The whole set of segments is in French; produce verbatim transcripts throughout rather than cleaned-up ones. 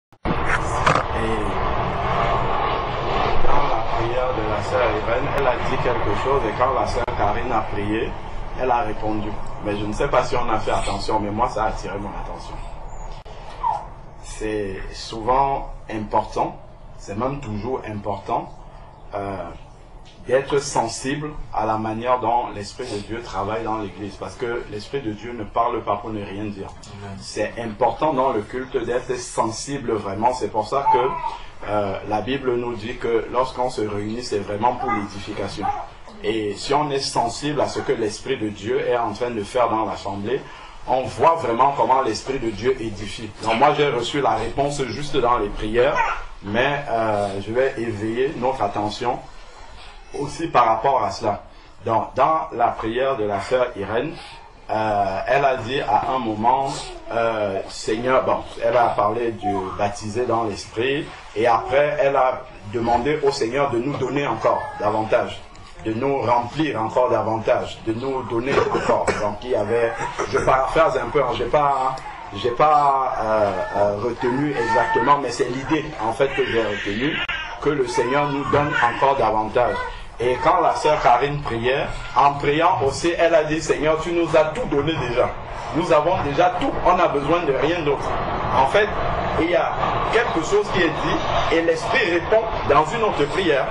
Et dans la prière de la sœur Irène, elle a dit quelque chose et quand la sœur Karine a prié, elle a répondu. Mais je ne sais pas si on a fait attention, mais moi ça a attiré mon attention. C'est souvent important, c'est même toujours important euh, d'être sensible à la manière dont l'Esprit de Dieu travaille dans l'Église. Parce que l'Esprit de Dieu ne parle pas pour ne rien dire. C'est important dans le culte d'être sensible vraiment. C'est pour ça que euh, la Bible nous dit que lorsqu'on se réunit, c'est vraiment pour l'édification. Et si on est sensible à ce que l'Esprit de Dieu est en train de faire dans l'Assemblée, on voit vraiment comment l'Esprit de Dieu édifie. Donc moi j'ai reçu la réponse juste dans les prières, mais euh, je vais éveiller notre attention aussi par rapport à cela. Donc dans la prière de la sœur Irène, euh, elle a dit à un moment, euh, Seigneur, bon, elle a parlé du baptisé dans l'Esprit, et après elle a demandé au Seigneur de nous donner encore davantage, de nous remplir encore davantage, de nous donner encore. Donc il y avait, je paraphrase un peu, hein, j'ai pas, j'ai pas euh, euh, retenu exactement, mais c'est l'idée en fait que j'ai retenue, que le Seigneur nous donne encore davantage. Et quand la sœur Karine priait, en priant aussi, elle a dit, Seigneur, tu nous as tout donné déjà. Nous avons déjà tout, on n'a besoin de rien d'autre. En fait, il y a quelque chose qui est dit et l'Esprit répond dans une autre prière.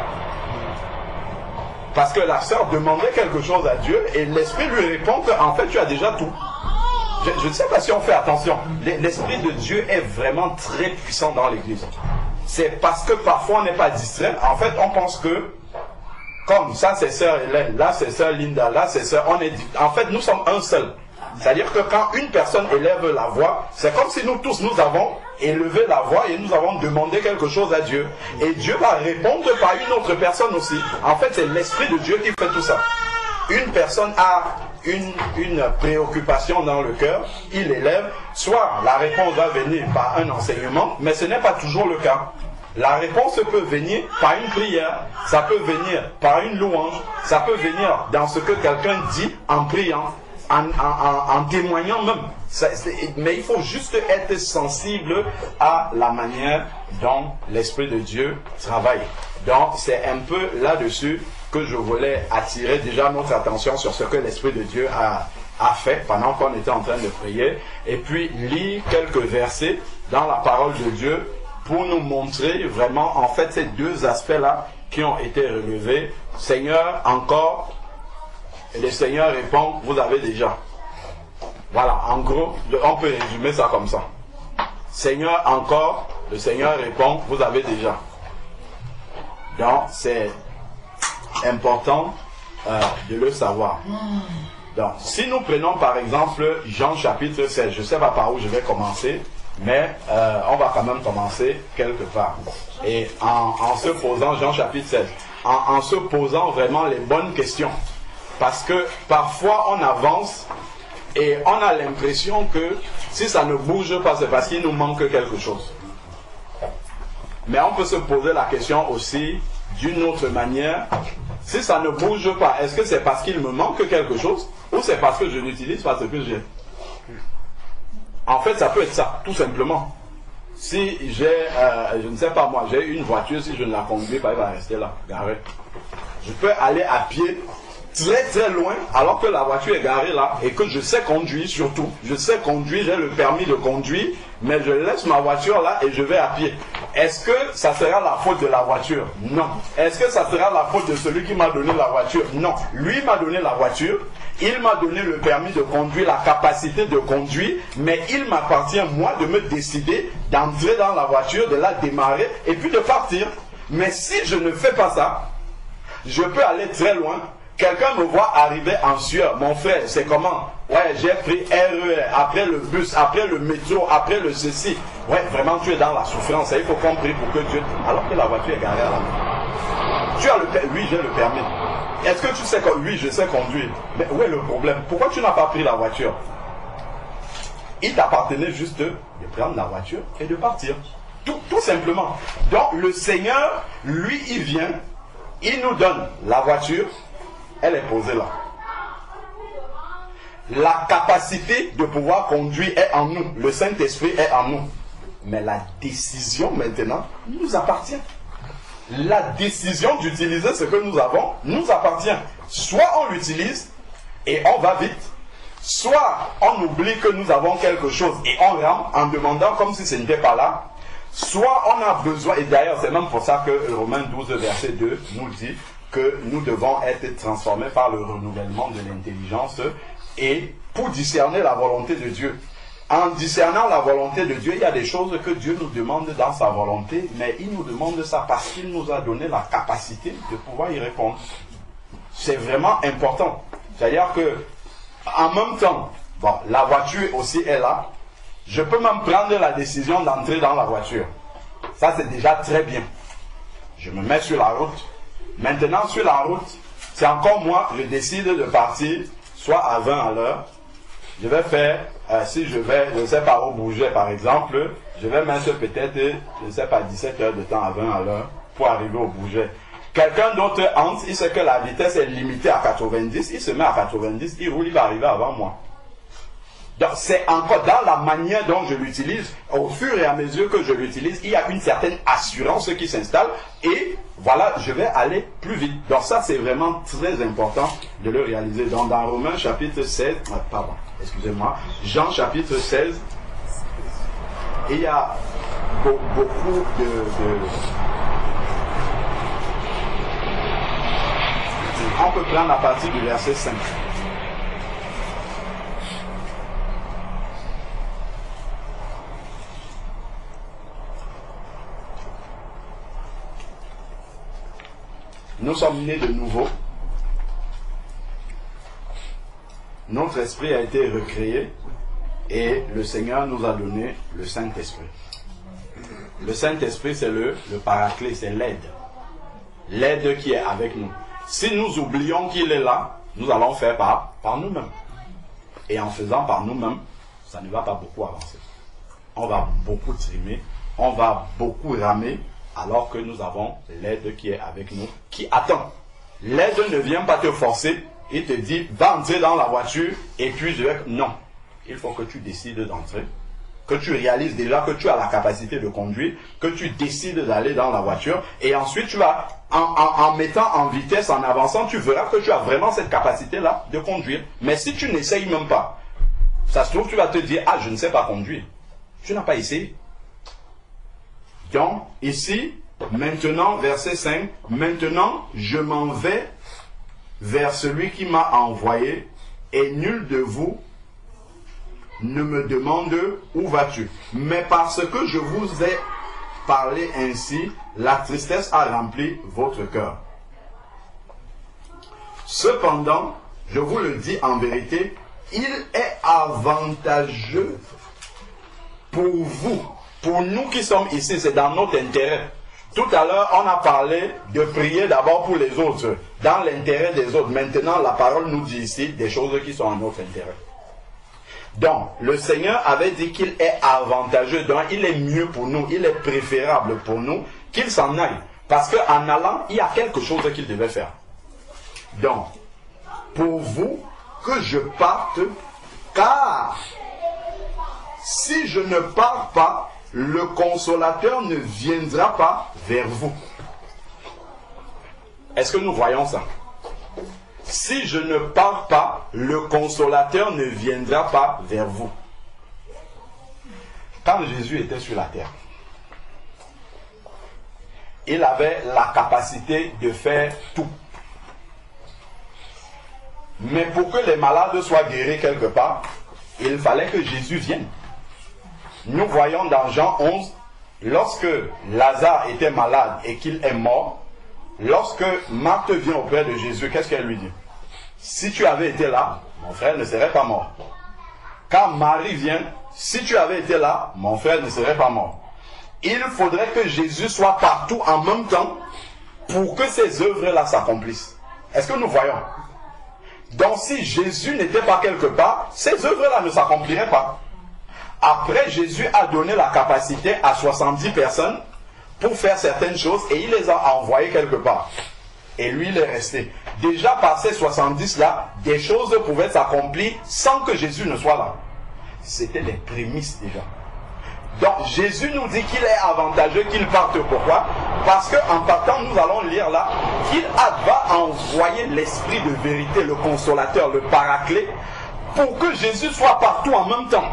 Parce que la sœur demandait quelque chose à Dieu et l'Esprit lui répond qu'en fait tu as déjà tout. Je, je ne sais pas si on fait attention. L'Esprit de Dieu est vraiment très puissant dans l'Église. C'est parce que parfois on n'est pas distrait. En fait on pense que, comme ça c'est sœur Hélène, là c'est sœur Linda, là c'est sœur, on est, en fait nous sommes un seul. C'est-à-dire que quand une personne élève la voix, c'est comme si nous tous nous avons élevé la voix et nous avons demandé quelque chose à Dieu. Et Dieu va répondre par une autre personne aussi. En fait, c'est l'Esprit de Dieu qui fait tout ça. Une personne a une, une préoccupation dans le cœur, il élève, soit la réponse va venir par un enseignement, mais ce n'est pas toujours le cas. La réponse peut venir par une prière, ça peut venir par une louange, ça peut venir dans ce que quelqu'un dit en priant. En, en, en, en témoignant même. Ça, mais il faut juste être sensible à la manière dont l'Esprit de Dieu travaille. Donc c'est un peu là-dessus que je voulais attirer déjà notre attention sur ce que l'Esprit de Dieu a, a fait pendant qu'on était en train de prier. Et puis lire quelques versets dans la parole de Dieu pour nous montrer vraiment en fait ces deux aspects-là qui ont été relevés. Seigneur, encore... Et le Seigneur répond, vous avez déjà. Voilà, en gros, on peut résumer ça comme ça. Seigneur, encore, le Seigneur répond, vous avez déjà. Donc, c'est important euh, de le savoir. Donc, si nous prenons par exemple Jean chapitre seize, je ne sais pas par où je vais commencer, mais euh, on va quand même commencer quelque part. Et en, en se posant, Jean chapitre seize, en, en se posant vraiment les bonnes questions. Parce que parfois on avance et on a l'impression que si ça ne bouge pas, c'est parce qu'il nous manque quelque chose. Mais on peut se poser la question aussi d'une autre manière. Si ça ne bouge pas, est-ce que c'est parce qu'il me manque quelque chose ou c'est parce que je n'utilise pas ce que j'ai? En fait, ça peut être ça, tout simplement. Si j'ai, euh, je ne sais pas moi, j'ai une voiture, si je ne la conduis pas, elle va rester là, garée. Je peux aller à pied très très loin alors que la voiture est garée là et que je sais conduire surtout. Je sais conduire, j'ai le permis de conduire, mais je laisse ma voiture là et je vais à pied. Est-ce que ça sera la faute de la voiture? Non. Est-ce que ça sera la faute de celui qui m'a donné la voiture? Non. Lui m'a donné la voiture, il m'a donné le permis de conduire, la capacité de conduire, mais il m'appartient moi de me décider d'entrer dans la voiture, de la démarrer et puis de partir. Mais si je ne fais pas ça, je peux aller très loin. Quelqu'un me voit arriver en sueur. Mon frère, c'est comment? Ouais, j'ai pris R E R, après le bus, après le métro, après le ceci. Ouais, vraiment, tu es dans la souffrance. Il faut qu'on prie pour que Dieu... Alors que la voiture est garée à la main. Tu as le permis? Oui, j'ai le permis. Est-ce que tu sais que... Oui, je sais conduire. Mais où est le problème? Pourquoi tu n'as pas pris la voiture? Il t'appartenait juste de prendre la voiture et de partir. Tout, tout simplement. Donc, le Seigneur, lui, il vient, il nous donne la voiture. Elle est posée là. La capacité de pouvoir conduire est en nous. Le Saint-Esprit est en nous. Mais la décision maintenant nous appartient. La décision d'utiliser ce que nous avons nous appartient. Soit on l'utilise et on va vite, soit on oublie que nous avons quelque chose et on rame en demandant comme si ce n'était pas là, soit on a besoin, et d'ailleurs c'est même pour ça que Romains douze verset deux nous dit que nous devons être transformés par le renouvellement de l'intelligence et pour discerner la volonté de Dieu. En discernant la volonté de Dieu, il y a des choses que Dieu nous demande dans sa volonté, mais il nous demande ça parce qu'il nous a donné la capacité de pouvoir y répondre. C'est vraiment important. C'est-à-dire que, en même temps, bon, la voiture aussi est là. Je peux même prendre la décision d'entrer dans la voiture. Ça, c'est déjà très bien. Je me mets sur la route. Maintenant, sur la route, c'est encore moi, je décide de partir, soit à vingt à l'heure. Je vais faire, euh, si je vais, je ne sais pas où bouger par exemple, je vais mettre peut-être, je ne sais pas, dix-sept heures de temps à vingt à l'heure pour arriver au bouger. Quelqu'un d'autre entre, il sait que la vitesse est limitée à quatre-vingt-dix, il se met à quatre-vingt-dix, il roule, il va arriver avant moi. Donc c'est encore dans la manière dont je l'utilise, au fur et à mesure que je l'utilise, il y a une certaine assurance qui s'installe et voilà, je vais aller plus vite. Donc ça c'est vraiment très important de le réaliser. Donc dans Romains chapitre seize, pardon, excusez-moi, Jean chapitre seize, il y a beaucoup de... de on peut prendre la partie du verset cinq. Nous sommes nés de nouveau. Notre esprit a été recréé et le Seigneur nous a donné le Saint-Esprit. Le Saint-Esprit, c'est le, le paraclet, c'est l'aide. L'aide qui est avec nous. Si nous oublions qu'il est là, nous allons faire par, par nous-mêmes. Et en faisant par nous-mêmes, ça ne va pas beaucoup avancer. On va beaucoup trimer, on va beaucoup ramer, alors que nous avons l'aide qui est avec nous, qui attend. L'aide ne vient pas te forcer, il te dit, va entrer dans la voiture, et puis je vais... Non, il faut que tu décides d'entrer, que tu réalises déjà que tu as la capacité de conduire, que tu décides d'aller dans la voiture, et ensuite tu vas, en, en, en mettant en vitesse, en avançant, tu verras que tu as vraiment cette capacité-là de conduire. Mais si tu n'essayes même pas, ça se trouve, tu vas te dire, ah, je ne sais pas conduire. Tu n'as pas essayé. Donc, ici, maintenant, verset cinq, maintenant, je m'en vais vers celui qui m'a envoyé, et nul de vous ne me demande où vas-tu. Mais parce que je vous ai parlé ainsi, la tristesse a rempli votre cœur. Cependant, je vous le dis en vérité, il est avantageux pour vous. Pour nous qui sommes ici, c'est dans notre intérêt. Tout à l'heure, on a parlé de prier d'abord pour les autres, dans l'intérêt des autres. Maintenant, la parole nous dit ici des choses qui sont en notre intérêt. Donc, le Seigneur avait dit qu'il est avantageux, donc il est mieux pour nous, il est préférable pour nous qu'il s'en aille. Parce qu'en allant, il y a quelque chose qu'il devait faire. Donc, pour vous, que je parte, car si je ne pars pas, le consolateur ne viendra pas vers vous. Est-ce que nous voyons ça? Si je ne pars pas, le consolateur ne viendra pas vers vous. Quand Jésus était sur la terre, il avait la capacité de faire tout. Mais pour que les malades soient guéris quelque part, il fallait que Jésus vienne. Nous voyons dans Jean onze, lorsque Lazare était malade et qu'il est mort, lorsque Marthe vient auprès de Jésus, qu'est-ce qu'elle lui dit? Si tu avais été là, mon frère ne serait pas mort. Quand Marie vient, si tu avais été là, mon frère ne serait pas mort. Il faudrait que Jésus soit partout en même temps pour que ces œuvres-là s'accomplissent. Est-ce que nous voyons? Donc si Jésus n'était pas quelque part, ces œuvres-là ne s'accompliraient pas. Après, Jésus a donné la capacité à soixante-dix personnes pour faire certaines choses et il les a envoyées quelque part. Et lui, il est resté. Déjà par ces soixante-dix-là, des choses pouvaient s'accomplir sans que Jésus ne soit là. C'était les prémices déjà. Donc Jésus nous dit qu'il est avantageux qu'il parte. Pourquoi? Parce qu'en partant, nous allons lire là qu'il va envoyer l'Esprit de vérité, le consolateur, le paraclet, pour que Jésus soit partout en même temps.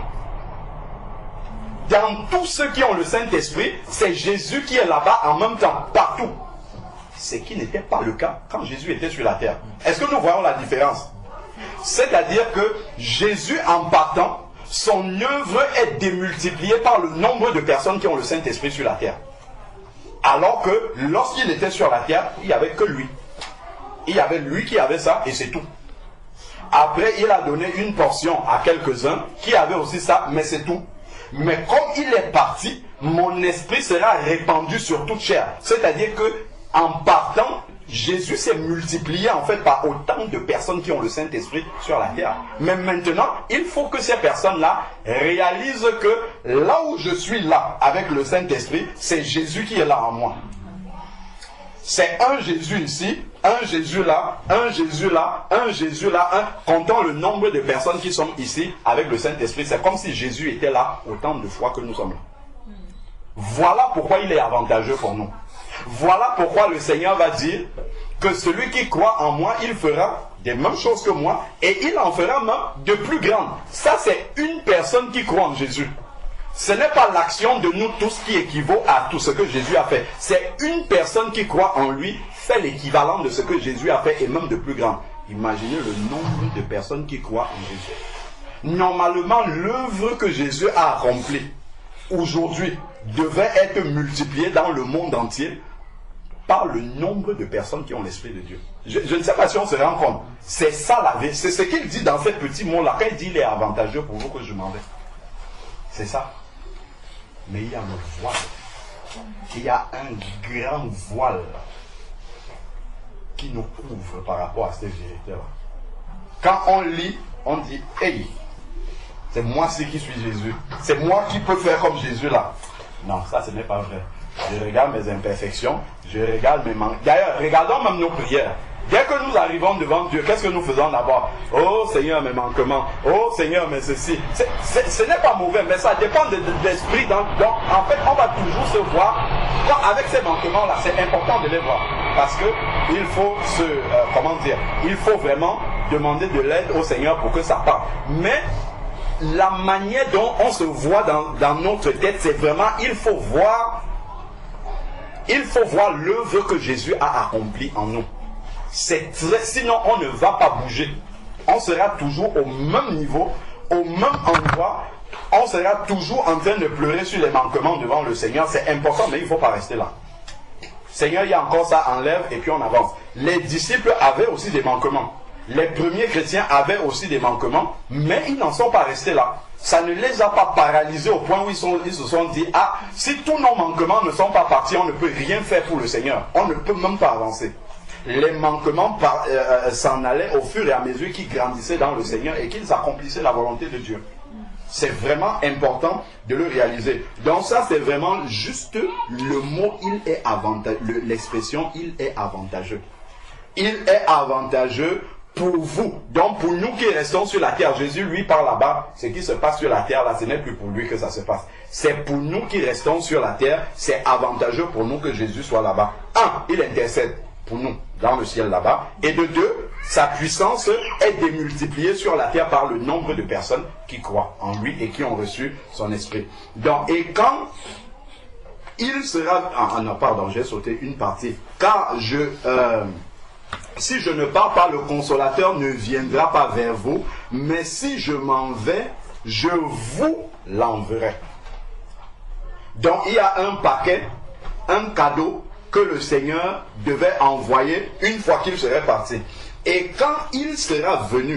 Dans tous ceux qui ont le Saint-Esprit, c'est Jésus qui est là-bas en même temps, partout. Ce qui n'était pas le cas quand Jésus était sur la terre. Est-ce que nous voyons la différence? C'est-à-dire que Jésus, en partant, son œuvre est démultipliée par le nombre de personnes qui ont le Saint-Esprit sur la terre. Alors que lorsqu'il était sur la terre, il n'y avait que lui. Il y avait lui qui avait ça et c'est tout. Après, il a donné une portion à quelques-uns qui avaient aussi ça, mais c'est tout. Mais comme il est parti, mon esprit sera répandu sur toute chair. C'est-à-dire que en partant, Jésus s'est multiplié en fait par autant de personnes qui ont le Saint-Esprit sur la terre. Mais maintenant, il faut que ces personnes-là réalisent que là où je suis là avec le Saint-Esprit, c'est Jésus qui est là en moi. C'est un Jésus ici, un Jésus là, un Jésus là, un Jésus là, un. Comptant le nombre de personnes qui sont ici avec le Saint-Esprit, c'est comme si Jésus était là autant de fois que nous sommes là. Voilà pourquoi il est avantageux pour nous. Voilà pourquoi le Seigneur va dire que celui qui croit en moi, il fera des mêmes choses que moi et il en fera même de plus grandes. Ça, c'est une personne qui croit en Jésus. Ce n'est pas l'action de nous tous qui équivaut à tout ce que Jésus a fait. C'est une personne qui croit en lui, fait l'équivalent de ce que Jésus a fait et même de plus grand. Imaginez le nombre de personnes qui croient en Jésus. Normalement, l'œuvre que Jésus a accomplie aujourd'hui devait être multipliée dans le monde entier par le nombre de personnes qui ont l'Esprit de Dieu. Je, je ne sais pas si on se rend compte. C'est ça la vie. C'est ce qu'il dit dans ces petits mots-là. Quand il dit il est avantageux pour vous que je m'en vais. C'est ça. Mais il y a le voile. Il y a un grand voile qui nous couvre par rapport à cette vérité-là. Quand on lit, on dit, hey, c'est moi-ci qui suis Jésus. C'est moi qui peux faire comme Jésus là. Non, ça ce n'est pas vrai. Je regarde mes imperfections, je regarde mes manques. D'ailleurs, regardons même nos prières. Dès que nous arrivons devant Dieu, qu'est-ce que nous faisons d'abord? Oh Seigneur, mes manquements. Oh Seigneur, mais ceci. C'est, c'est, ce n'est pas mauvais, mais ça dépend de, de, de l'esprit. Donc, donc, en fait, on va toujours se voir. Quand, avec ces manquements-là, c'est important de les voir. Parce que il faut se, euh, comment dire, il faut vraiment demander de l'aide au Seigneur pour que ça parte. Mais la manière dont on se voit dans, dans notre tête, c'est vraiment, il faut voir, il faut voir l'œuvre que Jésus a accomplie en nous. C'est très, sinon on ne va pas bouger. On sera toujours au même niveau, au même endroit. On sera toujours en train de pleurer sur les manquements devant le Seigneur. C'est important, mais il ne faut pas rester là. Seigneur, il y a encore ça, enlève et puis on avance. Les disciples avaient aussi des manquements. Les premiers chrétiens avaient aussi des manquements, mais ils n'en sont pas restés là. Ça ne les a pas paralysés au point où ils, sont, ils se sont dit, ah, si tous nos manquements ne sont pas partis, on ne peut rien faire pour le Seigneur. On ne peut même pas avancer. Les manquements par, euh, s'en allaient au fur et à mesure qu'ils grandissaient dans le Seigneur et qu'ils accomplissaient la volonté de Dieu. C'est vraiment important de le réaliser. Donc ça, c'est vraiment juste le mot, il est avantageux, l'expression, il est avantageux. Il est avantageux pour vous. Donc pour nous qui restons sur la terre, Jésus lui par là-bas, ce qui se passe sur la terre là, ce n'est plus pour lui que ça se passe. C'est pour nous qui restons sur la terre, c'est avantageux pour nous que Jésus soit là-bas. Un, il intercède pour nous dans le ciel là-bas. Et de deux, sa puissance est démultipliée sur la terre par le nombre de personnes qui croient en lui et qui ont reçu son esprit. Donc, et quand il sera... Ah non, pardon, j'ai sauté une partie. Quand je... Euh, si je ne pars pas, le consolateur ne viendra pas vers vous, mais si je m'en vais, je vous l'enverrai. Donc, il y a un paquet, un cadeau que le Seigneur devait envoyer une fois qu'il serait parti. Et quand il sera venu,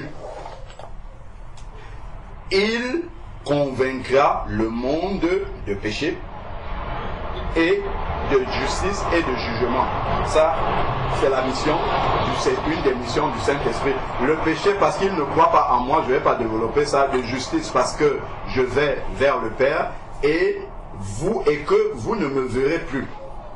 il convaincra le monde de péché et de justice et de jugement. Ça, c'est la mission, c'est une des missions du Saint-Esprit. Le péché parce qu'il ne croit pas en moi, je ne vais pas développer ça. De justice parce que je vais vers le Père et vous et que vous ne me verrez plus.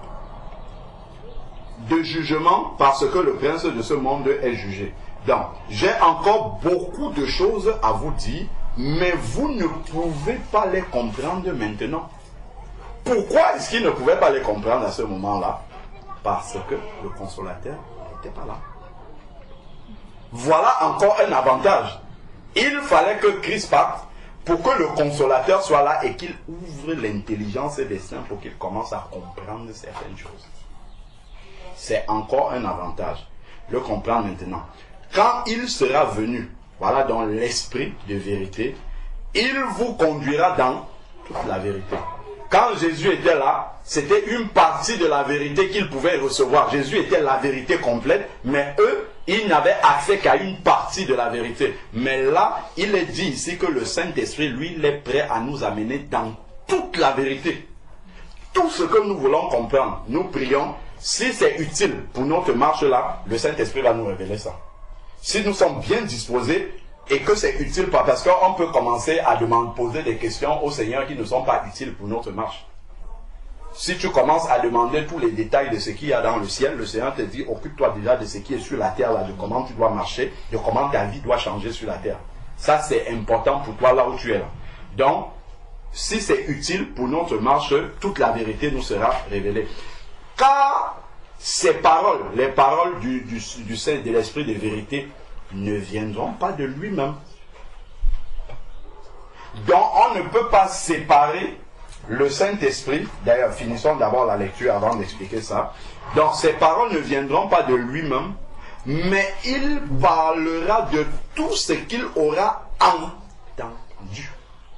De jugement parce que le prince de ce monde est jugé. Donc, j'ai encore beaucoup de choses à vous dire, mais vous ne pouvez pas les comprendre maintenant. Pourquoi est-ce qu'ils ne pouvaient pas les comprendre à ce moment-là? Parce que le consolateur n'était pas là. Voilà encore un avantage. Il fallait que Christ parte pour que le consolateur soit là et qu'il ouvre l'intelligence des saints pour qu'ils commencent à comprendre certaines choses. C'est encore un avantage. Le comprendre maintenant. Quand il sera venu, voilà, dans l'esprit de vérité, il vous conduira dans toute la vérité. Quand Jésus était là, c'était une partie de la vérité qu'ils pouvaient recevoir. Jésus était la vérité complète, mais eux, ils n'avaient accès qu'à une partie de la vérité. Mais là, il est dit ici que le Saint-Esprit, lui, il est prêt à nous amener dans toute la vérité. Tout ce que nous voulons comprendre, nous prions, si c'est utile pour notre marche là, le Saint-Esprit va nous révéler ça. Si nous sommes bien disposés, et que c'est utile, pas parce qu'on peut commencer à demander, poser des questions au Seigneur qui ne sont pas utiles pour notre marche. Si tu commences à demander tous les détails de ce qu'il y a dans le ciel, le Seigneur te dit, occupe-toi déjà de ce qui est sur la terre, là, de comment tu dois marcher, de comment ta vie doit changer sur la terre. Ça, c'est important pour toi là où tu es là. Donc, si c'est utile pour notre marche, toute la vérité nous sera révélée. Car ces paroles, les paroles du, du, du Saint, de l'Esprit de vérité, ne viendront pas de lui-même. Donc on ne peut pas séparer le Saint-Esprit. D'ailleurs, finissons d'abord la lecture avant d'expliquer ça. Donc ces paroles ne viendront pas de lui-même, mais il parlera de tout ce qu'il aura entendu.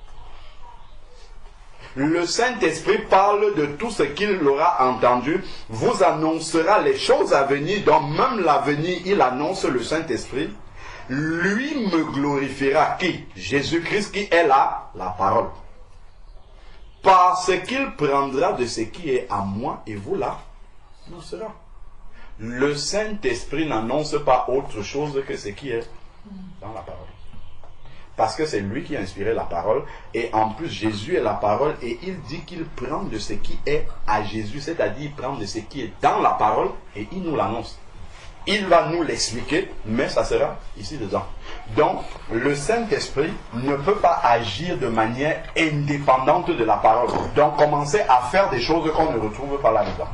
Le Saint-Esprit parle de tout ce qu'il aura entendu, vous annoncera les choses à venir, donc même l'avenir, il annonce le Saint-Esprit. Lui me glorifiera, qui? Jésus-Christ, qui est là, la parole. Parce qu'il prendra de ce qui est à moi, et vous là, annoncera. Le Saint-Esprit n'annonce pas autre chose que ce qui est dans la parole. Parce que c'est lui qui a inspiré la parole. Et en plus, Jésus est la parole. Et il dit qu'il prend de ce qui est à Jésus. C'est-à-dire, il prend de ce qui est dans la parole. Et il nous l'annonce. Il va nous l'expliquer. Mais ça sera ici dedans. Donc, le Saint-Esprit ne peut pas agir de manière indépendante de la parole. Donc, commencer à faire des choses qu'on ne retrouve pas là-dedans.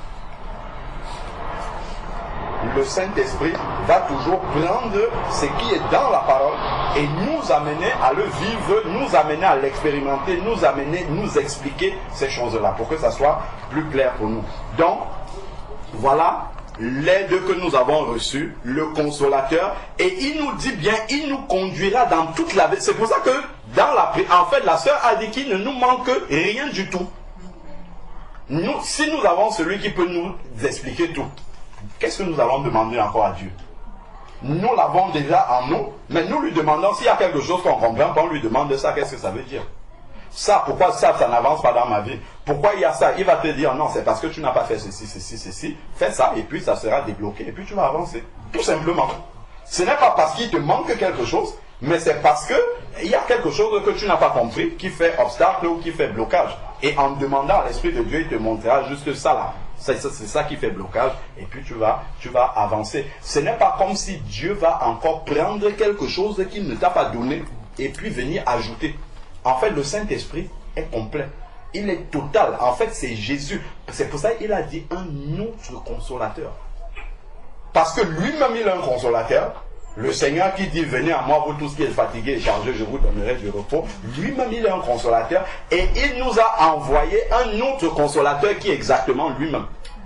Le Saint-Esprit va toujours prendre ce qui est dans la parole et nous amener à le vivre, nous amener à l'expérimenter, nous amener, nous expliquer ces choses-là pour que ça soit plus clair pour nous. Donc, voilà l'aide que nous avons reçue, le consolateur, et il nous dit bien, il nous conduira dans toute la vie. C'est pour ça que, dans la en fait, la sœur a dit qu'il ne nous manque rien du tout. Nous, si nous avons celui qui peut nous expliquer tout, qu'est-ce que nous allons demander encore à Dieu? Nous l'avons déjà en nous, mais nous lui demandons, s'il y a quelque chose qu'on comprend, on lui demande ça, qu'est-ce que ça veut dire? Ça, pourquoi ça, ça n'avance pas dans ma vie? Pourquoi il y a ça? Il va te dire, non, c'est parce que tu n'as pas fait ceci, ceci, ceci. Fais ça, et puis ça sera débloqué, et puis tu vas avancer. Tout simplement. Ce n'est pas parce qu'il te manque quelque chose, mais c'est parce que il y a quelque chose que tu n'as pas compris, qui fait obstacle ou qui fait blocage. Et en demandant à l'Esprit de Dieu, il te montrera juste ça là. C'est ça qui fait blocage, et puis tu vas, tu vas avancer. Ce n'est pas comme si Dieu va encore prendre quelque chose qu'il ne t'a pas donné, et puis venir ajouter. En fait, le Saint-Esprit est complet. Il est total. En fait, c'est Jésus. C'est pour ça qu'il a dit un autre consolateur. Parce que lui-même, il est un consolateur. Le Seigneur qui dit, venez à moi, vous tous qui êtes fatigués et chargés, je vous donnerai du repos. Lui-même, il est un consolateur. Et il nous a envoyé un autre consolateur qui est exactement lui-même.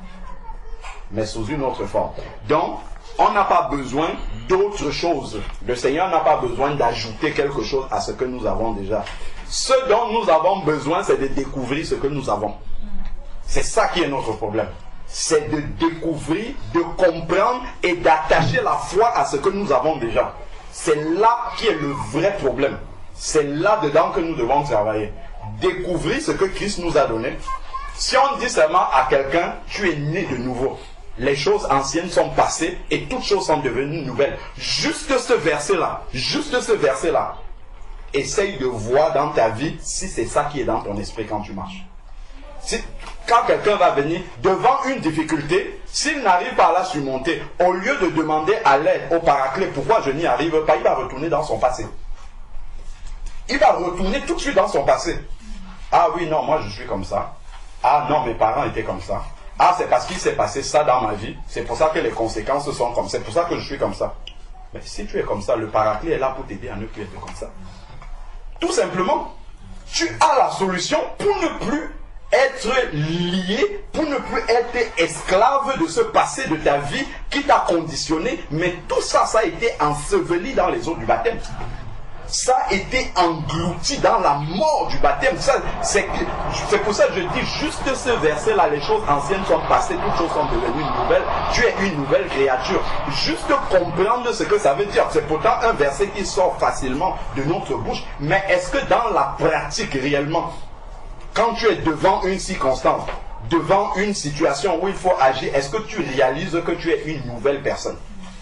Mais sous une autre forme. Donc, on n'a pas besoin d'autre chose. Le Seigneur n'a pas besoin d'ajouter quelque chose à ce que nous avons déjà. Ce dont nous avons besoin, c'est de découvrir ce que nous avons. C'est ça qui est notre problème. C'est de découvrir, de comprendre et d'attacher la foi à ce que nous avons déjà. C'est là qui est le vrai problème. C'est là-dedans que nous devons travailler. Découvrir ce que Christ nous a donné. Si on dit seulement à quelqu'un, tu es né de nouveau. Les choses anciennes sont passées et toutes choses sont devenues nouvelles. Juste ce verset-là, juste ce verset-là, essaye de voir dans ta vie si c'est ça qui est dans ton esprit quand tu marches. Si, quand quelqu'un va venir devant une difficulté, s'il n'arrive pas à la surmonter, au lieu de demander à l'aide, au paraclet, pourquoi je n'y arrive pas, il va retourner dans son passé. Il va retourner tout de suite dans son passé. Ah oui, non, moi je suis comme ça. Ah non, mes parents étaient comme ça. Ah, c'est parce qu'il s'est passé ça dans ma vie. C'est pour ça que les conséquences sont comme ça. C'est pour ça que je suis comme ça. Mais si tu es comme ça, le paraclet est là pour t'aider à ne plus être comme ça. Tout simplement, tu as la solution pour ne plus être lié, pour ne plus être esclave de ce passé de ta vie qui t'a conditionné. Mais tout ça, ça a été enseveli dans les eaux du baptême. Ça a été englouti dans la mort du baptême. C'est pour ça que je dis juste ce verset-là, les choses anciennes sont passées, toutes choses sont devenues nouvelles. Tu es une nouvelle créature. Juste comprendre ce que ça veut dire. C'est pourtant un verset qui sort facilement de notre bouche. Mais est-ce que dans la pratique réellement, quand tu es devant une circonstance, devant une situation où il faut agir, est-ce que tu réalises que tu es une nouvelle personne?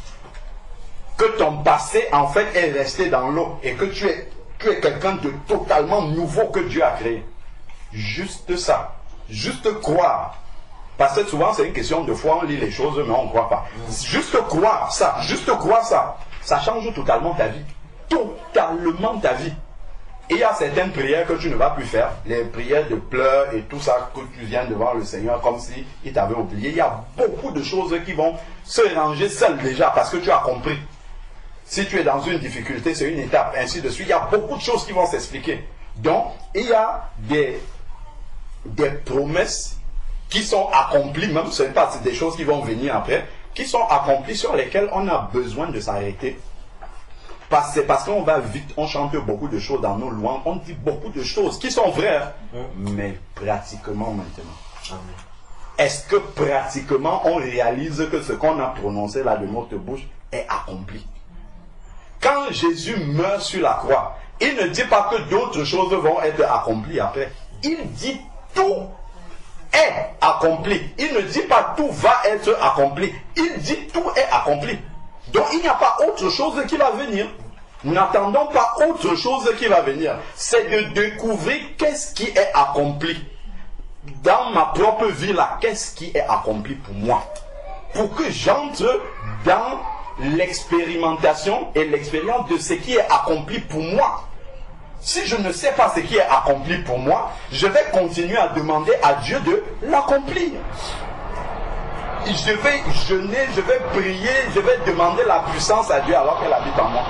Que ton passé en fait est resté dans l'eau et que tu es, tu es quelqu'un de totalement nouveau que Dieu a créé. Juste ça. Juste croire. Parce que souvent c'est une question de foi, on lit les choses mais on ne croit pas. Juste croire ça, juste croire ça, ça change totalement ta vie. Totalement ta vie. Et il y a certaines prières que tu ne vas plus faire, les prières de pleurs et tout ça que tu viens devant le Seigneur comme si il t'avait oublié. Il y a beaucoup de choses qui vont se ranger seules déjà parce que tu as compris. Si tu es dans une difficulté, c'est une étape, ainsi de suite. Il y a beaucoup de choses qui vont s'expliquer. Donc, il y a des, des promesses qui sont accomplies, même ce n'est pas des choses qui vont venir après, qui sont accomplies sur lesquelles on a besoin de s'arrêter. Parce, c'est parce qu'on va vite, on chante beaucoup de choses dans nos louanges, on dit beaucoup de choses qui sont vraies, mais pratiquement maintenant. Est-ce que pratiquement on réalise que ce qu'on a prononcé là de notre bouche est accompli? Quand Jésus meurt sur la croix, il ne dit pas que d'autres choses vont être accomplies après. Il dit tout est accompli. Il ne dit pas tout va être accompli. Il dit tout est accompli. Donc il n'y a pas autre chose qui va venir. N'attendons pas autre chose qui va venir. C'est de découvrir qu'est-ce qui est accompli. Dans ma propre vie là, qu'est-ce qui est accompli pour moi? Pour que j'entre dans l'expérimentation et l'expérience de ce qui est accompli pour moi. Si je ne sais pas ce qui est accompli pour moi, je vais continuer à demander à Dieu de l'accomplir. Je vais jeûner, je vais prier, je vais demander la puissance à Dieu alors qu'elle habite en moi.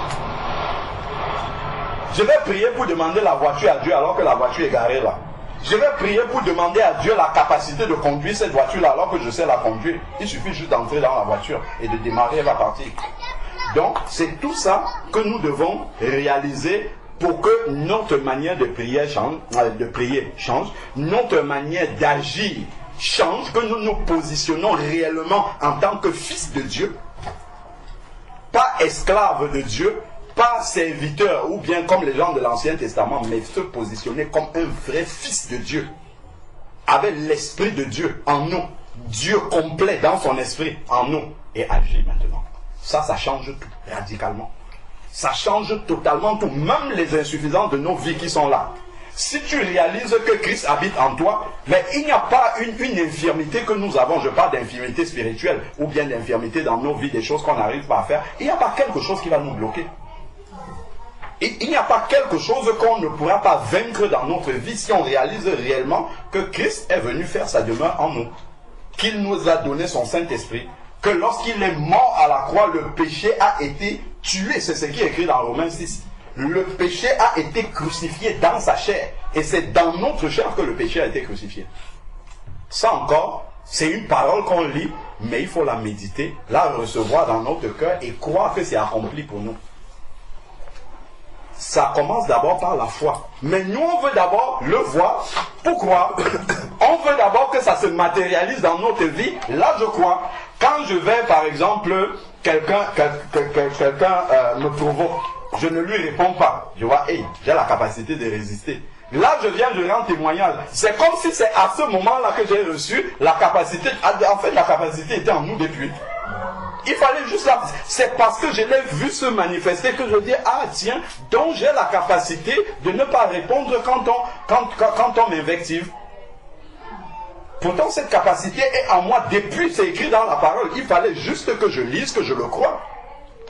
Je vais prier pour demander la voiture à Dieu alors que la voiture est garée là. Je vais prier pour demander à Dieu la capacité de conduire cette voiture-là alors que je sais la conduire. Il suffit juste d'entrer dans la voiture et de démarrer, elle va partir. Donc, c'est tout ça que nous devons réaliser pour que notre manière de prier change, de prier change, notre manière d'agir change, que nous nous positionnons réellement en tant que fils de Dieu, pas esclaves de Dieu, pas serviteur ou bien comme les gens de l'Ancien Testament, mais se positionner comme un vrai fils de Dieu, avec l'esprit de Dieu en nous, Dieu complet dans son esprit en nous, et agir maintenant. Ça, ça change tout, radicalement. Ça change totalement tout, même les insuffisances de nos vies qui sont là. Si tu réalises que Christ habite en toi, mais il n'y a pas une, une infirmité que nous avons, je parle d'infirmité spirituelle, ou bien d'infirmité dans nos vies, des choses qu'on n'arrive pas à faire, il n'y a pas quelque chose qui va nous bloquer. Et il n'y a pas quelque chose qu'on ne pourra pas vaincre dans notre vie si on réalise réellement que Christ est venu faire sa demeure en nous, qu'il nous a donné son Saint-Esprit, que lorsqu'il est mort à la croix, le péché a été tué. C'est ce qui est écrit dans Romains six. Le péché a été crucifié dans sa chair. Et c'est dans notre chair que le péché a été crucifié. Ça encore, c'est une parole qu'on lit, mais il faut la méditer, la recevoir dans notre cœur et croire que c'est accompli pour nous. Ça commence d'abord par la foi. Mais nous, on veut d'abord le voir. Pourquoi? On veut d'abord que ça se matérialise dans notre vie. Là, je crois. Quand je vais, par exemple, quelqu'un quel, quel, quelqu'un euh, me provoque, je ne lui réponds pas. Je vois, hey, j'ai la capacité de résister. Là, je viens, je rends témoignage. C'est comme si c'est à ce moment-là que j'ai reçu la capacité. En fait, la capacité était en nous depuis. Il fallait juste là. C'est parce que je l'ai vu se manifester que je dis, ah tiens, donc j'ai la capacité de ne pas répondre quand on, quand, quand, quand on m'invective. Pourtant, cette capacité est en moi depuis, c'est écrit dans la parole. Il fallait juste que je lise, que je le croie.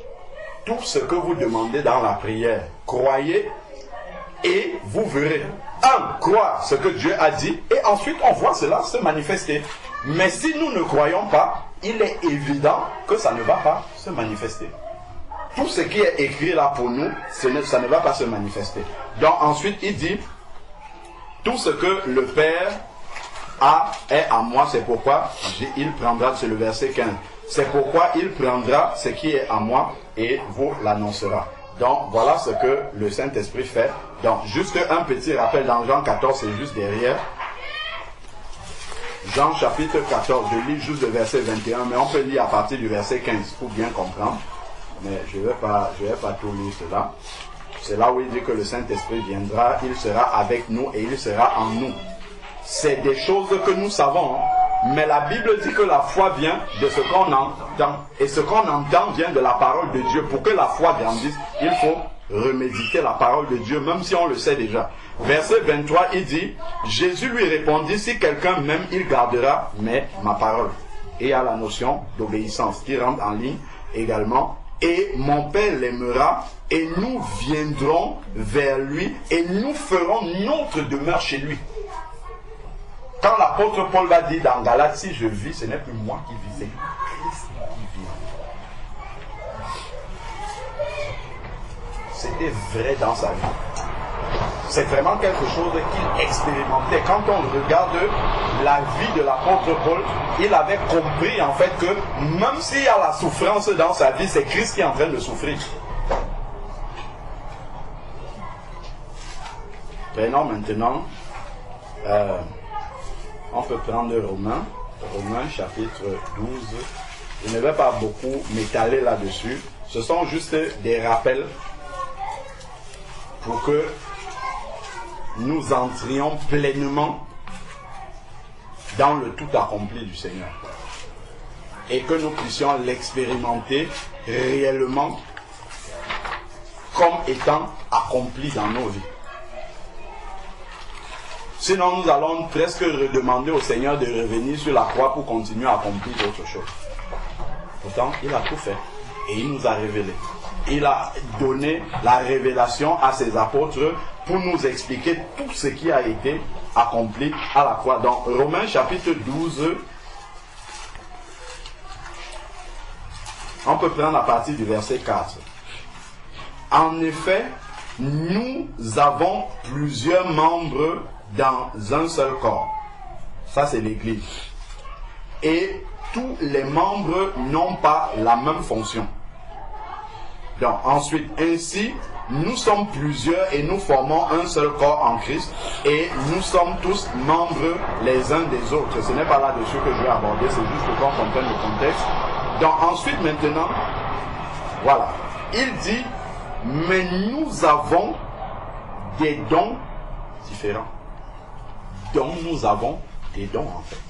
Tout ce que vous demandez dans la prière, croyez et vous verrez. un, croire ce que Dieu a dit, et ensuite on voit cela se manifester. Mais si nous ne croyons pas, il est évident que ça ne va pas se manifester. Tout ce qui est écrit là pour nous, ce ne, ça ne va pas se manifester. Donc ensuite il dit, tout ce que le Père a est à moi, c'est pourquoi il prendra, c'est le verset quinze, c'est pourquoi il prendra ce qui est à moi et vous l'annoncera. Donc voilà ce que le Saint-Esprit fait. Donc juste un petit rappel dans Jean quatorze, c'est juste derrière. Jean chapitre quatorze, je lis juste le verset vingt et un, mais on peut lire à partir du verset quinze pour bien comprendre. Mais je ne vais pas, je vais pas tout lire cela. C'est là où il dit que le Saint-Esprit viendra, il sera avec nous et il sera en nous. C'est des choses que nous savons, hein. Mais la Bible dit que la foi vient de ce qu'on entend. Et ce qu'on entend vient de la parole de Dieu. Pour que la foi grandisse, il faut reméditer la parole de Dieu, même si on le sait déjà. Verset vingt-trois, il dit, Jésus lui répondit, si quelqu'un m'aime, il gardera mais ma parole. Et il y a la notion d'obéissance qui rentre en ligne également. Et mon Père l'aimera, et nous viendrons vers lui, et nous ferons notre demeure chez lui. Quand l'apôtre Paul va dire dans Galates, si je vis, ce n'est plus moi qui vis, c'est Christ qui vit. C'était vrai dans sa vie. C'est vraiment quelque chose qu'il expérimentait. Quand on regarde la vie de l'apôtre Paul, il avait compris en fait que même s'il y a la souffrance dans sa vie, c'est Christ qui est en train de souffrir. Prenons maintenant, euh, on peut prendre Romains, Romains chapitre douze. Je ne vais pas beaucoup m'étaler là-dessus. Ce sont juste des rappels pour que nous entrions pleinement dans le tout accompli du Seigneur et que nous puissions l'expérimenter réellement comme étant accompli dans nos vies. Sinon nous allons presque redemander au Seigneur de revenir sur la croix pour continuer à accomplir d'autres choses. Pourtant il a tout fait et il nous a révélé. Il a donné la révélation à ses apôtres pour nous expliquer tout ce qui a été accompli à la croix. Dans Romains chapitre douze, on peut prendre à partir du verset quatre. En effet, nous avons plusieurs membres dans un seul corps. Ça c'est l'Église. Et tous les membres n'ont pas la même fonction. Donc ensuite, ainsi, nous sommes plusieurs et nous formons un seul corps en Christ et nous sommes tous membres les uns des autres. Ce n'est pas là-dessus que je vais aborder, c'est juste pour qu'on comprenne le contexte. Donc ensuite maintenant, voilà, il dit, mais nous avons des dons différents. Donc nous avons des dons en fait.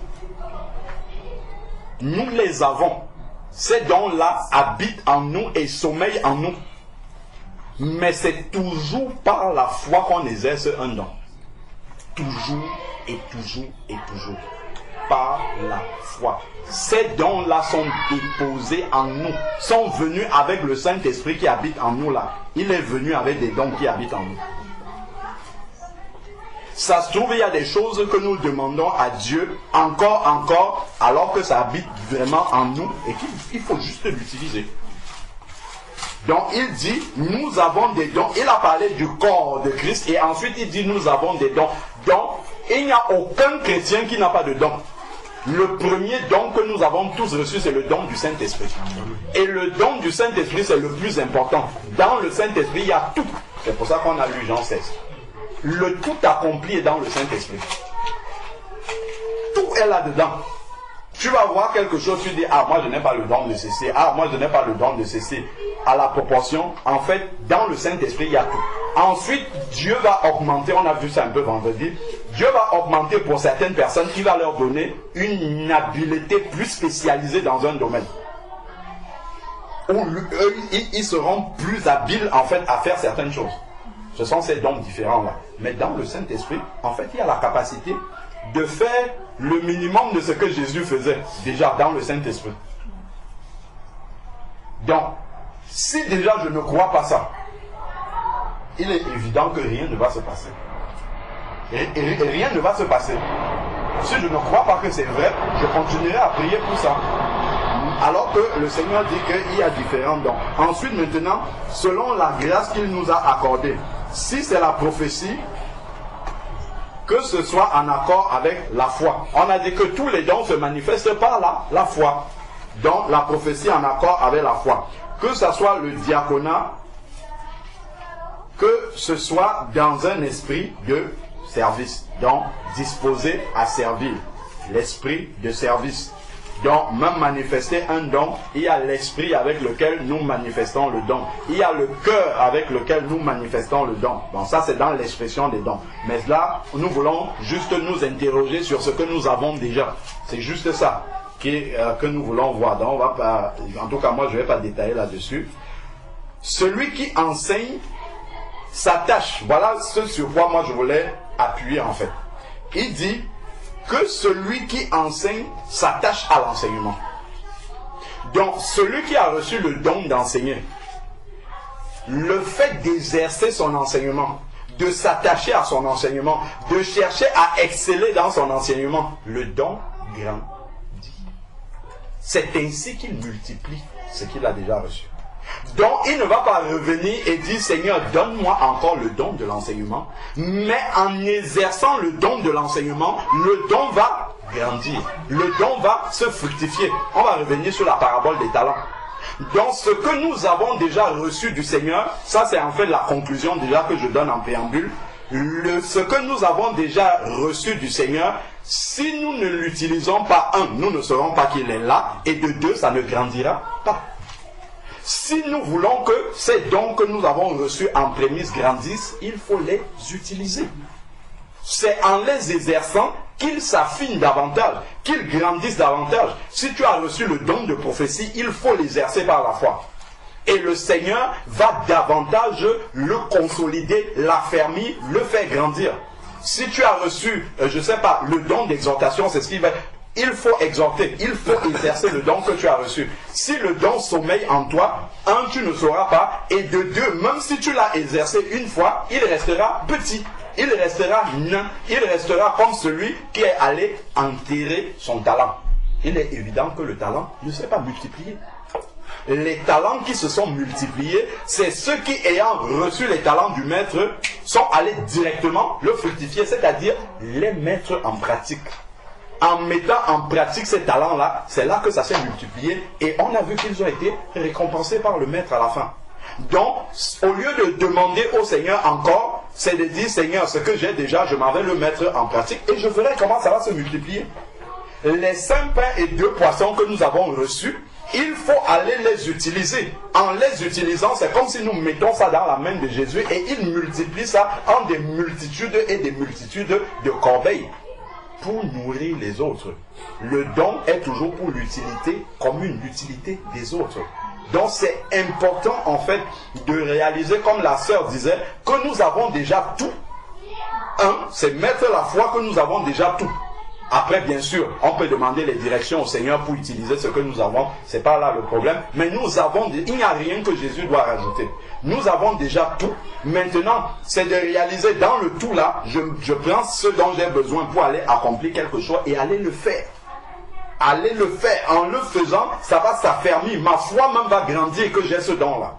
Nous les avons. Ces dons-là habitent en nous et sommeillent en nous. Mais c'est toujours par la foi qu'on exerce un don. Toujours et toujours et toujours. Par la foi. Ces dons-là sont déposés en nous. Sont venus avec le Saint-Esprit qui habite en nous là. Il est venu avec des dons qui habitent en nous. Ça se trouve, il y a des choses que nous demandons à Dieu encore, encore, alors que ça habite vraiment en nous et qu'il faut juste l'utiliser. Donc il dit, nous avons des dons. Il a parlé du corps de Christ et ensuite il dit, nous avons des dons. Donc, il n'y a aucun chrétien qui n'a pas de don. Le premier don que nous avons tous reçu, c'est le don du Saint-Esprit. Et le don du Saint-Esprit, c'est le plus important. Dans le Saint-Esprit, il y a tout. C'est pour ça qu'on a lu Jean seize. Le tout accompli est dans le Saint-Esprit. Tout est là-dedans. Tu vas voir quelque chose, tu dis, ah, moi je n'ai pas le don de ceci, ah, moi je n'ai pas le don de ceci. À la proportion, en fait, dans le Saint-Esprit, il y a tout. Ensuite, Dieu va augmenter, on a vu ça un peu vendredi, Dieu va augmenter pour certaines personnes, qui va leur donner une habileté plus spécialisée dans un domaine. Où eux, ils seront plus habiles, en fait, à faire certaines choses. Ce sont ces dons différents-là. Mais dans le Saint-Esprit, en fait, il y a la capacité de faire le minimum de ce que Jésus faisait déjà dans le Saint-Esprit. Donc, si déjà je ne crois pas ça, il est évident que rien ne va se passer. rien ne va se passer. Si je ne crois pas que c'est vrai, je continuerai à prier pour ça. Alors que le Seigneur dit qu'il y a différents dons. Ensuite, maintenant, selon la grâce qu'il nous a accordée, si c'est la prophétie, que ce soit en accord avec la foi. On a dit que tous les dons se manifestent par la, la foi. Donc, la prophétie en accord avec la foi. Que ce soit le diaconat, que ce soit dans un esprit de service. Donc, disposé à servir. L'esprit de service. Donc, même manifester un don, il y a l'esprit avec lequel nous manifestons le don. Il y a le cœur avec lequel nous manifestons le don. Donc, ça, c'est dans l'expression des dons. Mais là, nous voulons juste nous interroger sur ce que nous avons déjà. C'est juste ça qui, euh, que nous voulons voir. Donc, on va pas, en tout cas, moi, je ne vais pas détailler là-dessus. Celui qui enseigne s'attache. Voilà ce sur quoi moi, je voulais appuyer, en fait. Il dit que celui qui enseigne s'attache à l'enseignement. Donc, celui qui a reçu le don d'enseigner, le fait d'exercer son enseignement, de s'attacher à son enseignement, de chercher à exceller dans son enseignement, le don grandit. C'est ainsi qu'il multiplie ce qu'il a déjà reçu. Donc, il ne va pas revenir et dire, Seigneur, donne-moi encore le don de l'enseignement. Mais en exerçant le don de l'enseignement, le don va grandir. Le don va se fructifier. On va revenir sur la parabole des talents. Donc, ce que nous avons déjà reçu du Seigneur, ça c'est en fait la conclusion déjà que je donne en préambule. Le, ce que nous avons déjà reçu du Seigneur, si nous ne l'utilisons pas, un, nous ne saurons pas qu'il est là, et de deux, ça ne grandira pas. Si nous voulons que ces dons que nous avons reçus en prémisse grandissent, il faut les utiliser. C'est en les exerçant qu'ils s'affinent davantage, qu'ils grandissent davantage. Si tu as reçu le don de prophétie, il faut l'exercer par la foi. Et le Seigneur va davantage le consolider, l'affermir, le faire grandir. Si tu as reçu, euh, je ne sais pas, le don d'exhortation, c'est ce qui va... Il faut exhorter, il faut exercer le don que tu as reçu. Si le don sommeille en toi, un, tu ne sauras pas, et de deux, même si tu l'as exercé une fois, il restera petit, il restera nain, il restera comme celui qui est allé enterrer son talent. Il est évident que le talent ne s'est pas multiplié. Les talents qui se sont multipliés, c'est ceux qui, ayant reçu les talents du maître, sont allés directement le fructifier, c'est-à-dire les mettre en pratique. En mettant en pratique ces talents-là, c'est là que ça s'est multiplié et on a vu qu'ils ont été récompensés par le maître à la fin. Donc, au lieu de demander au Seigneur encore, c'est de dire, Seigneur, ce que j'ai déjà, je m'en vais le mettre en pratique et je verrai comment ça va se multiplier. Les cinq pains et deux poissons que nous avons reçus, il faut aller les utiliser. En les utilisant, c'est comme si nous mettons ça dans la main de Jésus et il multiplie ça en des multitudes et des multitudes de corbeilles. Pour nourrir les autres. Le don est toujours pour l'utilité commune, l'utilité des autres. Donc c'est important en fait de réaliser, comme la sœur disait, que nous avons déjà tout. Un, c'est mettre la foi que nous avons déjà tout. Après, bien sûr, on peut demander les directions au Seigneur pour utiliser ce que nous avons. C'est pas là le problème. Mais nous avons, il n'y a rien que Jésus doit rajouter. Nous avons déjà tout. Maintenant, c'est de réaliser dans le tout là, je, je prends ce dont j'ai besoin pour aller accomplir quelque chose et aller le faire. Aller le faire. En le faisant, ça va s'affermir. Ma foi même va grandir que j'ai ce don là.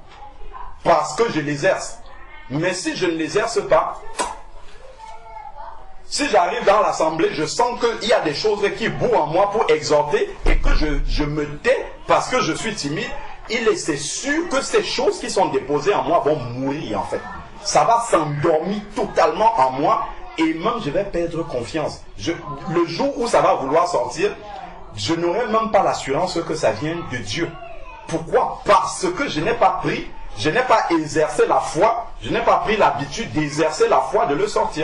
Parce que je l'exerce. Mais si je ne l'exerce pas, si j'arrive dans l'assemblée, je sens qu'il y a des choses qui bouent en moi pour exhorter et que je, je me tais parce que je suis timide, il est c'est sûr que ces choses qui sont déposées en moi vont mourir en fait. Ça va s'endormir totalement en moi et même je vais perdre confiance. Je, le jour où ça va vouloir sortir, je n'aurai même pas l'assurance que ça vient de Dieu. Pourquoi? Parce que je n'ai pas pris, je n'ai pas exercé la foi, je n'ai pas pris l'habitude d'exercer la foi, de le sortir.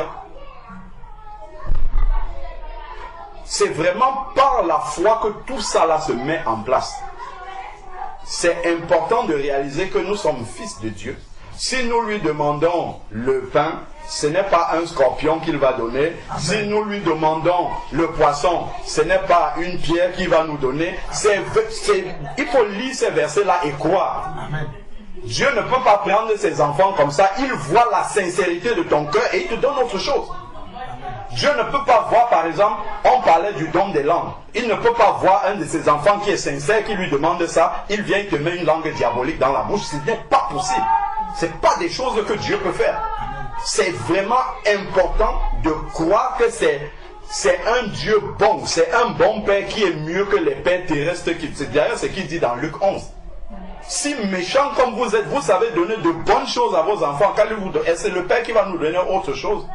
C'est vraiment par la foi que tout ça là se met en place. C'est important de réaliser que nous sommes fils de Dieu. Si nous lui demandons le pain, ce n'est pas un scorpion qu'il va donner. Si nous lui demandons le poisson, ce n'est pas une pierre qu'il va nous donner. C'est, c'est, il faut lire ces versets-là et croire. Amen. Dieu ne peut pas prendre ses enfants comme ça. Il voit la sincérité de ton cœur et il te donne autre chose. Dieu ne peut pas voir, par exemple, on parlait du don des langues. Il ne peut pas voir un de ses enfants qui est sincère, qui lui demande ça. Il vient, il te met une langue diabolique dans la bouche. Ce n'est pas possible. Ce n'est pas des choses que Dieu peut faire. C'est vraiment important de croire que c'est c'est un Dieu bon. C'est un bon Père qui est mieux que les pères terrestres. C'est d'ailleurs ce qu'il dit dans Luc onze. Si méchant comme vous êtes, vous savez donner de bonnes choses à vos enfants, est-ce le Père qui va nous donner autre chose?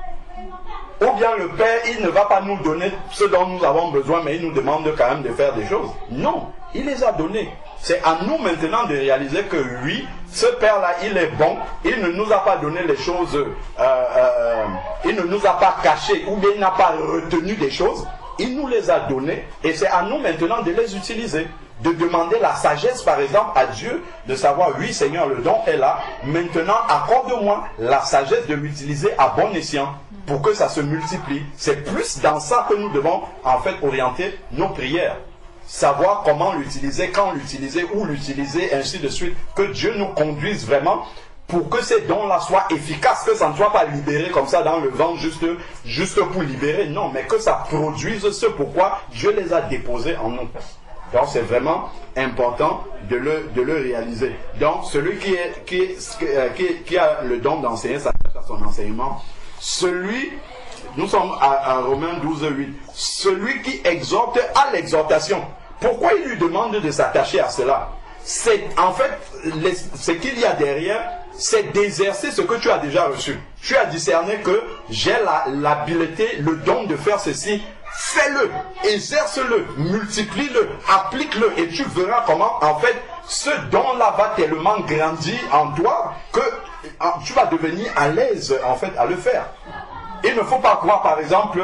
Ou bien le Père, il ne va pas nous donner ce dont nous avons besoin, mais il nous demande quand même de faire des choses? Non, il les a donnés. C'est à nous maintenant de réaliser que oui, ce Père-là, il est bon. Il ne nous a pas donné les choses, euh, euh, il ne nous a pas caché, ou bien il n'a pas retenu des choses. Il nous les a données, et c'est à nous maintenant de les utiliser. De demander la sagesse, par exemple, à Dieu, de savoir, oui Seigneur, le don est là, maintenant accorde-moi la sagesse de l'utiliser à bon escient, pour que ça se multiplie. C'est plus dans ça que nous devons, en fait, orienter nos prières. Savoir comment l'utiliser, quand l'utiliser, où l'utiliser, ainsi de suite. Que Dieu nous conduise vraiment pour que ces dons-là soient efficaces, que ça ne soit pas libéré comme ça dans le vent, juste, juste pour libérer. Non, mais que ça produise ce pourquoi Dieu les a déposés en nous. Donc c'est vraiment important de le, de le réaliser. Donc celui qui, est, qui, est, qui, qui a le don d'enseigner s'attache à son enseignement. Celui, nous sommes à, à Romains douze, huit, celui qui exhorte à l'exhortation. Pourquoi il lui demande de s'attacher à cela? C'est en fait, les, ce qu'il y a derrière, c'est d'exercer ce que tu as déjà reçu. Tu as discerné que j'ai l'habileté, la, le don de faire ceci. Fais-le, exerce-le, multiplie-le, applique-le et tu verras comment en fait ce don-là va tellement grandir en toi que tu vas devenir à l'aise en fait à le faire. Il ne faut pas croire par exemple,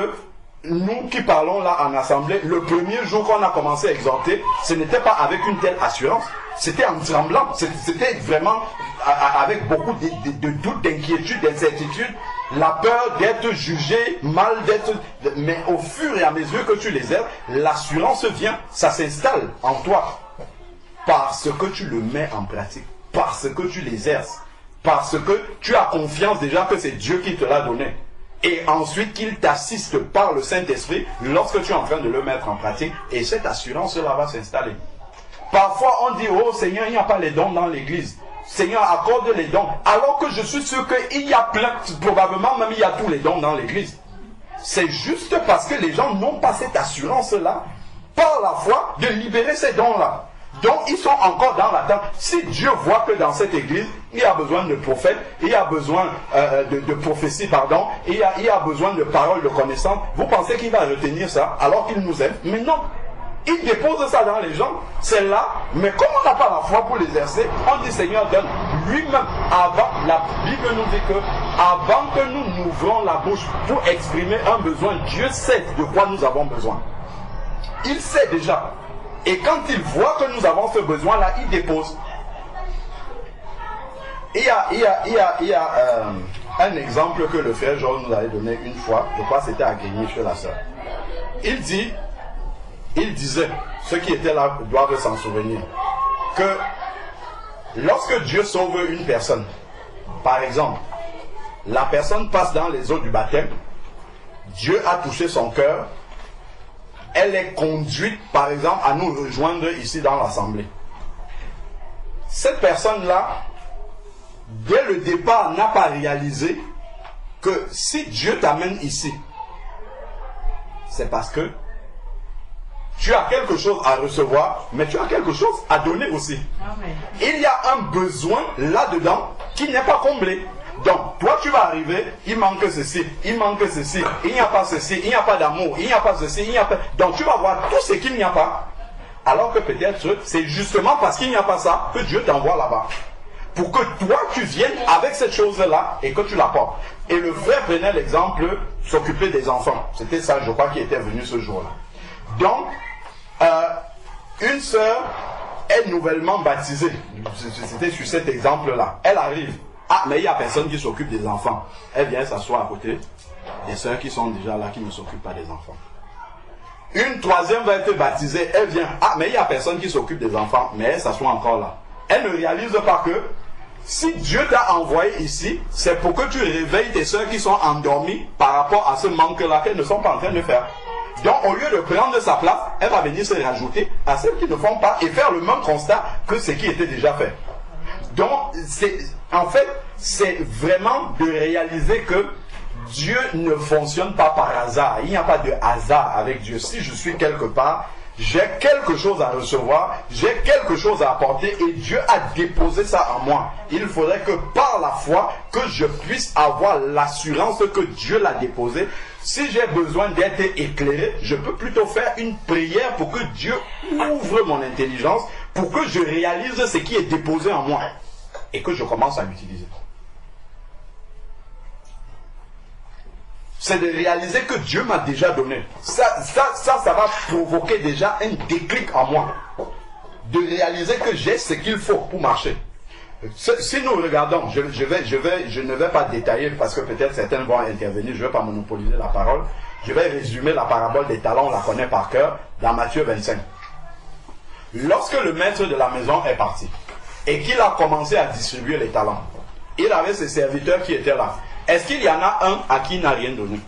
nous qui parlons là en assemblée, le premier jour qu'on a commencé à exhorter, ce n'était pas avec une telle assurance, c'était en tremblant, c'était vraiment avec beaucoup de, de, de doutes, d'inquiétudes, d'incertitudes, la peur d'être jugé, mal d'être... Mais au fur et à mesure que tu les aides, l'assurance vient, ça s'installe en toi. Parce que tu le mets en pratique, parce que tu l'exerces, parce que tu as confiance déjà que c'est Dieu qui te l'a donné. Et ensuite qu'il t'assiste par le Saint-Esprit lorsque tu es en train de le mettre en pratique. Et cette assurance-là va s'installer. Parfois on dit, oh Seigneur, il n'y a pas les dons dans l'église. Seigneur, accorde les dons. Alors que je suis sûr qu'il y a plein, probablement même il y a tous les dons dans l'église. C'est juste parce que les gens n'ont pas cette assurance-là, par la foi, de libérer ces dons-là. Donc ils sont encore dans l'attente. Si Dieu voit que dans cette église, il y a besoin de prophètes, il y a besoin euh, de, de prophéties, pardon, il y, a, il y a besoin de paroles de connaissance, vous pensez qu'il va retenir ça alors qu'il nous aime? Mais non. Il dépose ça dans les gens, c'est là, mais comme on n'a pas la foi pour l'exercer, on dit Seigneur donne lui-même. Avant, la Bible nous dit que avant que nous n'ouvrons la bouche pour exprimer un besoin, Dieu sait de quoi nous avons besoin. Il sait déjà. Et quand il voit que nous avons ce besoin-là, il dépose. Il y a, il y a, il y a, il y a euh, un exemple que le frère Jean nous avait donné une fois, je crois que c'était à Guigny chez la sœur. Il dit, il disait, ceux qui étaient là doivent s'en souvenir, que lorsque Dieu sauve une personne, par exemple, la personne passe dans les eaux du baptême, Dieu a touché son cœur, elle est conduite, par exemple, à nous rejoindre ici dans l'assemblée. Cette personne-là, dès le départ, n'a pas réalisé que si Dieu t'amène ici, c'est parce que tu as quelque chose à recevoir, mais tu as quelque chose à donner aussi. Amen. Il y a un besoin là-dedans qui n'est pas comblé. Donc, toi, tu vas arriver, il manque ceci, il manque ceci, il n'y a pas ceci, il n'y a pas d'amour, il n'y a pas ceci, il n'y a pas... Donc, tu vas voir tout ce qu'il n'y a pas. Alors que peut-être, c'est justement parce qu'il n'y a pas ça que Dieu t'envoie là-bas. Pour que toi, tu viennes avec cette chose-là et que tu l'apportes. Et le frère prenait l'exemple, s'occuper des enfants. C'était ça, je crois, qui était venu ce jour-là. Donc, euh, une sœur est nouvellement baptisée. C'était sur cet exemple-là. Elle arrive. Ah, mais il n'y a personne qui s'occupe des enfants. Elle vient s'asseoir à côté des sœurs qui sont déjà là, qui ne s'occupent pas des enfants. Une troisième va être baptisée. Elle vient. Ah, mais il n'y a personne qui s'occupe des enfants. Mais elle s'assoit encore là. Elle ne réalise pas que Si Dieu t'a envoyé ici, c'est pour que tu réveilles tes soeurs qui sont endormies par rapport à ce manque-là qu'elles ne sont pas en train de faire. Donc, au lieu de prendre sa place, elle va venir se rajouter à celles qui ne font pas et faire le même constat que ce qui était déjà fait. Donc, c'est, en fait, c'est vraiment de réaliser que Dieu ne fonctionne pas par hasard. Il n'y a pas de hasard avec Dieu. Si je suis quelque part, j'ai quelque chose à recevoir, j'ai quelque chose à apporter et Dieu a déposé ça en moi. Il faudrait que par la foi, que je puisse avoir l'assurance que Dieu l'a déposé. Si j'ai besoin d'être éclairé, je peux plutôt faire une prière pour que Dieu ouvre mon intelligence, pour que je réalise ce qui est déposé en moi et que je commence à l'utiliser. C'est de réaliser que Dieu m'a déjà donné. Ça, ça, ça, ça va provoquer déjà un déclic en moi. De réaliser que j'ai ce qu'il faut pour marcher. Si nous regardons, je, je, vais, je, vais, je ne vais pas détailler parce que peut-être certains vont intervenir, je ne vais pas monopoliser la parole. Je vais résumer la parabole des talents, on la connaît par cœur, dans Matthieu vingt-cinq. Lorsque le maître de la maison est parti et qu'il a commencé à distribuer les talents, il avait ses serviteurs qui étaient là. Est-ce qu'il y en a un à qui il n'a rien donné?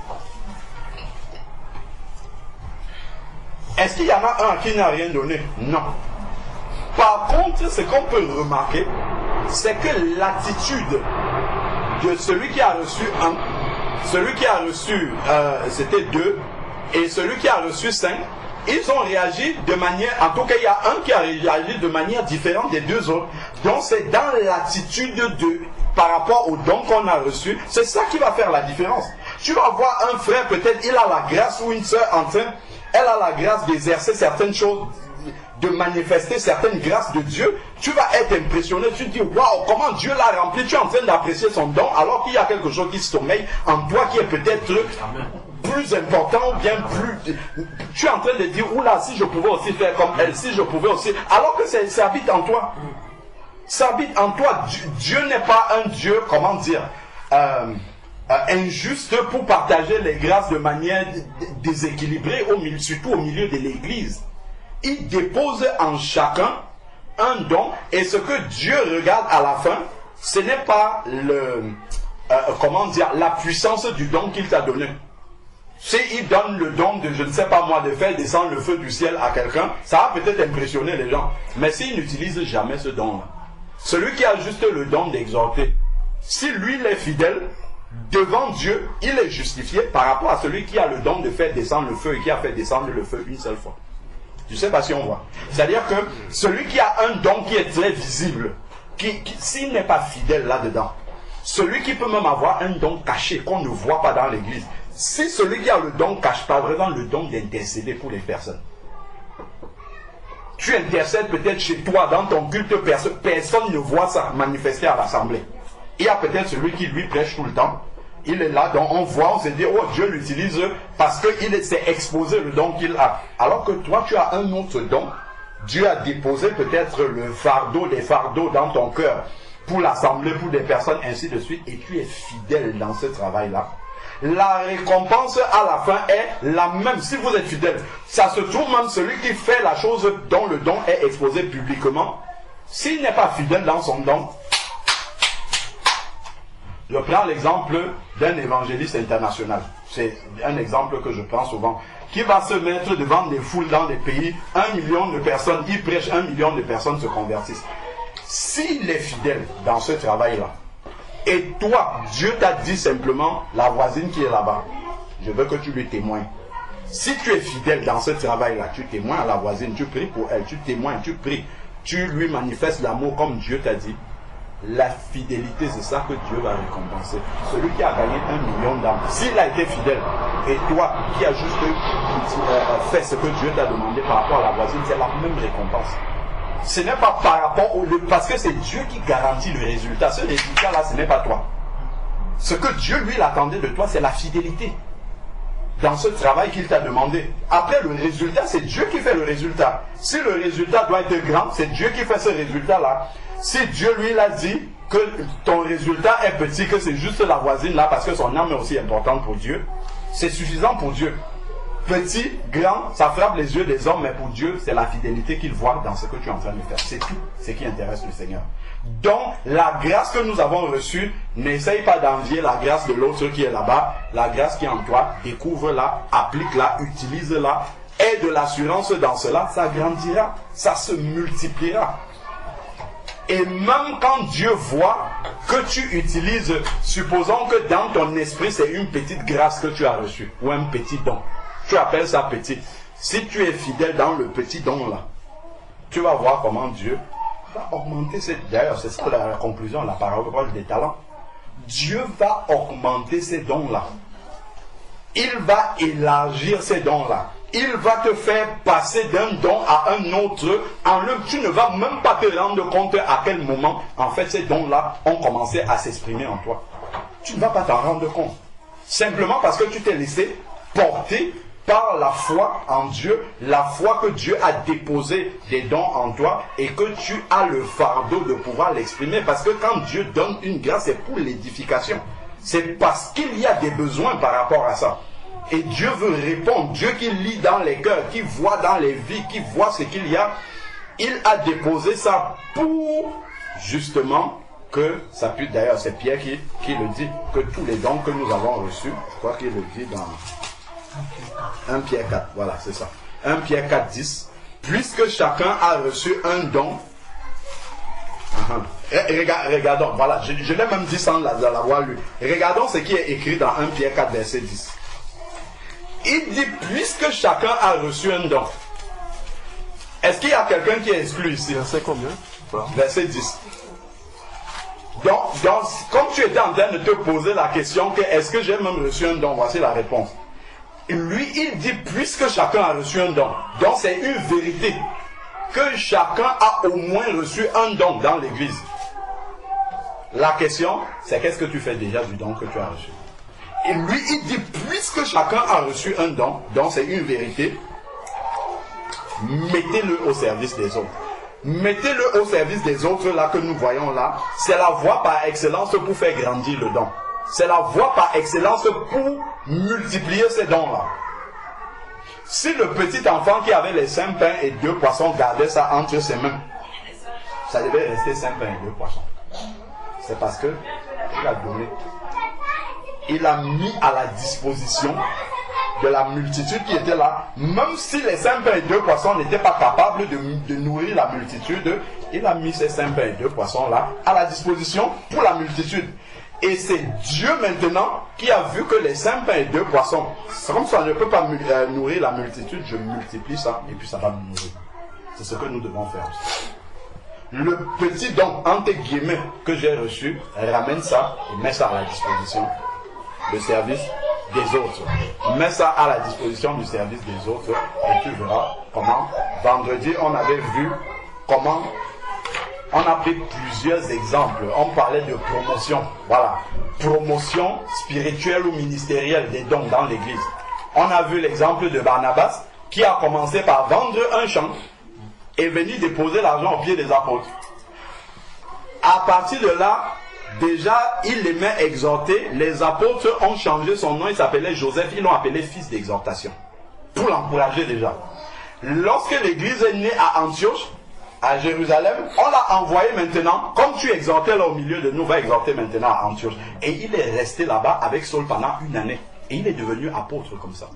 Est-ce qu'il y en a un à qui il n'a rien donné? Non. Par contre, ce qu'on peut remarquer, c'est que l'attitude de celui qui a reçu un, celui qui a reçu, euh, c'était deux, et celui qui a reçu cinq, ils ont réagi de manière, en tout cas il y a un qui a réagi de manière différente des deux autres. Donc c'est dans l'attitude de, par rapport au don qu'on a reçu, c'est ça qui va faire la différence. Tu vas voir un frère, peut-être il a la grâce, ou une soeur en train, elle a la grâce d'exercer certaines choses, de manifester certaines grâces de Dieu, tu vas être impressionné, tu te dis waouh, comment Dieu l'a rempli, tu es en train d'apprécier son don alors qu'il y a quelque chose qui sommeille en toi qui est peut-être plus important, bien plus, tu es en train de dire oula, si je pouvais aussi faire comme elle, si je pouvais aussi, alors que ça, ça habite en toi, ça habite en toi. Dieu, Dieu n'est pas un Dieu, comment dire, euh, euh, injuste pour partager les grâces de manière déséquilibrée, au milieu, surtout au milieu de l'église. Il dépose en chacun un don, et ce que Dieu regarde à la fin, ce n'est pas le, euh, comment dire, la puissance du don qu'il t'a donné. S'il donne le don de, je ne sais pas moi, de faire descendre le feu du ciel à quelqu'un, ça va peut-être impressionner les gens. Mais s'il n'utilise jamais ce don-là, celui qui a juste le don d'exhorter, si lui il est fidèle, devant Dieu, il est justifié par rapport à celui qui a le don de faire descendre le feu et qui a fait descendre le feu une seule fois. Je ne sais pas si on voit. C'est-à-dire que celui qui a un don qui est très visible, qui, qui, s'il n'est pas fidèle là-dedans, celui qui peut même avoir un don caché qu'on ne voit pas dans l'église, si celui qui a le don cache, par exemple le don d'intercéder pour les personnes, tu intercèdes peut-être chez toi, dans ton culte, personne, personne ne voit ça manifester à l'assemblée. Il y a peut-être celui qui lui prêche tout le temps. Il est là, donc on voit, on se dit, oh Dieu l'utilise parce qu'il s'est exposé le don qu'il a. Alors que toi, tu as un autre don. Dieu a déposé peut-être le fardeau des fardeaux dans ton cœur pour l'assemblée, pour des personnes, ainsi de suite. Et tu es fidèle dans ce travail-là. La récompense à la fin est la même si vous êtes fidèle. Ça se trouve même celui qui fait la chose dont le don est exposé publiquement. S'il n'est pas fidèle dans son don, je prends l'exemple d'un évangéliste international. C'est un exemple que je prends souvent. Qui va se mettre devant des foules dans des pays, un million de personnes, il prêche, un million de personnes se convertissent. S'il est fidèle dans ce travail-là, et toi, Dieu t'a dit simplement, la voisine qui est là-bas, je veux que tu lui témoignes. Si tu es fidèle dans ce travail-là, tu témoignes à la voisine, tu pries pour elle, tu témoignes, tu pries, tu lui manifestes l'amour comme Dieu t'a dit. La fidélité, c'est ça que Dieu va récompenser. Celui qui a gagné un million d'âmes, s'il a été fidèle, et toi qui as juste fait ce que Dieu t'a demandé par rapport à la voisine, c'est la même récompense. Ce n'est pas par rapport au... Parce que c'est Dieu qui garantit le résultat. Ce résultat-là, ce n'est pas toi. Ce que Dieu, lui, l'attendait de toi, c'est la fidélité dans ce travail qu'il t'a demandé. Après, le résultat, c'est Dieu qui fait le résultat. Si le résultat doit être grand, c'est Dieu qui fait ce résultat-là. Si Dieu, lui, l'a dit que ton résultat est petit, que c'est juste la voisine là, parce que son âme est aussi importante pour Dieu, c'est suffisant pour Dieu. petit, grand, ça frappe les yeux des hommes, mais pour Dieu, c'est la fidélité qu'il voit dans ce que tu es en train de faire. C'est tout ce qui intéresse le Seigneur. Donc, la grâce que nous avons reçue, n'essaye pas d'envier la grâce de l'autre qui est là-bas. La grâce qui est en toi, découvre-la, applique-la, utilise-la, aie de l'assurance dans cela, ça grandira, ça se multipliera. Et même quand Dieu voit que tu utilises, supposons que dans ton esprit, c'est une petite grâce que tu as reçue, ou un petit don. Tu appelles ça petit. Si tu es fidèle dans le petit don là, tu vas voir comment Dieu va augmenter ces... D'ailleurs, c'est ça la conclusion, la parole des talents. Dieu va augmenter ces dons-là. Il va élargir ces dons-là. Il va te faire passer d'un don à un autre. En le, tu ne vas même pas te rendre compte à quel moment, en fait, ces dons-là ont commencé à s'exprimer en toi. Tu ne vas pas t'en rendre compte. Simplement parce que tu t'es laissé porter par la foi en Dieu, la foi que Dieu a déposé des dons en toi et que tu as le fardeau de pouvoir l'exprimer. Parce que quand Dieu donne une grâce, c'est pour l'édification. C'est parce qu'il y a des besoins par rapport à ça. Et Dieu veut répondre. Dieu qui lit dans les cœurs, qui voit dans les vies, qui voit ce qu'il y a, il a déposé ça pour justement que ça puisse, d'ailleurs c'est Pierre qui, qui le dit, que tous les dons que nous avons reçus, je crois qu'il le dit dans un Pierre quatre, voilà c'est ça, un Pierre quatre, dix, puisque chacun a reçu un don. Uh-huh. Regardons, regardons, voilà, je, je l'ai même dit sans l'avoir lu. Regardons ce qui est écrit dans un Pierre quatre, verset dix. Il dit, puisque chacun a reçu un don. Est-ce qu'il y a quelqu'un qui est exclu ici? Verset combien? Verset dix. Donc, donc, comme tu étais en train de te poser la question que est-ce que j'ai même reçu un don, voici la réponse. Lui, il dit, puisque chacun a reçu un don. Donc, c'est une vérité que chacun a au moins reçu un don dans l'église. La question, c'est qu'est-ce que tu fais déjà du don que tu as reçu? Et lui, il dit, puisque chacun a reçu un don, donc c'est une vérité, mettez-le au service des autres. Mettez-le au service des autres, là, que nous voyons là. C'est la voie par excellence pour faire grandir le don. C'est la voie par excellence pour multiplier ces dons-là. Si le petit enfant qui avait les cinq pains et deux poissons gardait ça entre ses mains, ça devait rester cinq pains et deux poissons. C'est parce que il a donné. Il a mis à la disposition de la multitude qui était là, même si les cinq pains et deux poissons n'étaient pas capables de, de nourrir la multitude, il a mis ces cinq pains et deux poissons là à la disposition pour la multitude. Et c'est Dieu maintenant qui a vu que les cinq pains et deux poissons, comme ça ne peut pas nourrir la multitude, je multiplie ça et puis ça va me nourrir. C'est ce que nous devons faire aussi. Le petit don, entre guillemets, que j'ai reçu, ramène ça et met ça à la disposition. Le service des autres. Mets ça à la disposition du service des autres et tu verras comment. Vendredi, on avait vu comment on a pris plusieurs exemples. On parlait de promotion. Voilà. Promotion spirituelle ou ministérielle des dons dans l'église. On a vu l'exemple de Barnabas qui a commencé par vendre un champ et venir déposer l'argent au pied des apôtres. À partir de là, déjà, il les met exhorter. Les apôtres ont changé son nom. Il s'appelait Joseph. Ils l'ont appelé fils d'exhortation. Pour l'encourager déjà. Lorsque l'église est née à Antioche, à Jérusalem, on l'a envoyé maintenant. Comme tu exhortais là au milieu de nous, va exhorter maintenant à Antioche. Et il est resté là-bas avec Saul pendant une année. Et il est devenu apôtre comme ça.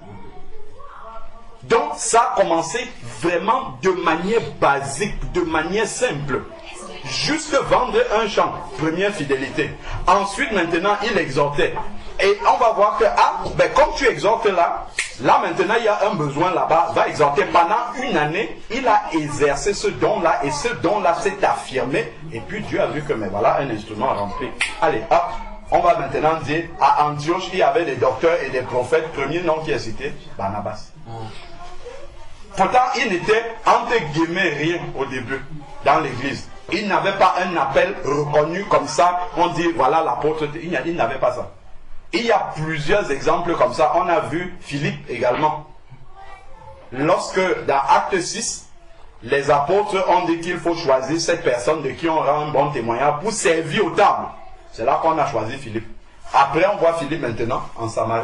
Donc, ça a commencé vraiment de manière basique, de manière simple. Juste vendre un champ, première fidélité. Ensuite, maintenant, il exhortait. Et on va voir que, ah, ben, comme tu exhortes là, là maintenant, il y a un besoin là-bas, va exhorter. Pendant une année, il a exercé ce don-là, et ce don-là s'est affirmé. Et puis Dieu a vu que, mais voilà, un instrument rempli. Allez, hop, on va maintenant dire, à Antioche, il y avait des docteurs et des prophètes. Premier nom qui est cité, Barnabas. Pourtant, il n'était, entre guillemets, rien au début, dans l'église. Il n'avait pas un appel reconnu comme ça. On dit, voilà l'apôtre. Il, il n'avait pas ça. Il y a plusieurs exemples comme ça. On a vu Philippe également. Lorsque, dans Acte six, les apôtres ont dit qu'il faut choisir cette personne de qui on rend un bon témoignage pour servir aux tables. C'est là qu'on a choisi Philippe. Après, on voit Philippe maintenant en Samarie, qui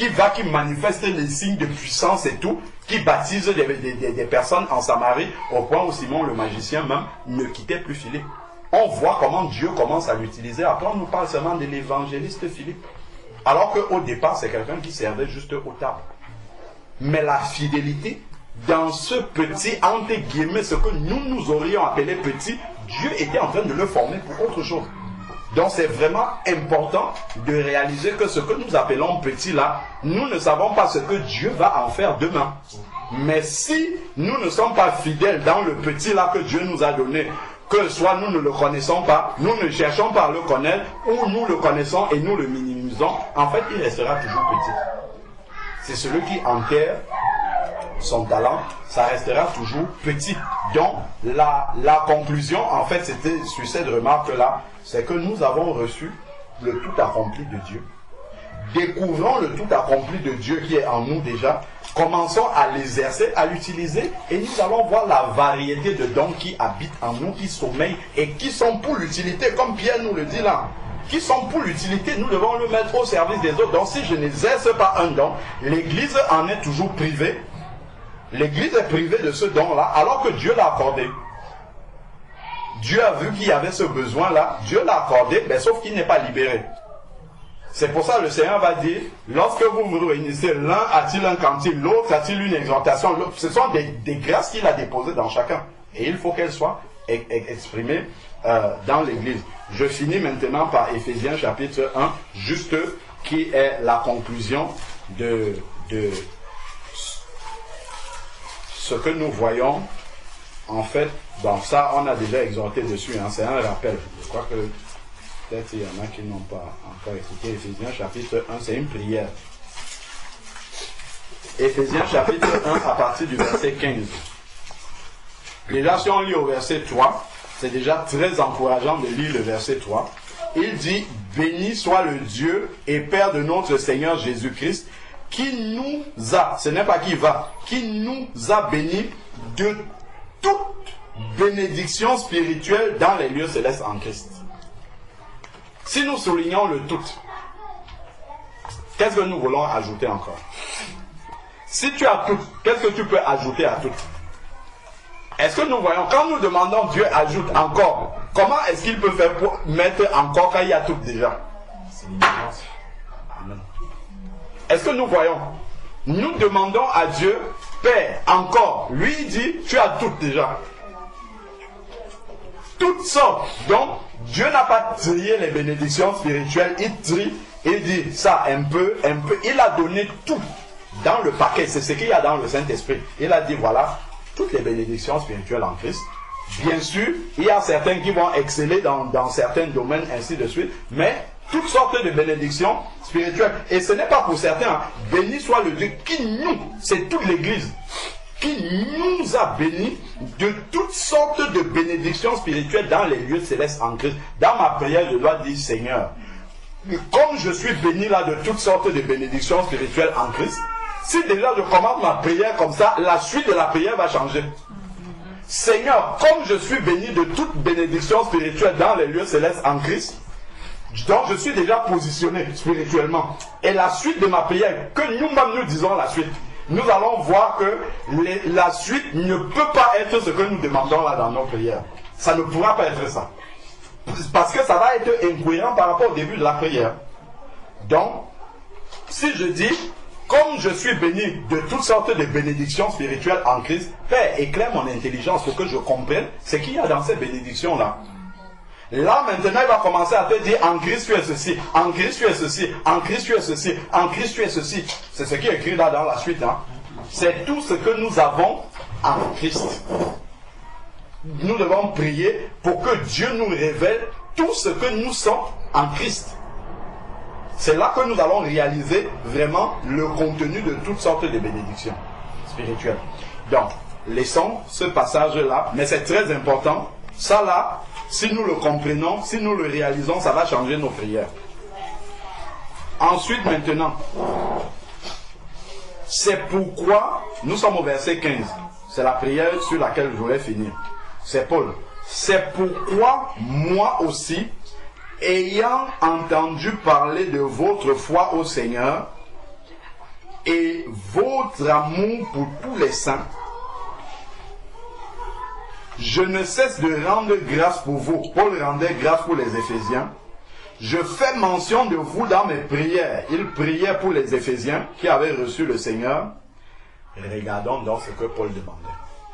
qui va, qui manifeste les signes de puissance et tout, qui baptise des, des, des, des personnes en Samarie, au point où Simon le magicien même ne quittait plus Philippe. On voit comment Dieu commence à l'utiliser. Après, on nous parle seulement de l'évangéliste Philippe. Alors qu'au départ, c'est quelqu'un qui servait juste aux tables. Mais la fidélité, dans ce petit, entre guillemets, ce que nous, nous aurions appelé petit, Dieu était en train de le former pour autre chose. Donc c'est vraiment important de réaliser que ce que nous appelons petit là, nous ne savons pas ce que Dieu va en faire demain. Mais si nous ne sommes pas fidèles dans le petit là que Dieu nous a donné, que soit nous ne le connaissons pas, nous ne cherchons pas à le connaître, ou nous le connaissons et nous le minimisons, en fait il restera toujours petit. C'est celui qui enterre son talent, ça restera toujours petit. Donc la, la conclusion en fait c'était sur cette remarque là, c'est que nous avons reçu le tout accompli de Dieu. Découvrons le tout accompli de Dieu qui est en nous déjà. Commençons à l'exercer, à l'utiliser, et nous allons voir la variété de dons qui habitent en nous, qui sommeillent et qui sont pour l'utilité, comme Pierre nous le dit là. Qui sont pour l'utilité, nous devons le mettre au service des autres. Donc si je n'exerce pas un don, l'Église en est toujours privée. L'Église est privée de ce don-là, alors que Dieu l'a accordé. Dieu a vu qu'il y avait ce besoin-là, Dieu l'a accordé, mais sauf qu'il n'est pas libéré. C'est pour ça que le Seigneur va dire, lorsque vous vous réunissez, l'un a-t-il un cantique, l'autre a-t-il une exhortation, ce sont des, des grâces qu'il a déposées dans chacun. Et il faut qu'elles soient exprimées euh, dans l'Église. Je finis maintenant par Éphésiens chapitre un, juste qui est la conclusion de, de ce que nous voyons. En fait, bon, ça, on a déjà exhorté dessus, hein, c'est un rappel. Je crois que peut-être il y en a qui n'ont pas encore écouté Éphésiens chapitre un, c'est une prière. Éphésiens chapitre un, à partir du verset quinze. Déjà, si on lit au verset trois, c'est déjà très encourageant de lire le verset trois. Il dit, béni soit le Dieu et Père de notre Seigneur Jésus-Christ, qui nous a, ce n'est pas qui va, qui nous a bénis de toute bénédiction spirituelle dans les lieux célestes en Christ. Si nous soulignons le tout, qu'est-ce que nous voulons ajouter encore? Si tu as tout, qu'est-ce que tu peux ajouter à tout? Est-ce que nous voyons, quand nous demandons Dieu ajoute encore, comment est-ce qu'il peut faire pour mettre encore quand il y a tout déjà? Amen. Est-ce que nous voyons? Nous demandons à Dieu, Père, encore. Lui il dit, tu as tout déjà. Toutes sortes. Donc, Dieu n'a pas trié les bénédictions spirituelles, il trie, il dit ça un peu, un peu. Il a donné tout dans le paquet, c'est ce qu'il y a dans le Saint-Esprit. Il a dit, voilà, toutes les bénédictions spirituelles en Christ. Bien sûr, il y a certains qui vont exceller dans, dans certains domaines, ainsi de suite, mais toutes sortes de bénédictions spirituelles. Et ce n'est pas pour certains, hein. Béni soit le Dieu qui nous, c'est toute l'Église, qui nous a bénis de toutes sortes de bénédictions spirituelles dans les lieux célestes en Christ. Dans ma prière, je dois dire, Seigneur, comme je suis béni là de toutes sortes de bénédictions spirituelles en Christ, si déjà je commence ma prière comme ça, la suite de la prière va changer. Seigneur, comme je suis béni de toutes bénédictions spirituelles dans les lieux célestes en Christ, donc je suis déjà positionné spirituellement. Et la suite de ma prière, que nous-mêmes nous disons la suite, nous allons voir que les, la suite ne peut pas être ce que nous demandons là dans nos prières. Ça ne pourra pas être ça. Parce que ça va être incohérent par rapport au début de la prière. Donc, si je dis, comme je suis béni de toutes sortes de bénédictions spirituelles en Christ, Père, éclaire mon intelligence pour que je comprenne ce qu'il y a dans ces bénédictions-là. Là, maintenant, il va commencer à te dire, en Christ tu es ceci, en Christ tu es ceci, en Christ tu es ceci, en Christ tu es ceci. C'est ce qui est écrit là dans la suite. Hein. C'est tout ce que nous avons en Christ. Nous devons prier pour que Dieu nous révèle tout ce que nous sommes en Christ. C'est là que nous allons réaliser vraiment le contenu de toutes sortes de bénédictions spirituelles. Donc, laissons ce passage-là, mais c'est très important. Ça là, si nous le comprenons, si nous le réalisons, ça va changer nos prières. Ensuite, maintenant, c'est pourquoi, nous sommes au verset quinze, c'est la prière sur laquelle je voulais finir. C'est Paul. C'est pourquoi, moi aussi, ayant entendu parler de votre foi au Seigneur, et votre amour pour tous les saints, je ne cesse de rendre grâce pour vous. Paul rendait grâce pour les Éphésiens. Je fais mention de vous dans mes prières. Il priait pour les Éphésiens qui avaient reçu le Seigneur. Regardons donc ce que Paul demandait.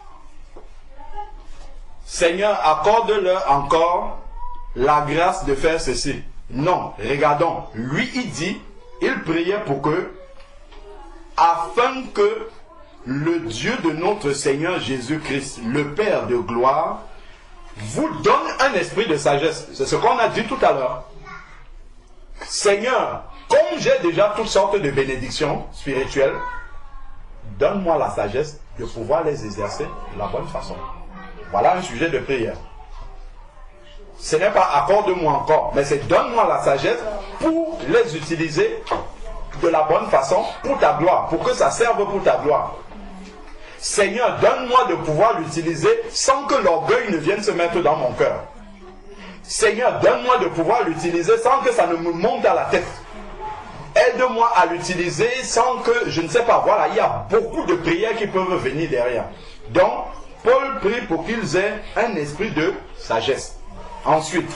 Seigneur, accorde-leur encore la grâce de faire ceci. Non, regardons. Lui, il dit, il priait pour que, afin que le Dieu de notre Seigneur Jésus-Christ, le Père de gloire, vous donne un esprit de sagesse. C'est ce qu'on a dit tout à l'heure. Seigneur, comme j'ai déjà toutes sortes de bénédictions spirituelles, donne-moi la sagesse de pouvoir les exercer de la bonne façon. Voilà un sujet de prière. Ce n'est pas accorde-moi encore, mais c'est donne-moi la sagesse pour les utiliser de la bonne façon pour ta gloire, pour que ça serve pour ta gloire. Seigneur, donne-moi de pouvoir l'utiliser sans que l'orgueil ne vienne se mettre dans mon cœur. Seigneur, donne-moi de pouvoir l'utiliser sans que ça ne me monte à la tête. Aide-moi à l'utiliser sans que, je ne sais pas, voilà, il y a beaucoup de prières qui peuvent venir derrière. Donc, Paul prie pour qu'ils aient un esprit de sagesse. Ensuite,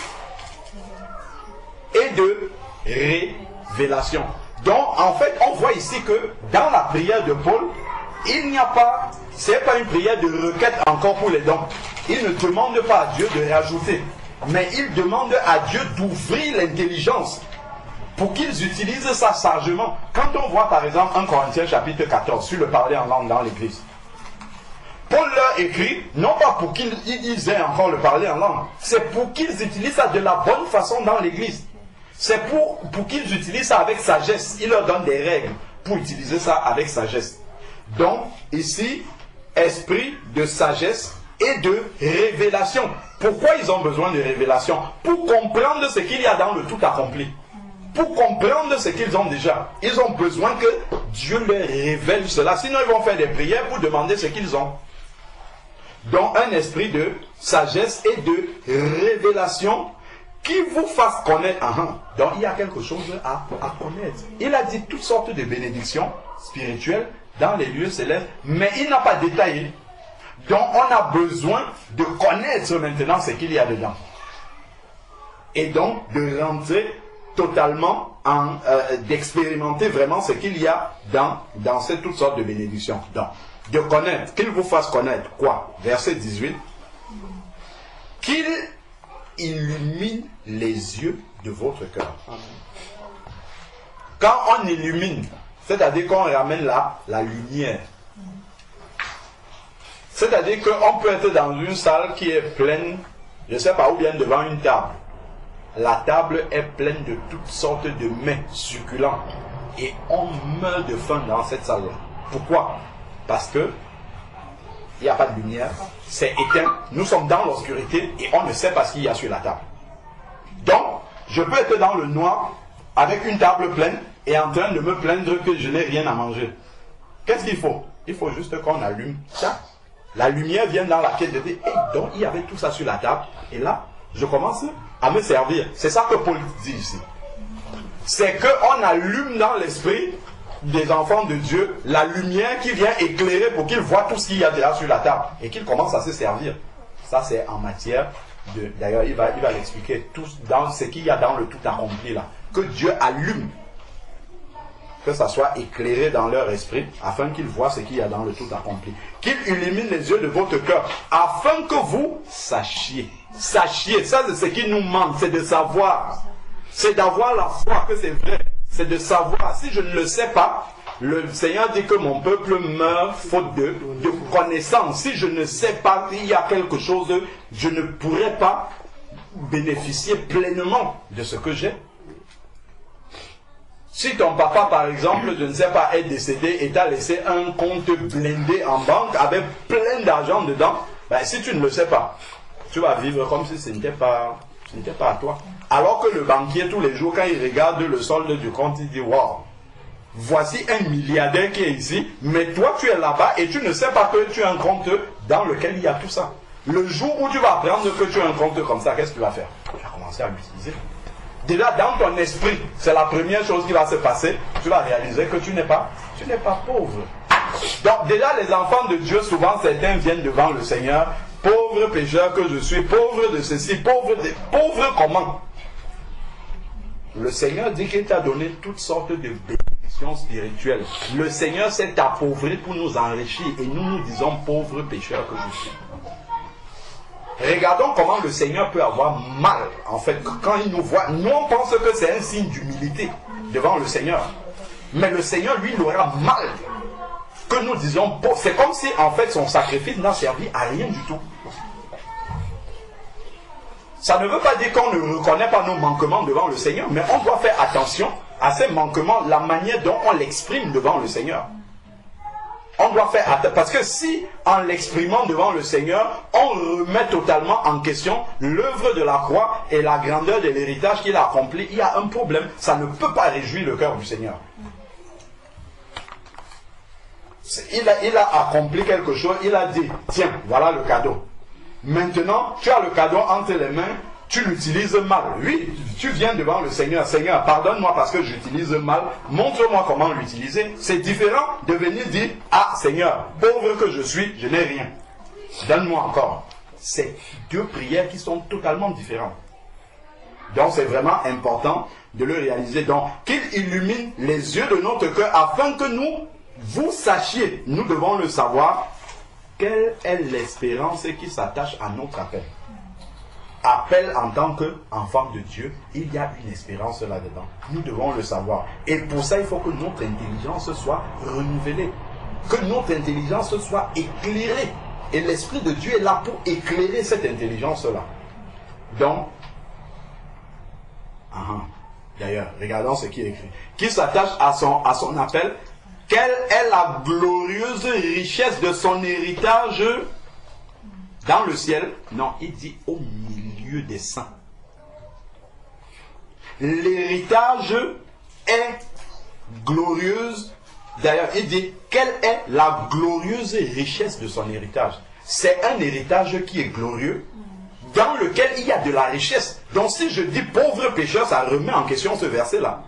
et de révélation. Donc, en fait, on voit ici que dans la prière de Paul, il n'y a pas, c'est pas une prière de requête encore pour les dons. Il ne demande pas à Dieu de rajouter, mais il demande à Dieu d'ouvrir l'intelligence pour qu'ils utilisent ça sagement. Quand on voit par exemple un Corinthiens chapitre quatorze sur le parler en langue dans l'église, Paul leur écrit, non pas pour qu'ils ils aient encore le parler en langue, c'est pour qu'ils utilisent ça de la bonne façon dans l'église. C'est pour, pour qu'ils utilisent ça avec sagesse. Il leur donne des règles pour utiliser ça avec sagesse. Donc, ici, esprit de sagesse et de révélation. Pourquoi ils ont besoin de révélation? Pour comprendre ce qu'il y a dans le tout accompli. Pour comprendre ce qu'ils ont déjà. Ils ont besoin que Dieu leur révèle cela. Sinon, ils vont faire des prières pour demander ce qu'ils ont. Donc, un esprit de sagesse et de révélation qui vous fasse connaître. Ah, donc, il y a quelque chose à, à connaître. Il a dit toutes sortes de bénédictions spirituelles dans les lieux célestes, mais il n'a pas détaillé. Donc, on a besoin de connaître maintenant ce qu'il y a dedans. Et donc, de rentrer totalement, en, euh, d'expérimenter vraiment ce qu'il y a dans, dans ces toutes sortes de bénédictions. Donc, de connaître, qu'il vous fasse connaître quoi? Verset dix-huit. Qu'il illumine les yeux de votre cœur. Quand on illumine, c'est-à-dire qu'on ramène la, la lumière. C'est-à-dire qu'on peut être dans une salle qui est pleine, je ne sais pas où, bien devant une table. La table est pleine de toutes sortes de mets succulents. Et on meurt de faim dans cette salle-là. Pourquoi? Parce que il n'y a pas de lumière, c'est éteint, nous sommes dans l'obscurité et on ne sait pas ce qu'il y a sur la table. Donc, je peux être dans le noir avec une table pleine et en train de me plaindre que je n'ai rien à manger. Qu'est-ce qu'il faut? Il faut juste qu'on allume ça. La lumière vient dans laquelle je dis, hey, donc il y avait tout ça sur la table et là, je commence à me servir. C'est ça que Paul dit ici. C'est qu'on allume dans l'esprit des enfants de Dieu la lumière qui vient éclairer pour qu'ils voient tout ce qu'il y a déjà sur la table et qu'ils commencent à se servir. Ça, c'est en matière de... D'ailleurs, il va, il va l'expliquer tout dans ce qu'il y a dans le tout accompli là. Que Dieu allume, que ça soit éclairé dans leur esprit afin qu'ils voient ce qu'il y a dans le tout accompli. Qu'il illumine les yeux de votre cœur afin que vous sachiez. Sachiez, ça c'est ce qui nous manque, c'est de savoir. C'est d'avoir la foi que c'est vrai. C'est de savoir. Si je ne le sais pas, le Seigneur dit que mon peuple meurt faute de, de connaissance. Si je ne sais pas qu'il y a quelque chose, je ne pourrai pas bénéficier pleinement de ce que j'ai. Si ton papa, par exemple, je ne sais pas, est décédé et t'a laissé un compte blindé en banque avec plein d'argent dedans, ben, si tu ne le sais pas, tu vas vivre comme si ce n'était pas, ce n'était pas à toi. Alors que le banquier, tous les jours, quand il regarde le solde du compte, il dit, waouh, voici un milliardaire qui est ici, mais toi, tu es là-bas et tu ne sais pas que tu as un compte dans lequel il y a tout ça. Le jour où tu vas apprendre que tu as un compte comme ça, qu'est-ce que tu vas faire? Tu vas commencer à l'utiliser. déjà dans ton esprit, c'est la première chose qui va se passer. Tu vas réaliser que tu n'es pas, tu n'es pas pauvre. Donc déjà les enfants de Dieu, souvent certains viennent devant le Seigneur, pauvre pécheur que je suis, pauvre de ceci, pauvre de... Pauvre comment? Le Seigneur dit qu'il t'a donné toutes sortes de bénédictions spirituelles. Le Seigneur s'est appauvri pour nous enrichir et nous nous disons pauvre pécheur que je suis. Regardons comment le Seigneur peut avoir mal, en fait, quand il nous voit. Nous, on pense que c'est un signe d'humilité devant le Seigneur. Mais le Seigneur, lui, il aura mal que nous disions, c'est comme si, en fait, son sacrifice n'a servi à rien du tout. Ça ne veut pas dire qu'on ne reconnaît pas nos manquements devant le Seigneur, mais on doit faire attention à ces manquements, la manière dont on l'exprime devant le Seigneur. On doit faire attention, parce que si, en l'exprimant devant le Seigneur, on remet totalement en question l'œuvre de la croix et la grandeur de l'héritage qu'il a accompli, il y a un problème. Ça ne peut pas réjouir le cœur du Seigneur. Il a, il a accompli quelque chose, il a dit, tiens, voilà le cadeau. Maintenant, tu as le cadeau entre les mains, tu l'utilises mal. Oui, tu viens devant le Seigneur. Seigneur, pardonne-moi parce que j'utilise mal. Montre-moi comment l'utiliser. C'est différent de venir dire, ah Seigneur, pauvre que je suis, je n'ai rien. Donne-moi encore. C'est deux prières qui sont totalement différentes. Donc c'est vraiment important de le réaliser. Donc qu'il illumine les yeux de notre cœur afin que nous, vous sachiez, nous devons le savoir, quelle est l'espérance qui s'attache à notre appel. Appel en tant qu'enfant de Dieu, il y a une espérance là-dedans. Nous devons le savoir. Et pour ça, il faut que notre intelligence soit renouvelée. Que notre intelligence soit éclairée. Et l'Esprit de Dieu est là pour éclairer cette intelligence-là. Donc, uh-huh. D'ailleurs, regardons ce qui est écrit. Qui s'attache à son, à son appel. Quelle est la glorieuse richesse de son héritage dans le ciel? Non, il dit au milieu des saints. L'héritage est glorieuse. D'ailleurs, il dit, quelle est la glorieuse richesse de son héritage? C'est un héritage qui est glorieux, dans lequel il y a de la richesse. Donc si je dis pauvre pécheur, ça remet en question ce verset-là.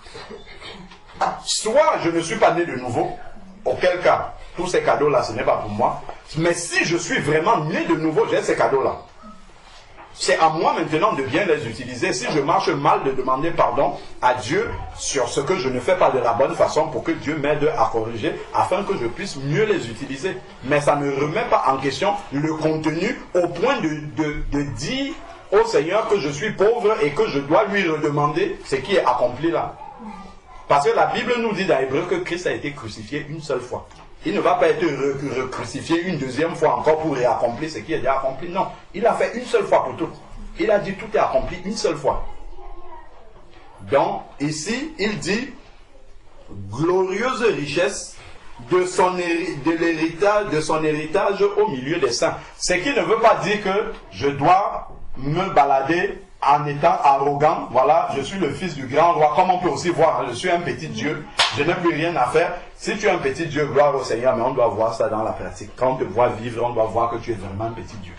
Soit je ne suis pas né de nouveau, auquel cas, tous ces cadeaux-là, ce n'est pas pour moi. Mais si je suis vraiment né de nouveau, j'ai ces cadeaux-là. C'est à moi maintenant de bien les utiliser. Si je marche mal, de demander pardon à Dieu sur ce que je ne fais pas de la bonne façon pour que Dieu m'aide à corriger, afin que je puisse mieux les utiliser. Mais ça ne remet pas en question le contenu au point de, de, de dire au Seigneur que je suis pauvre et que je dois lui redemander ce qui est accompli là. Parce que la Bible nous dit dans Hébreux que Christ a été crucifié une seule fois. Il ne va pas être recrucifié une deuxième fois encore pour réaccomplir ce qui est déjà accompli. Non, il a fait une seule fois pour toutes. Il a dit tout est accompli une seule fois. Donc, ici, il dit glorieuse richesse de son de l'héritage, de son héritage au milieu des saints. Ce qui ne veut pas dire que je dois me balader en étant arrogant. Voilà, je suis le fils du grand roi. Comme on peut aussi voir, je suis un petit Dieu. Je n'ai plus rien à faire. Si tu es un petit Dieu, gloire au Seigneur, mais on doit voir ça dans la pratique. Quand on te voit vivre, on doit voir que tu es vraiment un petit Dieu.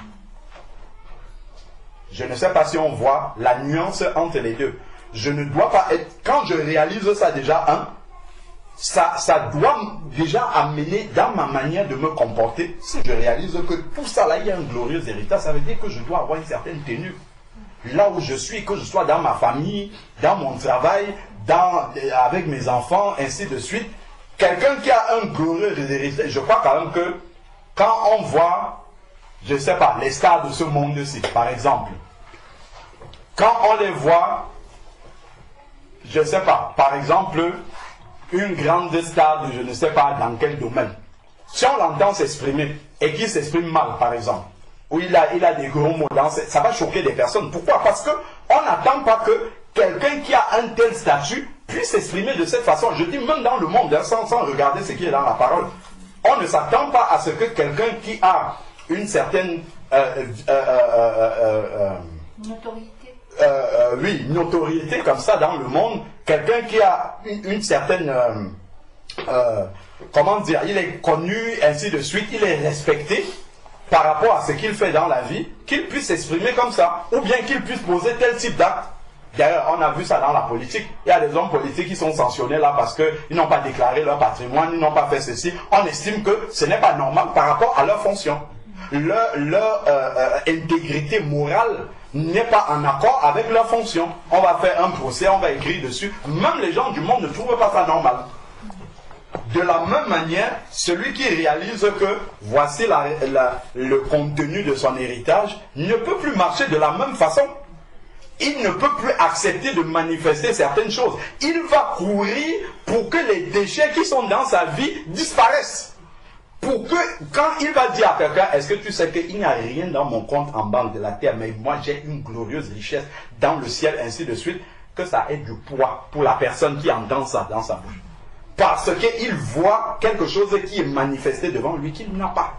Je ne sais pas si on voit la nuance entre les deux. Je ne dois pas être... Quand je réalise ça déjà, hein, ça, ça doit déjà amener dans ma manière de me comporter. Si je réalise que tout ça là, il y a un glorieux héritage, ça veut dire que je dois avoir une certaine tenue. Là où je suis, que je sois dans ma famille, dans mon travail, dans, avec mes enfants, ainsi de suite. Quelqu'un qui a un glorieux héritage, je crois quand même que quand on voit, je ne sais pas, les stars de ce monde-ci, par exemple, quand on les voit, je ne sais pas, par exemple, une grande star de je ne sais pas dans quel domaine, si on l'entend s'exprimer et qu'il s'exprime mal, par exemple, où il a, il a des gros mots dans ça va choquer des personnes. Pourquoi? Parce qu'on n'attend pas que quelqu'un qui a un tel statut puisse s'exprimer de cette façon. Je dis même dans le monde, hein, sans, sans regarder ce qui est dans la parole. On ne s'attend pas à ce que quelqu'un qui a une certaine euh, euh, euh, euh, euh, notoriété. Euh, euh, oui, notoriété comme ça dans le monde, quelqu'un qui a une, une certaine euh, euh, comment dire, il est connu, ainsi de suite, il est respecté par rapport à ce qu'il fait dans la vie, qu'il puisse s'exprimer comme ça, ou bien qu'il puisse poser tel type d'acte. D'ailleurs, on a vu ça dans la politique. Il y a des hommes politiques qui sont sanctionnés là parce qu'ils n'ont pas déclaré leur patrimoine, ils n'ont pas fait ceci. On estime que ce n'est pas normal par rapport à leur fonction. Leur, leur euh, euh, intégrité morale n'est pas en accord avec leur fonction. On va faire un procès, on va écrire dessus. Même les gens du monde ne trouvent pas ça normal. De la même manière, celui qui réalise que voici la, la, le contenu de son héritage ne peut plus marcher de la même façon. Il ne peut plus accepter de manifester certaines choses. Il va courir pour que les déchets qui sont dans sa vie disparaissent. Pour que, quand il va dire à quelqu'un, est-ce que tu sais qu'il n'y a rien dans mon compte en banque de la terre, mais moi j'ai une glorieuse richesse dans le ciel, ainsi de suite, que ça ait du poids pour la personne qui entend ça dans sa bouche. Parce qu'il voit quelque chose qui est manifesté devant lui qu'il n'a pas.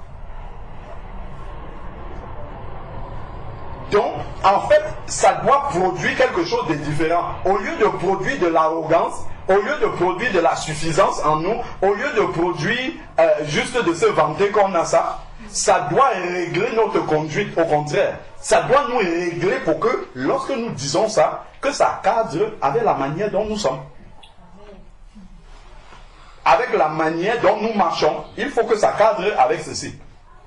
Donc, en fait, ça doit produire quelque chose de différent. Au lieu de produire de l'arrogance, au lieu de produire de la suffisance en nous, au lieu de produire euh, juste de se vanter qu'on a ça, ça doit régler notre conduite. Au contraire, ça doit nous régler pour que, lorsque nous disons ça, que ça cadre avec la manière dont nous sommes. Avec la manière dont nous marchons, il faut que ça cadre avec ceci.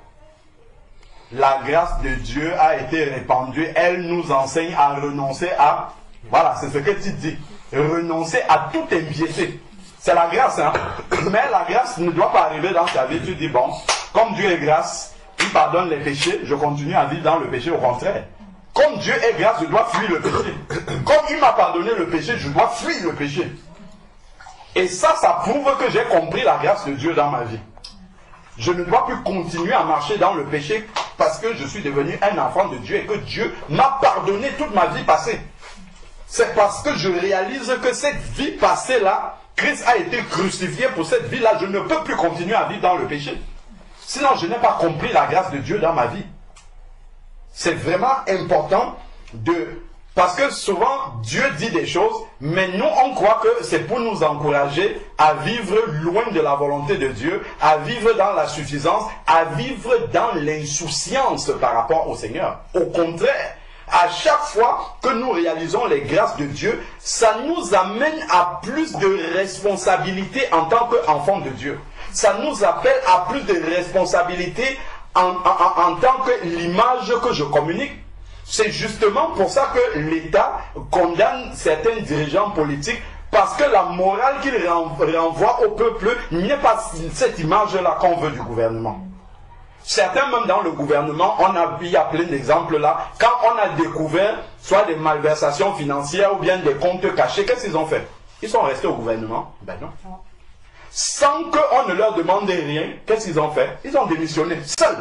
La grâce de Dieu a été répandue, elle nous enseigne à renoncer à, voilà, c'est ce que tu dis, renoncer à toute impiété. C'est la grâce, hein. Mais la grâce ne doit pas arriver dans ta vie, tu dis, bon, comme Dieu est grâce, il pardonne les péchés, je continue à vivre dans le péché, au contraire. Comme Dieu est grâce, je dois fuir le péché. Comme il m'a pardonné le péché, je dois fuir le péché. Et ça, ça prouve que j'ai compris la grâce de Dieu dans ma vie. Je ne dois plus continuer à marcher dans le péché parce que je suis devenu un enfant de Dieu et que Dieu m'a pardonné toute ma vie passée. C'est parce que je réalise que cette vie passée-là, Christ a été crucifié pour cette vie-là. Je ne peux plus continuer à vivre dans le péché. Sinon, je n'ai pas compris la grâce de Dieu dans ma vie. C'est vraiment important de... Parce que souvent, Dieu dit des choses, mais nous, on croit que c'est pour nous encourager à vivre loin de la volonté de Dieu, à vivre dans la suffisance, à vivre dans l'insouciance par rapport au Seigneur. Au contraire, à chaque fois que nous réalisons les grâces de Dieu, ça nous amène à plus de responsabilités en tant qu'enfants de Dieu. Ça nous appelle à plus de responsabilités en, en, en, en tant que l'image que je communique. C'est justement pour ça que l'État condamne certains dirigeants politiques, parce que la morale qu'il renvoie au peuple n'est pas cette image-là qu'on veut du gouvernement. Certains, même dans le gouvernement, on a vu, il y a plein d'exemples là, quand on a découvert soit des malversations financières ou bien des comptes cachés, qu'est-ce qu'ils ont fait? Ils sont restés au gouvernement? Ben non. Sans qu'on ne leur demande rien, qu'est-ce qu'ils ont fait? Ils ont démissionné, seuls.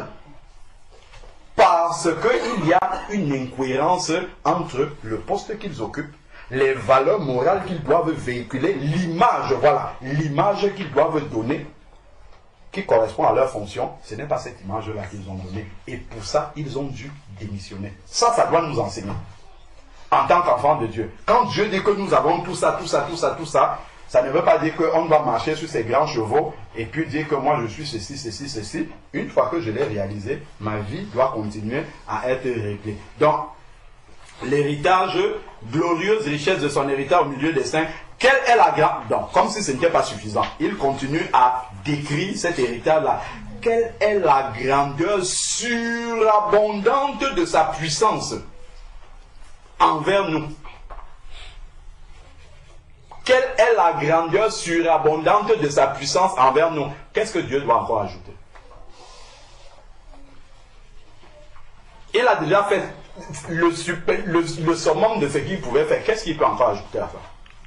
Parce qu'il y a une incohérence entre le poste qu'ils occupent, les valeurs morales qu'ils doivent véhiculer, l'image, voilà, l'image qu'ils doivent donner, qui correspond à leur fonction. Ce n'est pas cette image-là qu'ils ont donnée. Et pour ça, ils ont dû démissionner. Ça, ça doit nous enseigner. En tant qu'enfants de Dieu. Quand Dieu dit que nous avons tout ça, tout ça, tout ça, tout ça, ça ne veut pas dire qu'on doit marcher sur ces grands chevaux et puis dire que moi je suis ceci, ceci, ceci. Une fois que je l'ai réalisé, ma vie doit continuer à être réglée. Donc, l'héritage, glorieuse richesse de son héritage au milieu des saints, quelle est la grâce? Donc, comme si ce n'était pas suffisant, il continue à décrire cet héritage-là. Quelle est la grandeur surabondante de sa puissance envers nous? Quelle est la grandeur surabondante de sa puissance envers nous? Qu'est-ce que Dieu doit encore ajouter? Il a déjà fait le, super, le, le summum de ce qu'il pouvait faire. Qu'est-ce qu'il peut encore ajouter à ça?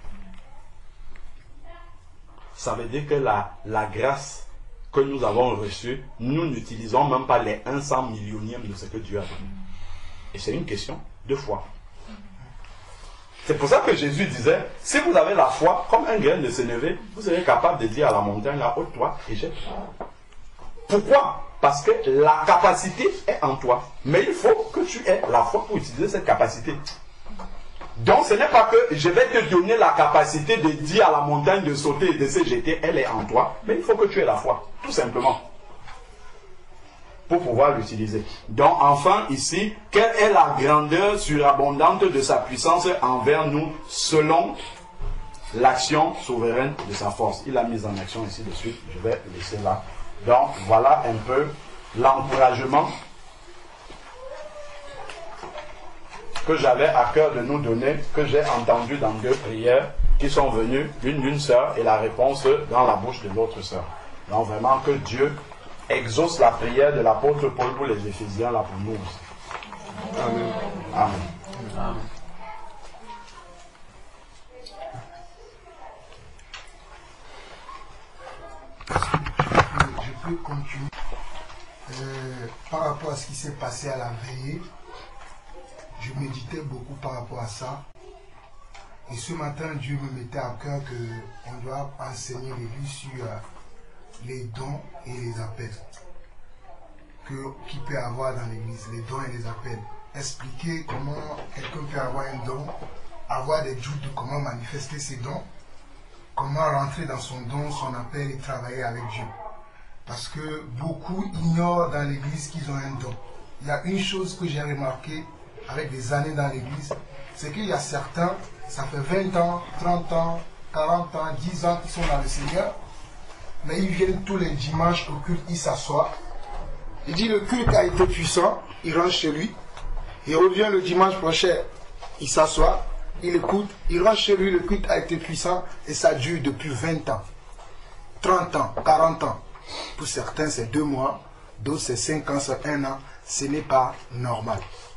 Ça veut dire que la, la grâce que nous avons reçue, nous n'utilisons même pas les un cent millionième de ce que Dieu a donné. Et c'est une question de foi. C'est pour ça que Jésus disait, si vous avez la foi, comme un grain de sénévé, vous serez capable de dire à la montagne, là, ôte-toi et jette-toi. Pourquoi? Parce que la capacité est en toi. Mais il faut que tu aies la foi pour utiliser cette capacité. Donc ce n'est pas que je vais te donner la capacité de dire à la montagne de sauter et de se jeter, elle est en toi. Mais il faut que tu aies la foi, tout simplement. pour pouvoir l'utiliser. Donc enfin ici, quelle est la grandeur surabondante de sa puissance envers nous selon l'action souveraine de sa force. Il a mis en action ici de suite, je vais laisser là. Donc voilà un peu l'encouragement que j'avais à cœur de nous donner, que j'ai entendu dans deux prières qui sont venues, l'une d'une sœur et la réponse dans la bouche de l'autre sœur. Donc vraiment que Dieu exauce la prière de l'apôtre Paul pour les Éphésiens là pour nous aussi. Amen. Amen. Amen. Je peux continuer euh, par rapport à ce qui s'est passé à la veillée. Je méditais beaucoup par rapport à ça. Et ce matin, Dieu me mettait à cœur qu'on doit enseigner l'Église sur euh, les dons et les appels qu'il peut y avoir dans l'Église, les dons et les appels. Expliquer comment quelqu'un peut avoir un don, avoir des doutes de comment manifester ses dons, comment rentrer dans son don, son appel et travailler avec Dieu. Parce que beaucoup ignorent dans l'Église qu'ils ont un don. Il y a une chose que j'ai remarqué avec des années dans l'Église, c'est qu'il y a certains, ça fait vingt ans, trente ans, quarante ans, dix ans qu'ils sont dans le Seigneur, mais ils viennent tous les dimanches au culte, ils s'assoient. Il dit le culte a été puissant, il rentre chez lui, il revient le dimanche prochain, il s'assoit, il écoute, il rentre chez lui, le culte a été puissant et ça dure depuis vingt ans, trente ans, quarante ans. Pour certains c'est deux mois, d'autres c'est cinq ans, c'est un an, ce n'est pas normal.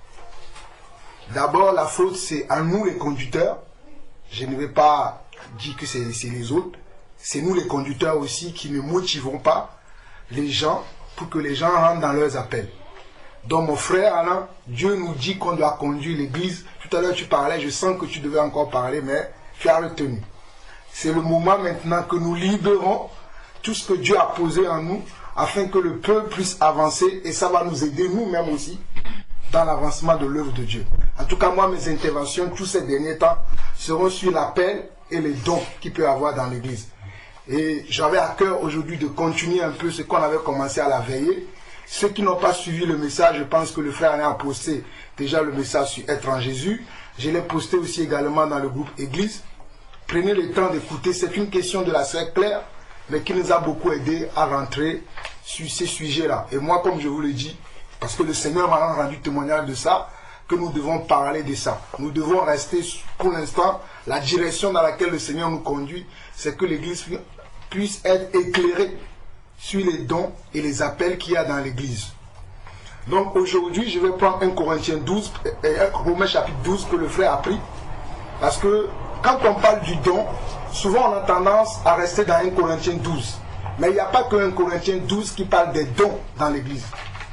D'abord la faute c'est à nous les conducteurs, je ne vais pas dire que c'est les autres, c'est nous les conducteurs aussi qui ne motivons pas les gens pour que les gens rentrent dans leurs appels. Donc mon frère Alain, Dieu nous dit qu'on doit conduire l'église. Tout à l'heure tu parlais, je sens que tu devais encore parler, mais tu as retenu. C'est le moment maintenant que nous libérons tout ce que Dieu a posé en nous afin que le peuple puisse avancer et ça va nous aider nous-mêmes aussi dans l'avancement de l'œuvre de Dieu. En tout cas, moi, mes interventions tous ces derniers temps seront sur l'appel et les dons qu'il peut y avoir dans l'église. Et j'avais à cœur aujourd'hui de continuer un peu ce qu'on avait commencé à la veillée. Ceux qui n'ont pas suivi le message, je pense que le frère a posté déjà le message sur être en Jésus. Je l'ai posté aussi également dans le groupe Église. Prenez le temps d'écouter. C'est une question de la sœur Claire, mais qui nous a beaucoup aidé à rentrer sur ces sujets-là. Et moi, comme je vous le dis, parce que le Seigneur m'a rendu témoignage de ça, que nous devons parler de ça. Nous devons rester, pour l'instant, la direction dans laquelle le Seigneur nous conduit, c'est que l'Église puisse être éclairée sur les dons et les appels qu'il y a dans l'Église. Donc aujourd'hui, je vais prendre un Corinthiens douze, et un Romains chapitre douze que le frère a pris, parce que quand on parle du don, souvent on a tendance à rester dans un Corinthiens douze. Mais il n'y a pas que un Corinthiens douze qui parle des dons dans l'Église.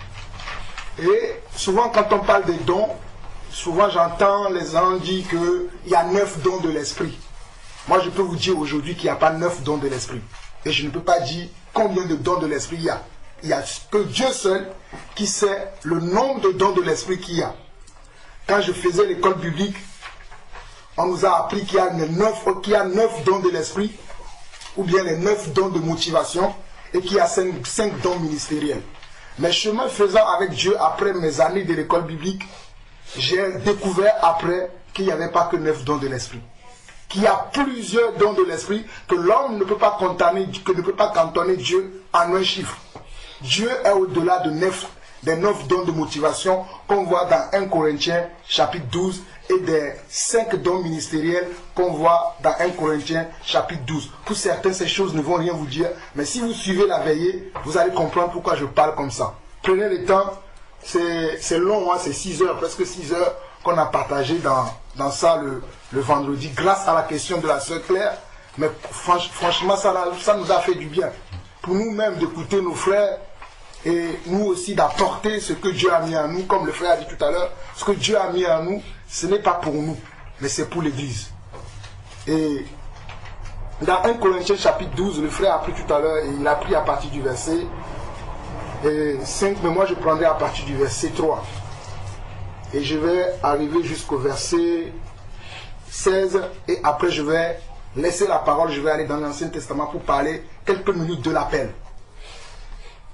Et souvent quand on parle des dons, souvent j'entends les gens dire qu'il y a neuf dons de l'esprit. Moi je peux vous dire aujourd'hui qu'il n'y a pas neuf dons de l'esprit. Et je ne peux pas dire combien de dons de l'esprit il y a. Il n'y a que Dieu seul qui sait le nombre de dons de l'esprit qu'il y a. Quand je faisais l'école biblique, on nous a appris qu'il y a neuf, qu'il y a neuf dons de l'esprit, ou bien les neuf dons de motivation, et qu'il y a cinq, cinq dons ministériels. Mais chemin faisant avec Dieu, après mes années de l'école biblique, j'ai découvert après qu'il n'y avait pas que neuf dons de l'esprit. Qu'il y a plusieurs dons de l'esprit, que l'homme ne peut pas cantonner, que ne peut pas cantonner Dieu en un chiffre. Dieu est au-delà de neuf, des neuf dons de motivation qu'on voit dans un Corinthiens chapitre douze et des cinq dons ministériels qu'on voit dans un Corinthiens chapitre douze. Pour certains, ces choses ne vont rien vous dire, mais si vous suivez la veillée, vous allez comprendre pourquoi je parle comme ça. Prenez le temps, c'est long, hein, c'est six heures, presque six heures qu'on a partagé dans, dans ça le, le vendredi, grâce à la question de la sœur Claire, mais franch, franchement, ça, ça nous a fait du bien. Pour nous-mêmes d'écouter nos frères, et nous aussi d'apporter ce que Dieu a mis en nous, comme le frère a dit tout à l'heure, ce que Dieu a mis en nous, ce n'est pas pour nous, mais c'est pour l'Église. Et dans un Corinthiens chapitre douze, le frère a pris tout à l'heure, et il a pris à partir du verset cinq, mais moi je prendrai à partir du verset trois. Et je vais arriver jusqu'au verset seize, et après je vais laisser la parole, je vais aller dans l'Ancien Testament pour parler quelques minutes de l'appel.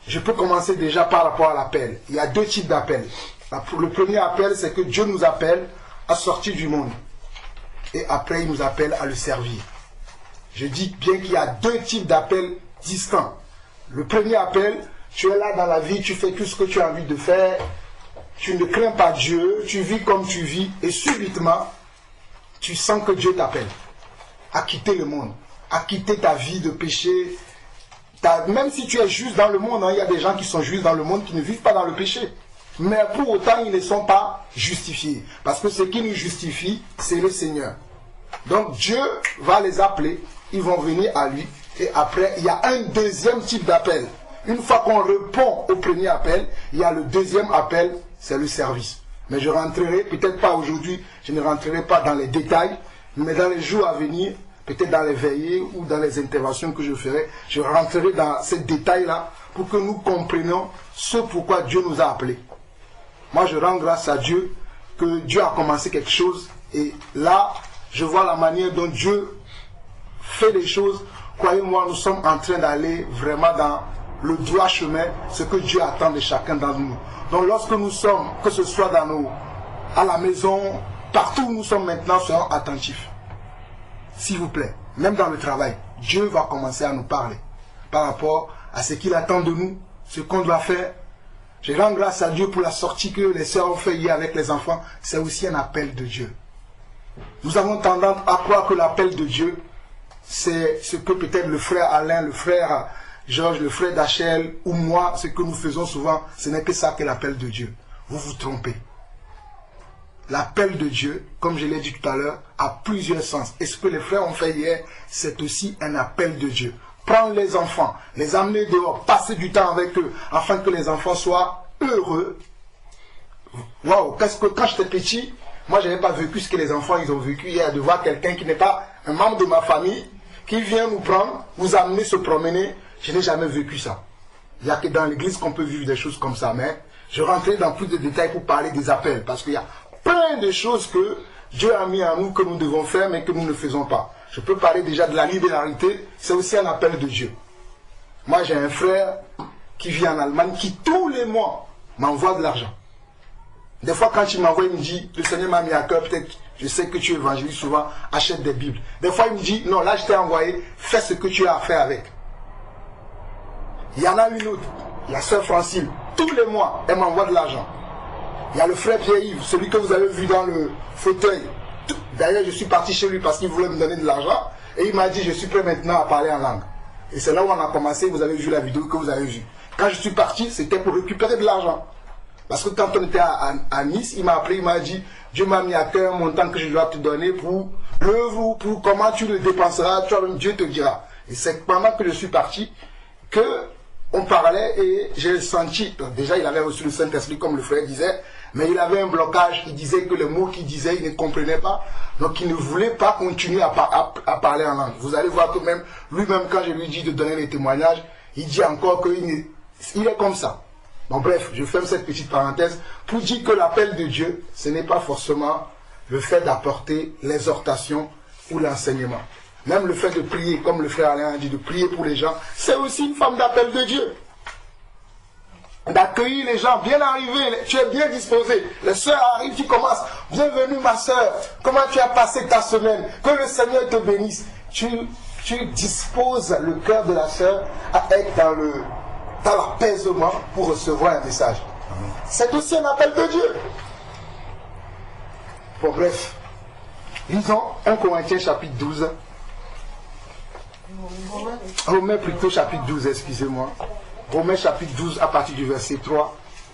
je peux commencer déjà par rapport à l'appel. Il y a deux types d'appels. Le premier appel, c'est que Dieu nous appelle à sortir du monde. Et après, il nous appelle à le servir. Je dis bien qu'il y a deux types d'appels distincts. Le premier appel, tu es là dans la vie, tu fais tout ce que tu as envie de faire, tu ne crains pas Dieu, tu vis comme tu vis, et subitement, tu sens que Dieu t'appelle à quitter le monde, à quitter ta vie de péché. Même si tu es juste dans le monde, hein, il y a des gens qui sont justes dans le monde qui ne vivent pas dans le péché. Mais pour autant, ils ne sont pas justifiés. Parce que ce qui nous justifie, c'est le Seigneur. Donc Dieu va les appeler, ils vont venir à lui. Et après, il y a un deuxième type d'appel. Une fois qu'on répond au premier appel, il y a le deuxième appel, c'est le service. Mais je rentrerai, peut-être pas aujourd'hui, je ne rentrerai pas dans les détails, mais dans les jours à venir, peut-être dans les veillées ou dans les interventions que je ferai, je rentrerai dans ces détails-là pour que nous comprenions ce pourquoi Dieu nous a appelés. Moi, je rends grâce à Dieu que Dieu a commencé quelque chose et là, je vois la manière dont Dieu fait les choses. Croyez-moi, nous sommes en train d'aller vraiment dans le droit chemin, ce que Dieu attend de chacun d'entre nous. Donc lorsque nous sommes, que ce soit dans nos, à la maison, partout où nous sommes maintenant, soyons attentifs. S'il vous plaît, même dans le travail, Dieu va commencer à nous parler par rapport à ce qu'il attend de nous, ce qu'on doit faire. Je rends grâce à Dieu pour la sortie que les sœurs ont fait hier avec les enfants. C'est aussi un appel de Dieu. Nous avons tendance à croire que l'appel de Dieu, c'est ce que peut-être le frère Alain, le frère Georges, le frère Dachel ou moi, ce que nous faisons souvent, ce n'est que ça que l'appel de Dieu. Vous vous trompez. L'appel de Dieu, comme je l'ai dit tout à l'heure, a plusieurs sens. Et ce que les frères ont fait hier, c'est aussi un appel de Dieu. Prendre les enfants, les amener dehors, passer du temps avec eux, afin que les enfants soient heureux. Waouh, qu'est-ce que quand j'étais petit, moi je n'avais pas vécu ce que les enfants ils ont vécu hier, de voir quelqu'un qui n'est pas un membre de ma famille, qui vient nous prendre, nous amener se promener. Je n'ai jamais vécu ça. Il n'y a que dans l'église qu'on peut vivre des choses comme ça. Mais je rentrais dans plus de détails pour parler des appels. Parce qu'il y a plein de choses que Dieu a mis en nous que nous devons faire, mais que nous ne faisons pas. Je peux parler déjà de la libéralité. C'est aussi un appel de Dieu. Moi, j'ai un frère qui vit en Allemagne, qui tous les mois m'envoie de l'argent. Des fois, quand il m'envoie, il me dit, le Seigneur m'a mis à cœur, peut-être, je sais que tu évangélises souvent, achète des Bibles. Des fois, il me dit, non, là, je t'ai envoyé, fais ce que tu as à faire avec. Il y en a une autre, la sœur Francine, tous les mois, elle m'envoie de l'argent. Il y a le frère Pierre-Yves, celui que vous avez vu dans le fauteuil. D'ailleurs, je suis parti chez lui parce qu'il voulait me donner de l'argent. Et il m'a dit, je suis prêt maintenant à parler en langue. Et c'est là où on a commencé, vous avez vu la vidéo que vous avez vue. Quand je suis parti, c'était pour récupérer de l'argent. Parce que quand on était à, à, à Nice, il m'a appelé, il m'a dit, Dieu m'a mis à cœur un montant que je dois te donner pour l'œuvre, pour comment tu le dépenseras, toi-même Dieu te dira. Et c'est pendant que je suis parti que on parlait et j'ai senti, déjà il avait reçu le Saint-Esprit comme le frère disait, mais il avait un blocage, il disait que les mots qu'il disait, il ne comprenait pas, donc il ne voulait pas continuer à, à, à parler en langue. Vous allez voir que même, lui-même quand je lui dis de donner les témoignages, il dit encore qu'il il est comme ça. Bon bref, je ferme cette petite parenthèse pour dire que l'appel de Dieu, ce n'est pas forcément le fait d'apporter l'exhortation ou l'enseignement. Même le fait de prier, comme le frère Alain a dit, de prier pour les gens, c'est aussi une forme d'appel de Dieu. D'accueillir les gens, bien arrivé, tu es bien disposé. Les sœurs arrivent, tu commences, bienvenue ma sœur, comment tu as passé ta semaine, que le Seigneur te bénisse. Tu, tu disposes le cœur de la sœur à être dans le dans l'apaisement pour recevoir un message. C'est aussi un appel de Dieu. Bon bref, lisons un Corinthiens chapitre douze. Romains plutôt chapitre douze, excusez-moi. Romains chapitre douze à partir du verset trois.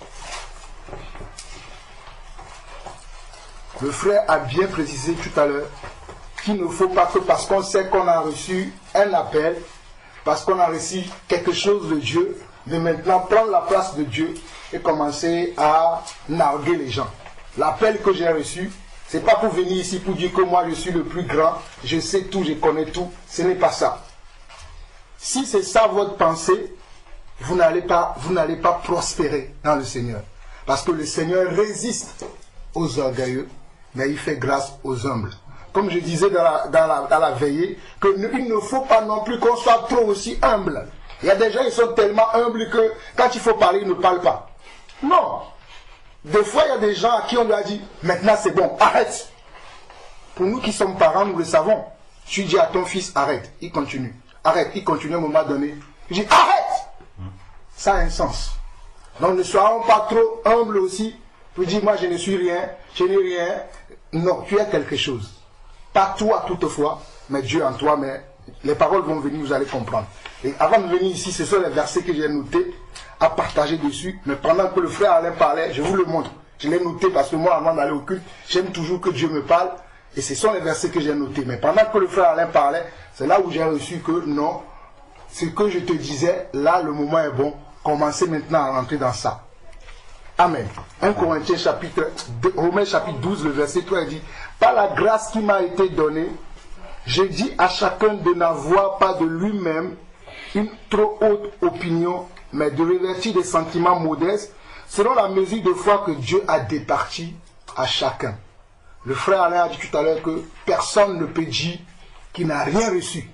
Le frère a bien précisé tout à l'heure qu'il ne faut pas que parce qu'on sait qu'on a reçu un appel, parce qu'on a reçu quelque chose de Dieu, de maintenant prendre la place de Dieu et commencer à narguer les gens. L'appel que j'ai reçu, c'est pas pour venir ici pour dire que moi je suis le plus grand, je sais tout, je connais tout. Ce n'est pas ça. Si c'est ça votre pensée, vous n'allez pas, vous n'allez pas prospérer dans le Seigneur. Parce que le Seigneur résiste aux orgueilleux, mais il fait grâce aux humbles. Comme je disais dans la, dans la, dans la veillée, qu'il ne faut pas non plus qu'on soit trop aussi humble. Il y a des gens qui sont tellement humbles que quand il faut parler, ils ne parlent pas. Non. Des fois, il y a des gens à qui on lui a dit, maintenant c'est bon, arrête. Pour nous qui sommes parents, nous le savons. Tu dis à ton fils, arrête. Il continue. Arrête. Il continue à un moment donné. Je dis, arrête. Ça a un sens. Donc ne soyons pas trop humbles aussi. Pour dire, moi je ne suis rien, je n'ai rien. Non, tu es quelque chose. Pas toi toutefois, mais Dieu en toi, mais les paroles vont venir, vous allez comprendre. Et avant de venir ici, ce sont les versets que j'ai notés à partager dessus. Mais pendant que le frère Alain parlait, je vous le montre. Je l'ai noté parce que moi, avant d'aller au culte, j'aime toujours que Dieu me parle. Et ce sont les versets que j'ai notés. Mais pendant que le frère Alain parlait, c'est là où j'ai reçu que non, ce que je te disais, là, le moment est bon. Commencez maintenant à rentrer dans ça. Amen. un Corinthiens chapitre, Romains chapitre douze, le verset trois, il dit, par la grâce qui m'a été donnée, je dis à chacun de n'avoir pas de lui-même une trop haute opinion, mais de revêtir des sentiments modestes, selon la mesure de foi que Dieu a départi à chacun. Le frère Alain a dit tout à l'heure que personne ne peut dire qu'il n'a rien reçu.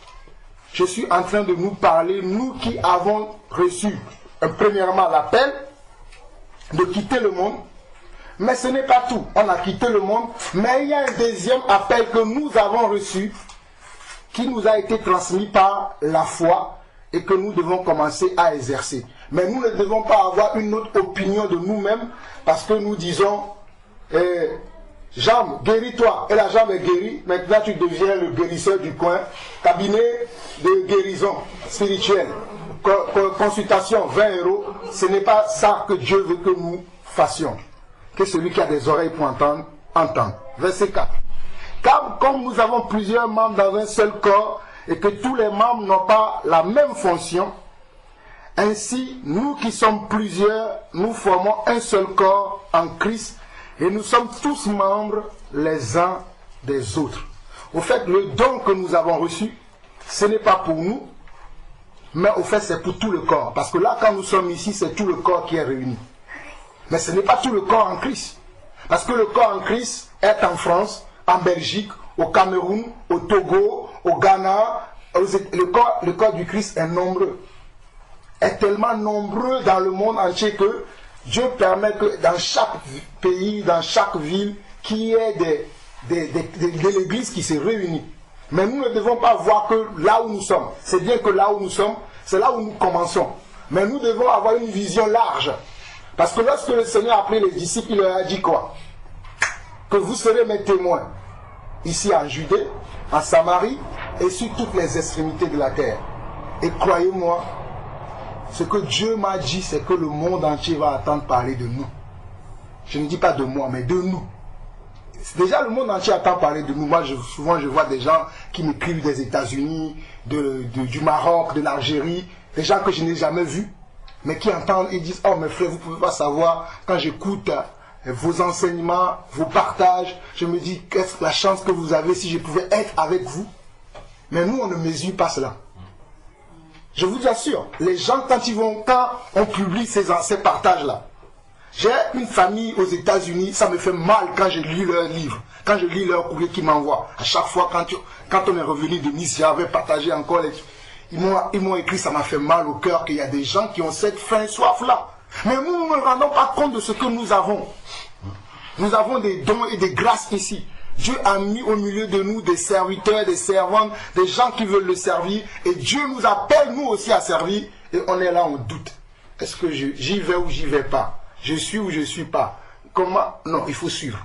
Je suis en train de nous parler, nous qui avons reçu, euh, premièrement, l'appel de quitter le monde. Mais ce n'est pas tout. On a quitté le monde, mais il y a un deuxième appel que nous avons reçu, qui nous a été transmis par la foi et que nous devons commencer à exercer. Mais nous ne devons pas avoir une autre opinion de nous-mêmes parce que nous disons, eh, jambe, guéris-toi. Et la jambe est guérie. Maintenant, tu deviens le guérisseur du coin. Cabinet de guérison spirituelle. Consultation, vingt euros. Ce n'est pas ça que Dieu veut que nous fassions. Que celui qui a des oreilles pour entendre, entende. Verset quatre. Car comme nous avons plusieurs membres dans un seul corps, et que tous les membres n'ont pas la même fonction, ainsi, nous qui sommes plusieurs, nous formons un seul corps en Christ, et nous sommes tous membres les uns des autres. Au fait, le don que nous avons reçu, ce n'est pas pour nous, mais au fait, c'est pour tout le corps. Parce que là, quand nous sommes ici, c'est tout le corps qui est réuni. Mais ce n'est pas tout le corps en Christ. Parce que le corps en Christ est en France, en Belgique, au Cameroun, au Togo, au Ghana. Le corps, le corps du Christ est nombreux. Est tellement nombreux dans le monde entier que Dieu permet que dans chaque pays, dans chaque ville, qu'il y ait des, des, des, des, de l'église qui se réunit. Mais nous ne devons pas voir que là où nous sommes. C'est bien que là où nous sommes, c'est là où nous commençons. Mais nous devons avoir une vision large. Parce que lorsque le Seigneur a appelé les disciples, il leur a dit quoi? Que vous serez mes témoins. Ici en Judée, en Samarie et sur toutes les extrémités de la terre. Et croyez-moi, ce que Dieu m'a dit, c'est que le monde entier va attendre parler de nous. Je ne dis pas de moi, mais de nous. Déjà, le monde entier attend parler de nous. Moi, je, souvent, je vois des gens qui m'écrivent des États-Unis, de, de, du Maroc, de l'Algérie, des gens que je n'ai jamais vus, mais qui entendent et disent, oh mes frères, vous ne pouvez pas savoir, quand j'écoute vos enseignements, vos partages, je me dis, qu'est-ce que la chance que vous avez si je pouvais être avec vous. Mais nous, on ne mesure pas cela. Je vous assure, les gens, quand ils vont, quand on publie ces, ces partages-là, j'ai une famille aux États-Unis, ça me fait mal quand je lis leurs livres, quand je lis leurs courriers qu'ils m'envoient. À chaque fois, quand, tu, quand on est revenu de Nice, j'avais partagé encore les... Ils m'ont, ils m'ont écrit, ça m'a fait mal au cœur qu'il y a des gens qui ont cette faim, soif-là. Mais nous, nous ne nous rendons pas compte de ce que nous avons. Nous avons des dons et des grâces ici. Dieu a mis au milieu de nous des serviteurs, des servantes, des gens qui veulent le servir. Et Dieu nous appelle, nous aussi, à servir. Et on est là, on doute. Est-ce que je, j'y vais ou j'y vais pas? Je suis ou je ne suis pas? Comment? Non, il faut suivre.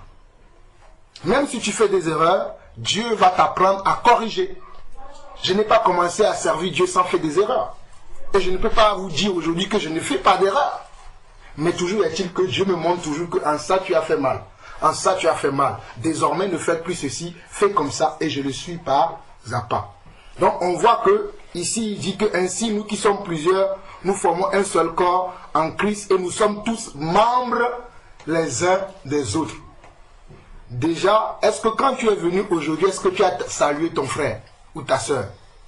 Même si tu fais des erreurs, Dieu va t'apprendre à corriger. Je n'ai pas commencé à servir Dieu sans faire des erreurs. Et je ne peux pas vous dire aujourd'hui que je ne fais pas d'erreurs. Mais toujours est-il que Dieu me montre toujours qu'en ça tu as fait mal. En ça tu as fait mal. Désormais ne faites plus ceci, fais comme ça et je le suis pas à pas. Donc on voit que ici il dit que ainsi nous qui sommes plusieurs, nous formons un seul corps en Christ et nous sommes tous membres les uns des autres. Déjà, est-ce que quand tu es venu aujourd'hui, est-ce que tu as salué ton frère ou ta soeur?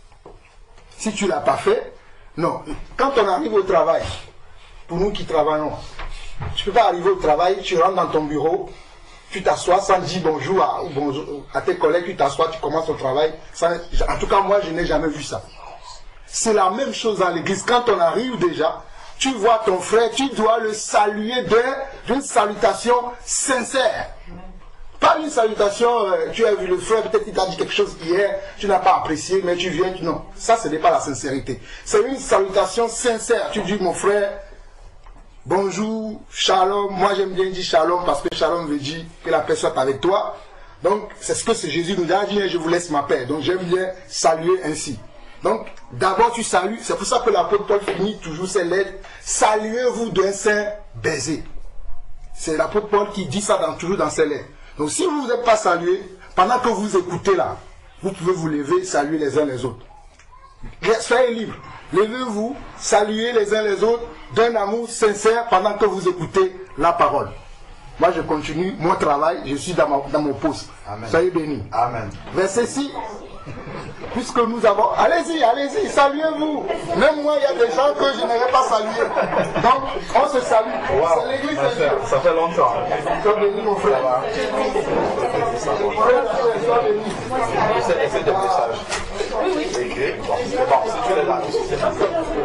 Si tu ne l'as pas fait, non. Quand on arrive au travail, pour nous qui travaillons, tu ne peux pas arriver au travail, tu rentres dans ton bureau, tu t'assois sans dire bonjour à, bonjour à tes collègues, tu t'assois, tu commences ton travail. Sans, en tout cas, moi, je n'ai jamais vu ça. C'est la même chose dans l'église. Quand on arrive déjà, tu vois ton frère, tu dois le saluer d'une salutation sincère. Pas une salutation, euh, tu as vu le frère, peut-être il t'a dit quelque chose hier, tu n'as pas apprécié, mais tu viens, tu... non. Ça, ce n'est pas la sincérité. C'est une salutation sincère. Tu dis, mon frère, bonjour, shalom. Moi, j'aime bien dire shalom parce que shalom veut dire que la paix soit avec toi. Donc, c'est ce que Jésus nous a dit, je vous laisse ma paix. Donc, j'aime bien saluer ainsi. Donc, d'abord, tu salues. C'est pour ça que l'apôtre Paul finit toujours ses lettres. Saluez-vous d'un saint baiser. C'est l'apôtre Paul qui dit ça dans, toujours dans ses lettres. Donc, si vous n'êtes pas salué, pendant que vous écoutez là, vous pouvez vous lever et saluer les uns les autres. Soyez libres. Levez-vous, saluez les uns les autres d'un amour sincère pendant que vous écoutez la parole. Moi, je continue mon travail, je suis dans, ma, dans mon poste. Amen. Soyez bénis. Amen. Verset six. Puisque nous avons... Allez-y, allez-y, saluez-vous. Même moi, il y a des gens que je n'aurais pas salués. Donc, on se salue. Wow. C'est l'église de Dieu. Ça fait longtemps. Sois béni, mon frère. C'est des messages. Oui, oui. Écrit. Bon, c'est bon. Si tu es là, c'est ça.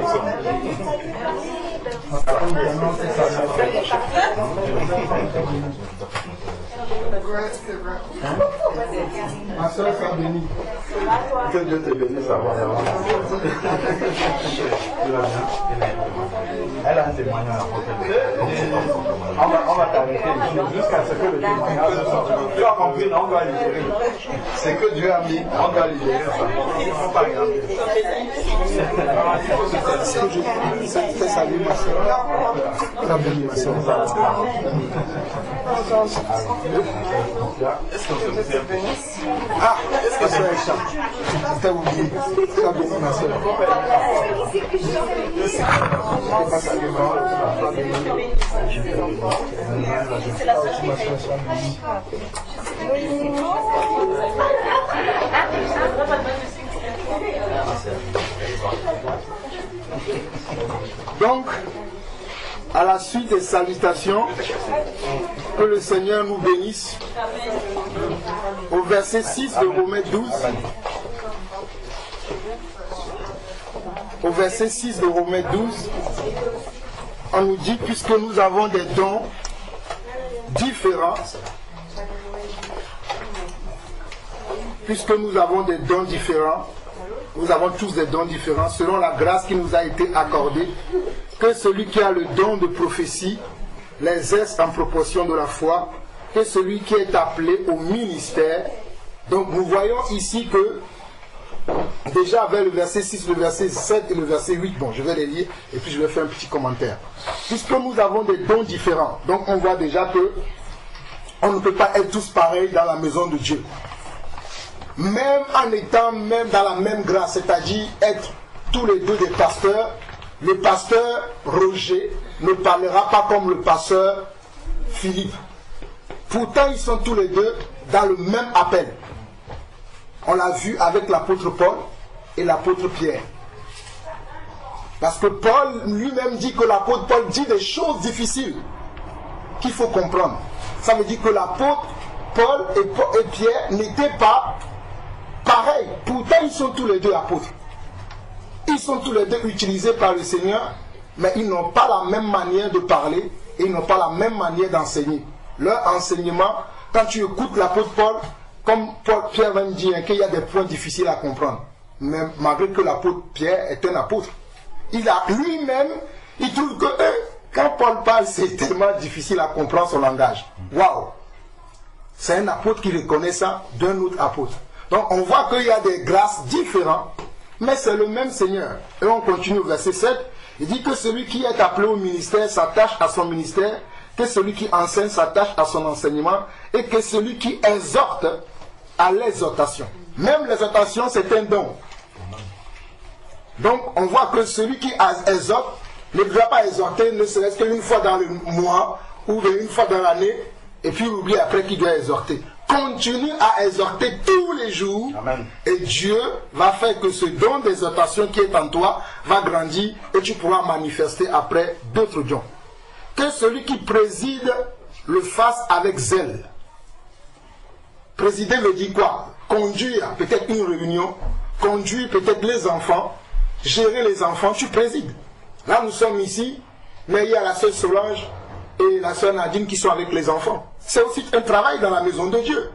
Ma soeur, sois bénie. Que Dieu te bénisse, ça va. Elle a un témoignage à apporter. On va, on va t'arrêter jusqu'à ce que le témoignage sorte. Tu as compris, non, on doit libérer. C'est que Dieu a mis, on doit libérer ça. Il ne faut pas regarder. C'est que je fais saluer ma soeur. Sois bénie, ma soeur. Est-ce que vous êtes béni? Ah, est-ce que c'est un chant? C'était oublié. Sois béni, ma soeur. Donc, à la suite des salutations, que le Seigneur nous bénisse. Au verset six de Romains douze, au verset six de Romains douze, on nous dit, puisque nous avons des dons différents, puisque nous avons des dons différents, nous avons tous des dons différents, selon la grâce qui nous a été accordée, que celui qui a le don de prophétie l'exerce en proportion de la foi, que celui qui est appelé au ministère. Donc nous voyons ici que, déjà avec le verset six, le verset sept et le verset huit, bon je vais les lire et puis je vais faire un petit commentaire. Puisque nous avons des dons différents, donc on voit déjà que on ne peut pas être tous pareils dans la maison de Dieu. Même en étant même dans la même grâce, c'est-à-dire être tous les deux des pasteurs, le pasteur Roger ne parlera pas comme le pasteur Philippe. Pourtant, ils sont tous les deux dans le même appel. On l'a vu avec l'apôtre Paul et l'apôtre Pierre. Parce que Paul lui-même dit que l'apôtre Paul dit des choses difficiles qu'il faut comprendre. Ça veut dire que l'apôtre Paul et Pierre n'étaient pas pareils. Pourtant, ils sont tous les deux apôtres. Ils sont tous les deux utilisés par le Seigneur, mais ils n'ont pas la même manière de parler et ils n'ont pas la même manière d'enseigner. Leur enseignement, quand tu écoutes l'apôtre Paul, comme Paul, Pierre va me dire hein, qu'il y a des points difficiles à comprendre. Mais malgré que l'apôtre Pierre est un apôtre, il a lui-même, il trouve que euh, quand Paul parle, c'est tellement difficile à comprendre son langage. Waouh! C'est un apôtre qui reconnaît ça d'un autre apôtre. Donc on voit qu'il y a des grâces différentes, mais c'est le même Seigneur. Et on continue au verset sept. Il dit que celui qui est appelé au ministère s'attache à son ministère, que celui qui enseigne s'attache à son enseignement, et que celui qui exhorte à l'exhortation. Même l'exhortation, c'est un don. Donc on voit que celui qui exhorte ne doit pas exhorter ne serait-ce qu'une fois dans le mois ou une fois dans l'année, et puis il oublie après qu'il doit exhorter. Continue à exhorter tous les jours. Amen. Et Dieu va faire que ce don d'exhortation qui est en toi va grandir et tu pourras manifester après d'autres dons. Que celui qui préside le fasse avec zèle. Présider veut dire quoi? Conduire peut-être une réunion, conduire peut-être les enfants, gérer les enfants, tu présides. Là, nous sommes ici, mais il y a la sœur Solange et la sœur Nadine qui sont avec les enfants. C'est aussi un travail dans la maison de Dieu.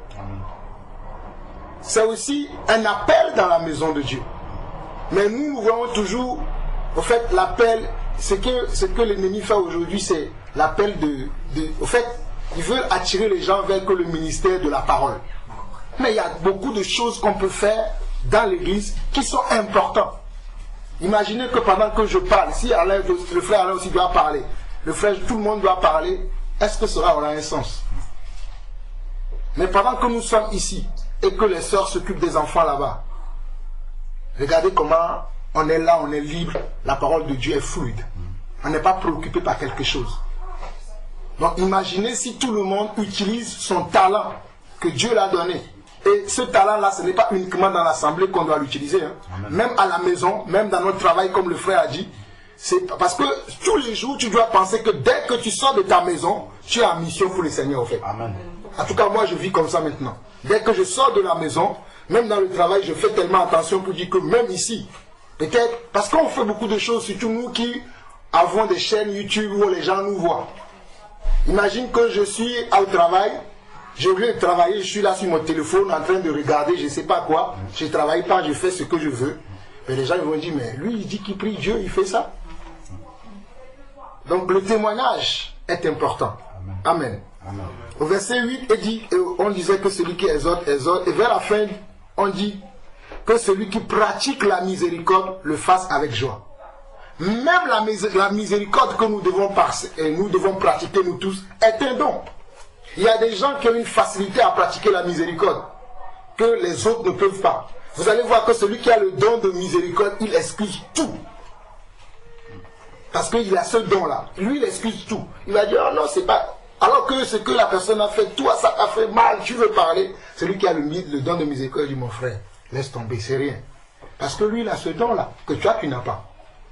C'est aussi un appel dans la maison de Dieu. Mais nous, nous voyons toujours, au fait, l'appel, ce que, ce que l'ennemi fait aujourd'hui, c'est l'appel de, de... Au fait, ils veulent attirer les gens vers que le ministère de la parole. Mais il y a beaucoup de choses qu'on peut faire dans l'église qui sont importantes. Imaginez que pendant que je parle, si Alain, le frère Alain aussi doit parler, le frère, tout le monde doit parler, est-ce que cela aura un sens? Mais pendant que nous sommes ici et que les sœurs s'occupent des enfants là-bas, regardez comment on est là, on est libre, la parole de Dieu est fluide. On n'est pas préoccupé par quelque chose. Donc imaginez si tout le monde utilise son talent que Dieu l'a donné. Et ce talent-là, ce n'est pas uniquement dans l'assemblée qu'on doit l'utiliser. Hein. Même à la maison, même dans notre travail, comme le frère a dit. C'est parce que tous les jours, tu dois penser que dès que tu sors de ta maison, tu es en mission pour le Seigneur, au fait. Amen. En tout cas, moi, je vis comme ça maintenant. Dès que je sors de la maison, même dans le travail, je fais tellement attention pour dire que même ici, peut-être, parce qu'on fait beaucoup de choses, surtout nous qui avons des chaînes YouTube où les gens nous voient. Imagine que je suis au travail, j'ai oublié de travailler, je suis là sur mon téléphone en train de regarder, je ne sais pas quoi, je ne travaille pas, je fais ce que je veux. Mais les gens ils vont dire, mais lui il dit qu'il prie Dieu, il fait ça. Donc le témoignage est important. Amen. Amen. Au verset huit, il dit, on disait que celui qui exhorte, exhorte, et vers la fin, on dit que celui qui pratique la miséricorde le fasse avec joie. Même la, la miséricorde que nous devons, nous devons pratiquer, nous tous, est un don. Il y a des gens qui ont une facilité à pratiquer la miséricorde que les autres ne peuvent pas. Vous allez voir que celui qui a le don de miséricorde, il excuse tout. Parce qu'il a ce don-là. Lui, il excuse tout. Il va dire, oh non, c'est pas... Alors que ce que la personne a fait, toi, ça t'a fait mal, tu veux parler. Celui qui a le, le don de miséricorde, il dit, mon frère, laisse tomber, c'est rien. Parce que lui, il a ce don-là, que toi, tu n'as pas.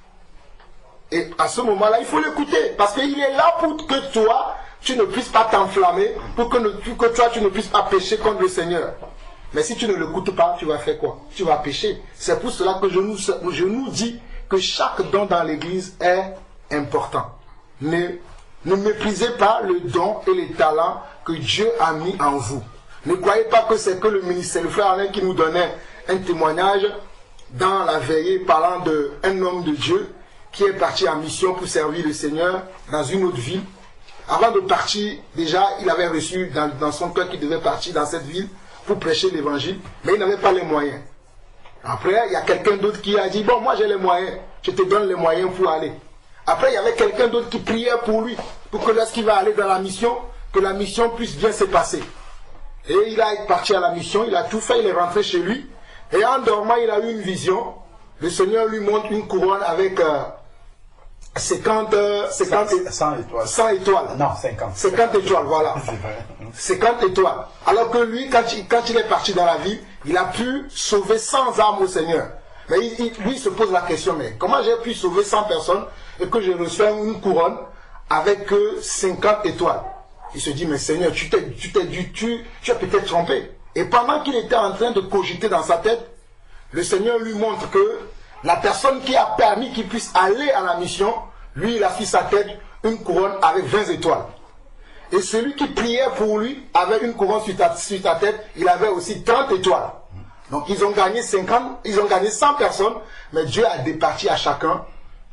Et à ce moment-là, il faut l'écouter. Parce qu'il est là pour que toi, tu ne puisses pas t'enflammer, pour que, ne, que toi, tu ne puisses pas pécher contre le Seigneur. Mais si tu ne l'écoutes pas, tu vas faire quoi? Tu vas pécher. C'est pour cela que je nous, je nous dis que chaque don dans l'église est important. Ne, ne méprisez pas le don et les talents que Dieu a mis en vous. Ne croyez pas que c'est que le ministère. Le frère Alain qui nous donnait un témoignage dans la veillée parlant d'un homme de Dieu qui est parti en mission pour servir le Seigneur dans une autre ville. Avant de partir, déjà, il avait reçu dans, dans son cœur qu'il devait partir dans cette ville pour prêcher l'évangile, mais il n'avait pas les moyens. Après, il y a quelqu'un d'autre qui a dit, bon, moi j'ai les moyens, je te donne les moyens pour aller. Après, il y avait quelqu'un d'autre qui priait pour lui, pour que lorsqu'il va aller dans la mission, que la mission puisse bien se passer. Et il a parti à la mission, il a tout fait, il est rentré chez lui, et en dormant, il a eu une vision. Le Seigneur lui montre une couronne avec... Euh, cinquante, cinquante, cent étoiles. cent étoiles. Non, cinquante. cinquante étoiles, voilà. cinquante étoiles. Alors que lui, quand il, quand il est parti dans la ville, il a pu sauver cent âmes au Seigneur. Mais il, il, lui, il se pose la question, mais comment j'ai pu sauver cent personnes et que je reçois une couronne avec cinquante étoiles? Il se dit, mais Seigneur, tu t'es, tu t'es dû, tu, tu as peut-être trompé. Et pendant qu'il était en train de cogiter dans sa tête, le Seigneur lui montre que la personne qui a permis qu'il puisse aller à la mission, lui, il a sur sa tête une couronne avec vingt étoiles. Et celui qui priait pour lui avait une couronne sur, ta, sur sa tête, il avait aussi trente étoiles. Donc ils ont gagné cinquante, ils ont gagné cent personnes, mais Dieu a départi à chacun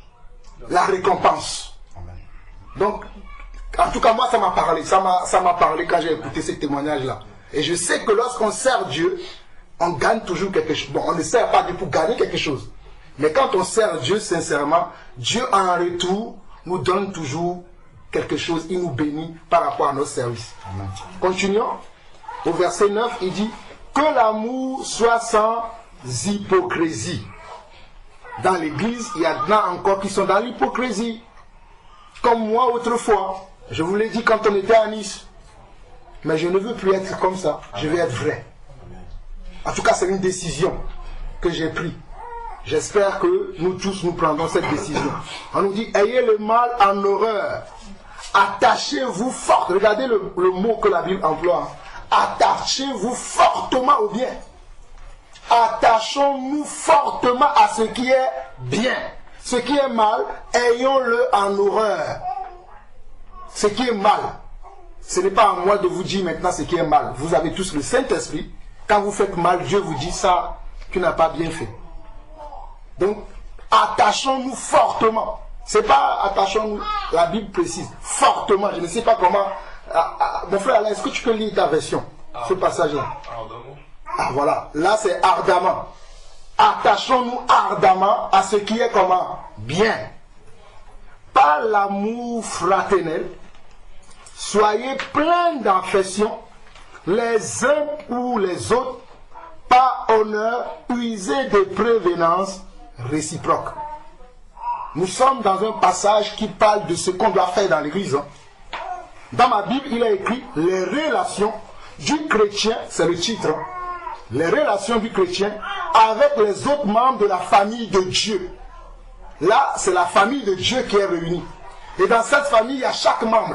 la récompense. Donc, en tout cas, moi, ça m'a parlé. Ça m'a, ça m'a parlé quand j'ai écouté ce témoignage-là. Et je sais que lorsqu'on sert Dieu, on gagne toujours quelque chose. Bon, on ne sert pas Dieu pour gagner quelque chose. Mais quand on sert Dieu sincèrement, Dieu en retour nous donne toujours quelque chose. Il nous bénit par rapport à nos services. Amen. Continuons. Au verset neuf, il dit que l'amour soit sans hypocrisie. Dans l'église, il y en a encore qui sont dans l'hypocrisie. Comme moi autrefois. Je vous l'ai dit quand on était à Nice. Mais je ne veux plus être comme ça. Je veux être vrai. En tout cas, c'est une décision que j'ai prise. J'espère que nous tous nous prendrons cette décision. On nous dit, ayez le mal en horreur. Attachez-vous fort. Regardez le, le mot que la Bible emploie. Attachez-vous fortement au bien. Attachons-nous fortement à ce qui est bien. Ce qui est mal, ayons-le en horreur. Ce qui est mal, ce n'est pas à moi de vous dire maintenant ce qui est mal. Vous avez tous le Saint-Esprit. Quand vous faites mal, Dieu vous dit ça, tu n'as pas bien fait. Donc, attachons-nous fortement. C'est pas attachons-nous, la Bible précise, fortement. Je ne sais pas comment. Ah, ah, mon frère Alain, est-ce que tu peux lire ta version, ah, ce passage-là? Ah voilà, là c'est ardemment. Attachons-nous ardemment à ce qui est comment? Bien. Par l'amour fraternel, soyez pleins d'affection, les uns pour les autres, par honneur, usez de prévenance réciproque. Nous sommes dans un passage qui parle de ce qu'on doit faire dans l'église. Hein. Dans ma Bible, il est écrit les relations du chrétien, c'est le titre, hein, les relations du chrétien avec les autres membres de la famille de Dieu. Là, c'est la famille de Dieu qui est réunie. Et dans cette famille, il y a chaque membre.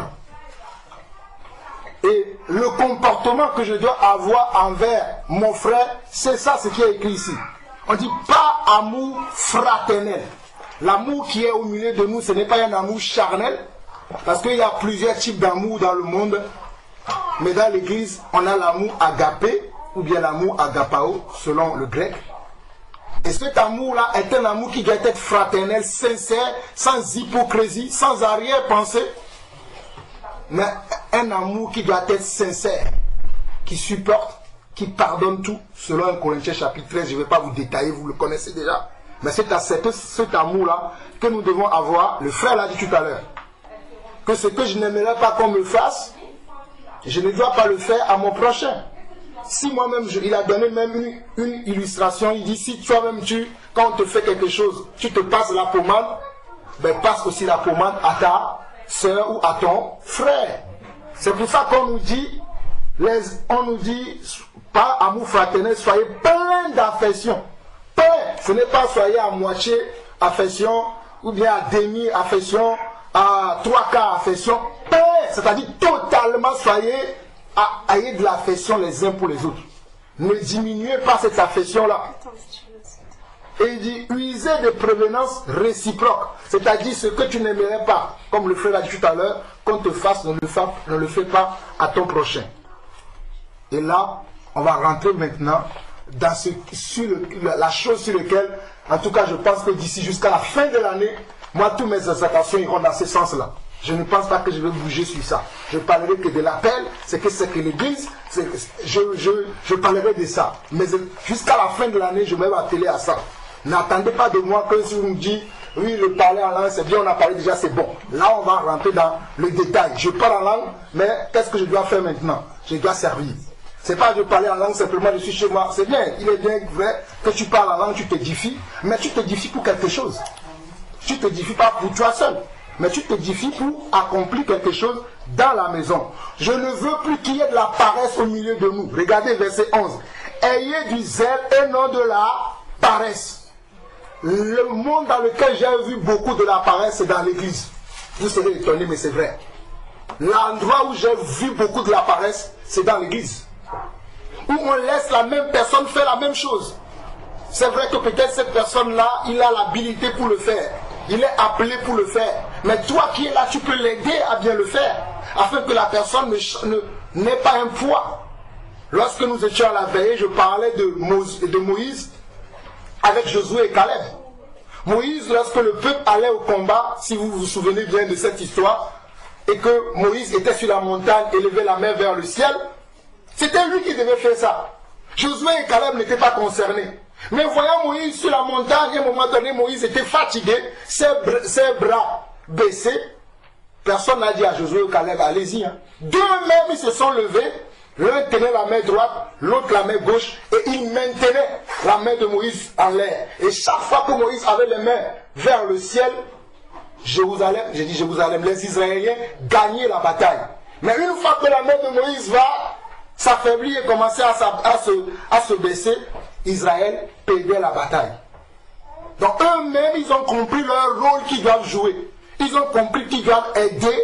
Et le comportement que je dois avoir envers mon frère, c'est ça ce qui est écrit ici. On dit pas amour fraternel. L'amour qui est au milieu de nous, ce n'est pas un amour charnel. Parce qu'il y a plusieurs types d'amour dans le monde. Mais dans l'église, on a l'amour agapé, ou bien l'amour agapao, selon le grec. Et cet amour-là est un amour qui doit être fraternel, sincère, sans hypocrisie, sans arrière-pensée. Mais un amour qui doit être sincère, qui supporte, qui pardonne tout, selon un Corinthiens chapitre treize, je ne vais pas vous détailler, vous le connaissez déjà. Mais c'est à cet, cet amour-là que nous devons avoir, le frère l'a dit tout à l'heure, que ce que je n'aimerais pas qu'on me fasse, je ne dois pas le faire à mon prochain. Si moi-même, il a donné même une, une illustration, il dit, si toi-même, tu, quand on te fait quelque chose, tu te passes la pommade, ben passe aussi la pommade à ta soeur ou à ton frère. C'est pour ça qu'on nous dit, les, on nous dit, par amour fraternel, soyez pleins d'affection. Plein, ce n'est pas soyez à moitié affection, ou bien à demi affection, à trois quarts affection. Plein, c'est-à-dire totalement soyez, à, ayez de l'affection les uns pour les autres. Ne diminuez pas cette affection-là. Et il dit, usez de prévenance réciproque. C'est-à-dire ce que tu n'aimerais pas, comme le frère l'a dit tout à l'heure, qu'on te fasse, ne le, fa, ne le fais pas à ton prochain. Et là, on va rentrer maintenant dans ce, sur le, la chose sur laquelle, en tout cas, je pense que d'ici jusqu'à la fin de l'année, moi, tous mes exhortations iront dans ce sens-là. Je ne pense pas que je vais bouger sur ça. Je parlerai que de l'appel, c'est que c'est que l'église, je, je, je parlerai de ça. Mais jusqu'à la fin de l'année, je vais m'atteler à ça. N'attendez pas de moi que si vous me dites, oui, le parler en langue, c'est bien, on a parlé déjà, c'est bon. Là, on va rentrer dans le détail. Je parle en langue, mais qu'est-ce que je dois faire maintenant? Je dois servir. C'est pas de parler en langue, simplement je suis chez moi. C'est bien, il est bien vrai que tu parles en langue, tu t'édifies, mais tu t'édifies pour quelque chose. Tu t'édifies pas pour toi seul, mais tu t'édifies pour accomplir quelque chose dans la maison. Je ne veux plus qu'il y ait de la paresse au milieu de nous. Regardez verset onze. Ayez du zèle et non de la paresse. Le monde dans lequel j'ai vu beaucoup de la paresse, c'est dans l'église. Vous serez étonnés, mais c'est vrai. L'endroit où j'ai vu beaucoup de la paresse, c'est dans l'église. Où on laisse la même personne faire la même chose. C'est vrai que peut-être cette personne-là, il a l'habilité pour le faire. Il est appelé pour le faire. Mais toi qui es là, tu peux l'aider à bien le faire. Afin que la personne ne, n'ait pas un poids. Lorsque nous étions à la veillée, je parlais de, Moïse, de Moïse avec Josué et Caleb. Moïse, lorsque le peuple allait au combat, si vous vous souvenez bien de cette histoire, et que Moïse était sur la montagne et levait la main vers le ciel, c'était lui qui devait faire ça. Josué et Caleb n'étaient pas concernés. Mais voyant Moïse sur la montagne, à un moment donné, Moïse était fatigué, ses, ses bras baissés. Personne n'a dit à Josué ou Caleb, allez-y. Hein. D'eux-mêmes, ils se sont levés. L'un tenait la main droite, l'autre la main gauche, et ils maintenaient la main de Moïse en l'air. Et chaque fois que Moïse avait les mains vers le ciel, Jérusalem, j'ai dit Jérusalem, les Israéliens gagnaient la bataille. Mais une fois que la main de Moïse va s'affaiblir et commencer à, à, se, à se baisser, Israël perdait la bataille. Donc eux-mêmes, ils ont compris leur rôle qu'ils doivent jouer. Ils ont compris qu'ils doivent aider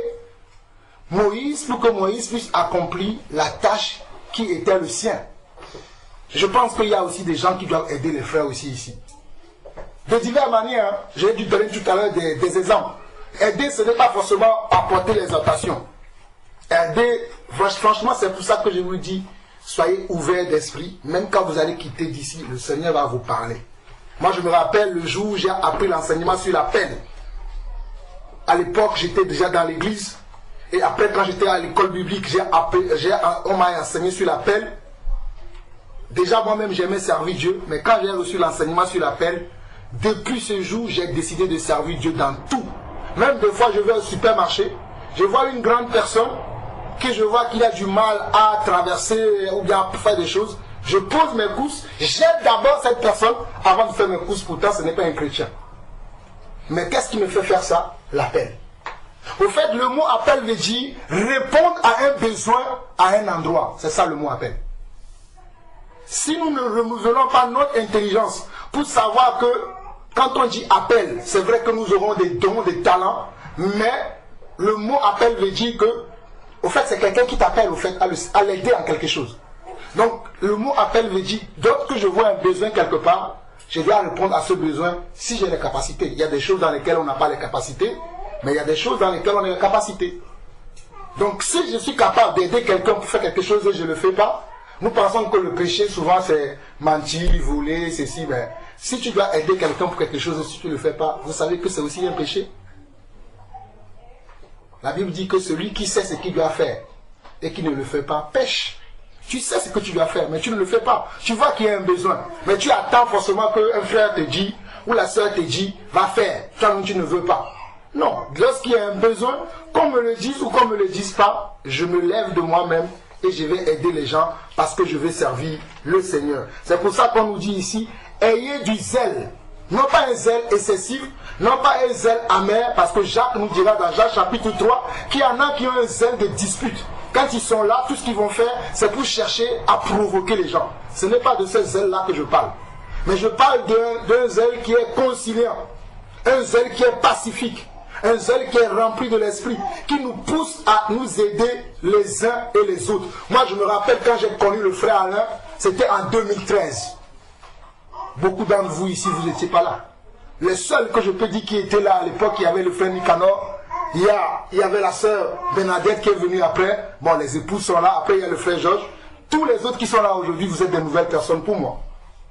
Moïse pour que Moïse puisse accomplir la tâche qui était le sien. Je pense qu'il y a aussi des gens qui doivent aider les frères aussi ici. de diverses manières. J'ai dû donner tout à l'heure des, des exemples. Aider, ce n'est pas forcément apporter l'exhortation. Aider, franchement, c'est pour ça que je vous dis, soyez ouverts d'esprit. Même quand vous allez quitter d'ici, le Seigneur va vous parler. Moi, je me rappelle le jour où j'ai appris l'enseignement sur la peine. À l'époque, j'étais déjà dans l'église. Et après, quand j'étais à l'école biblique, j'ai appris, j'ai, on m'a enseigné sur la peine. Déjà, moi-même, j'aimais servir Dieu. Mais quand j'ai reçu l'enseignement sur la peine, depuis ce jour, j'ai décidé de servir Dieu dans tout. Même des fois, je vais au supermarché, je vois une grande personne que je vois qu'il a du mal à traverser ou bien à faire des choses. Je pose mes courses, j'aide d'abord cette personne avant de faire mes courses. Pourtant, ce n'est pas un chrétien. Mais qu'est-ce qui me fait faire ça? L'appel. Au fait, le mot appel veut dire répondre à un besoin à un endroit. C'est ça le mot appel. Si nous ne renouvelons pas notre intelligence pour savoir que quand on dit appel, c'est vrai que nous aurons des dons, des talents, mais le mot appel veut dire que, au fait, c'est quelqu'un qui t'appelle au fait, à l'aider en quelque chose. Donc, le mot appel veut dire, dès que je vois un besoin quelque part, je dois répondre à ce besoin si j'ai les capacités. Il y a des choses dans lesquelles on n'a pas les capacités, mais il y a des choses dans lesquelles on a les capacités. Donc, si je suis capable d'aider quelqu'un pour faire quelque chose et je ne le fais pas, nous pensons que le péché, souvent, c'est mentir, voler, ceci, mais si tu dois aider quelqu'un pour quelque chose et si tu ne le fais pas, vous savez que c'est aussi un péché. La Bible dit que celui qui sait ce qu'il doit faire et qui ne le fait pas, pêche. Tu sais ce que tu dois faire, mais tu ne le fais pas. Tu vois qu'il y a un besoin, mais tu attends forcément qu'un frère te dit, ou la soeur te dit, va faire, quand tu ne veux pas. Non, lorsqu'il y a un besoin, qu'on me le dise ou qu'on ne me le dise pas, je me lève de moi-même et je vais aider les gens parce que je vais servir le Seigneur. C'est pour ça qu'on nous dit ici, ayez du zèle. Non pas un zèle excessif, non pas un zèle amer, parce que Jacques nous dira dans Jacques chapitre trois qu'il y en a qui ont un zèle de dispute. Quand ils sont là, tout ce qu'ils vont faire, c'est pour chercher à provoquer les gens. Ce n'est pas de ce zèle-là que je parle. Mais je parle d'un zèle qui est conciliant, un zèle qui est pacifique, un zèle qui est rempli de l'esprit, qui nous pousse à nous aider les uns et les autres. Moi, je me rappelle quand j'ai connu le frère Alain, c'était en deux mille treize. Beaucoup d'entre vous ici, vous n'étiez pas là. Les seuls que je peux dire qui étaient là à l'époque, il y avait le frère Nicanor, il y, a, il y avait la sœur Bernadette qui est venue après. Bon, les épouses sont là. Après, il y a le frère Georges. Tous les autres qui sont là aujourd'hui, vous êtes des nouvelles personnes pour moi.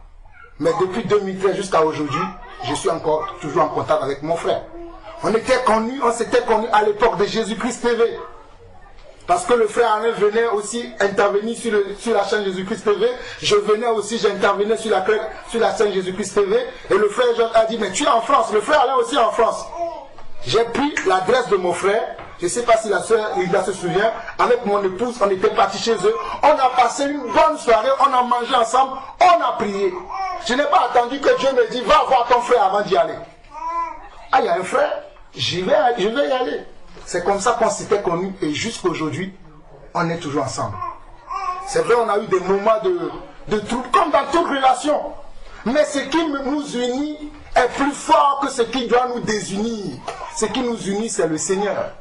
Mais depuis deux mille treize jusqu'à aujourd'hui, je suis encore toujours en contact avec mon frère. On était connus, on s'était connus à l'époque de Jésus-Christ T V. Parce que le frère Alain venait aussi intervenir sur, le, sur la chaîne Jésus-Christ T V. Je venais aussi, j'intervenais sur la, sur la chaîne Jésus-Christ T V. Et le frère Georges a dit, mais tu es en France. Le frère Alain aussi est en France. J'ai pris l'adresse de mon frère. Je ne sais pas si la soeur Hilda se souvient. Avec mon épouse, on était partis chez eux. On a passé une bonne soirée. On a mangé ensemble. On a prié. Je n'ai pas attendu que Dieu me dise, va voir ton frère avant d'y aller. Ah, il y a un frère. J'y vais, je vais y aller. C'est comme ça qu'on s'était connus. Et jusqu'aujourd'hui, on est toujours ensemble. C'est vrai, on a eu des moments de, de troubles, comme dans toute relation. Mais ce qui nous unit est plus fort que ce qui doit nous désunir. Ce qui nous unit, c'est le Seigneur.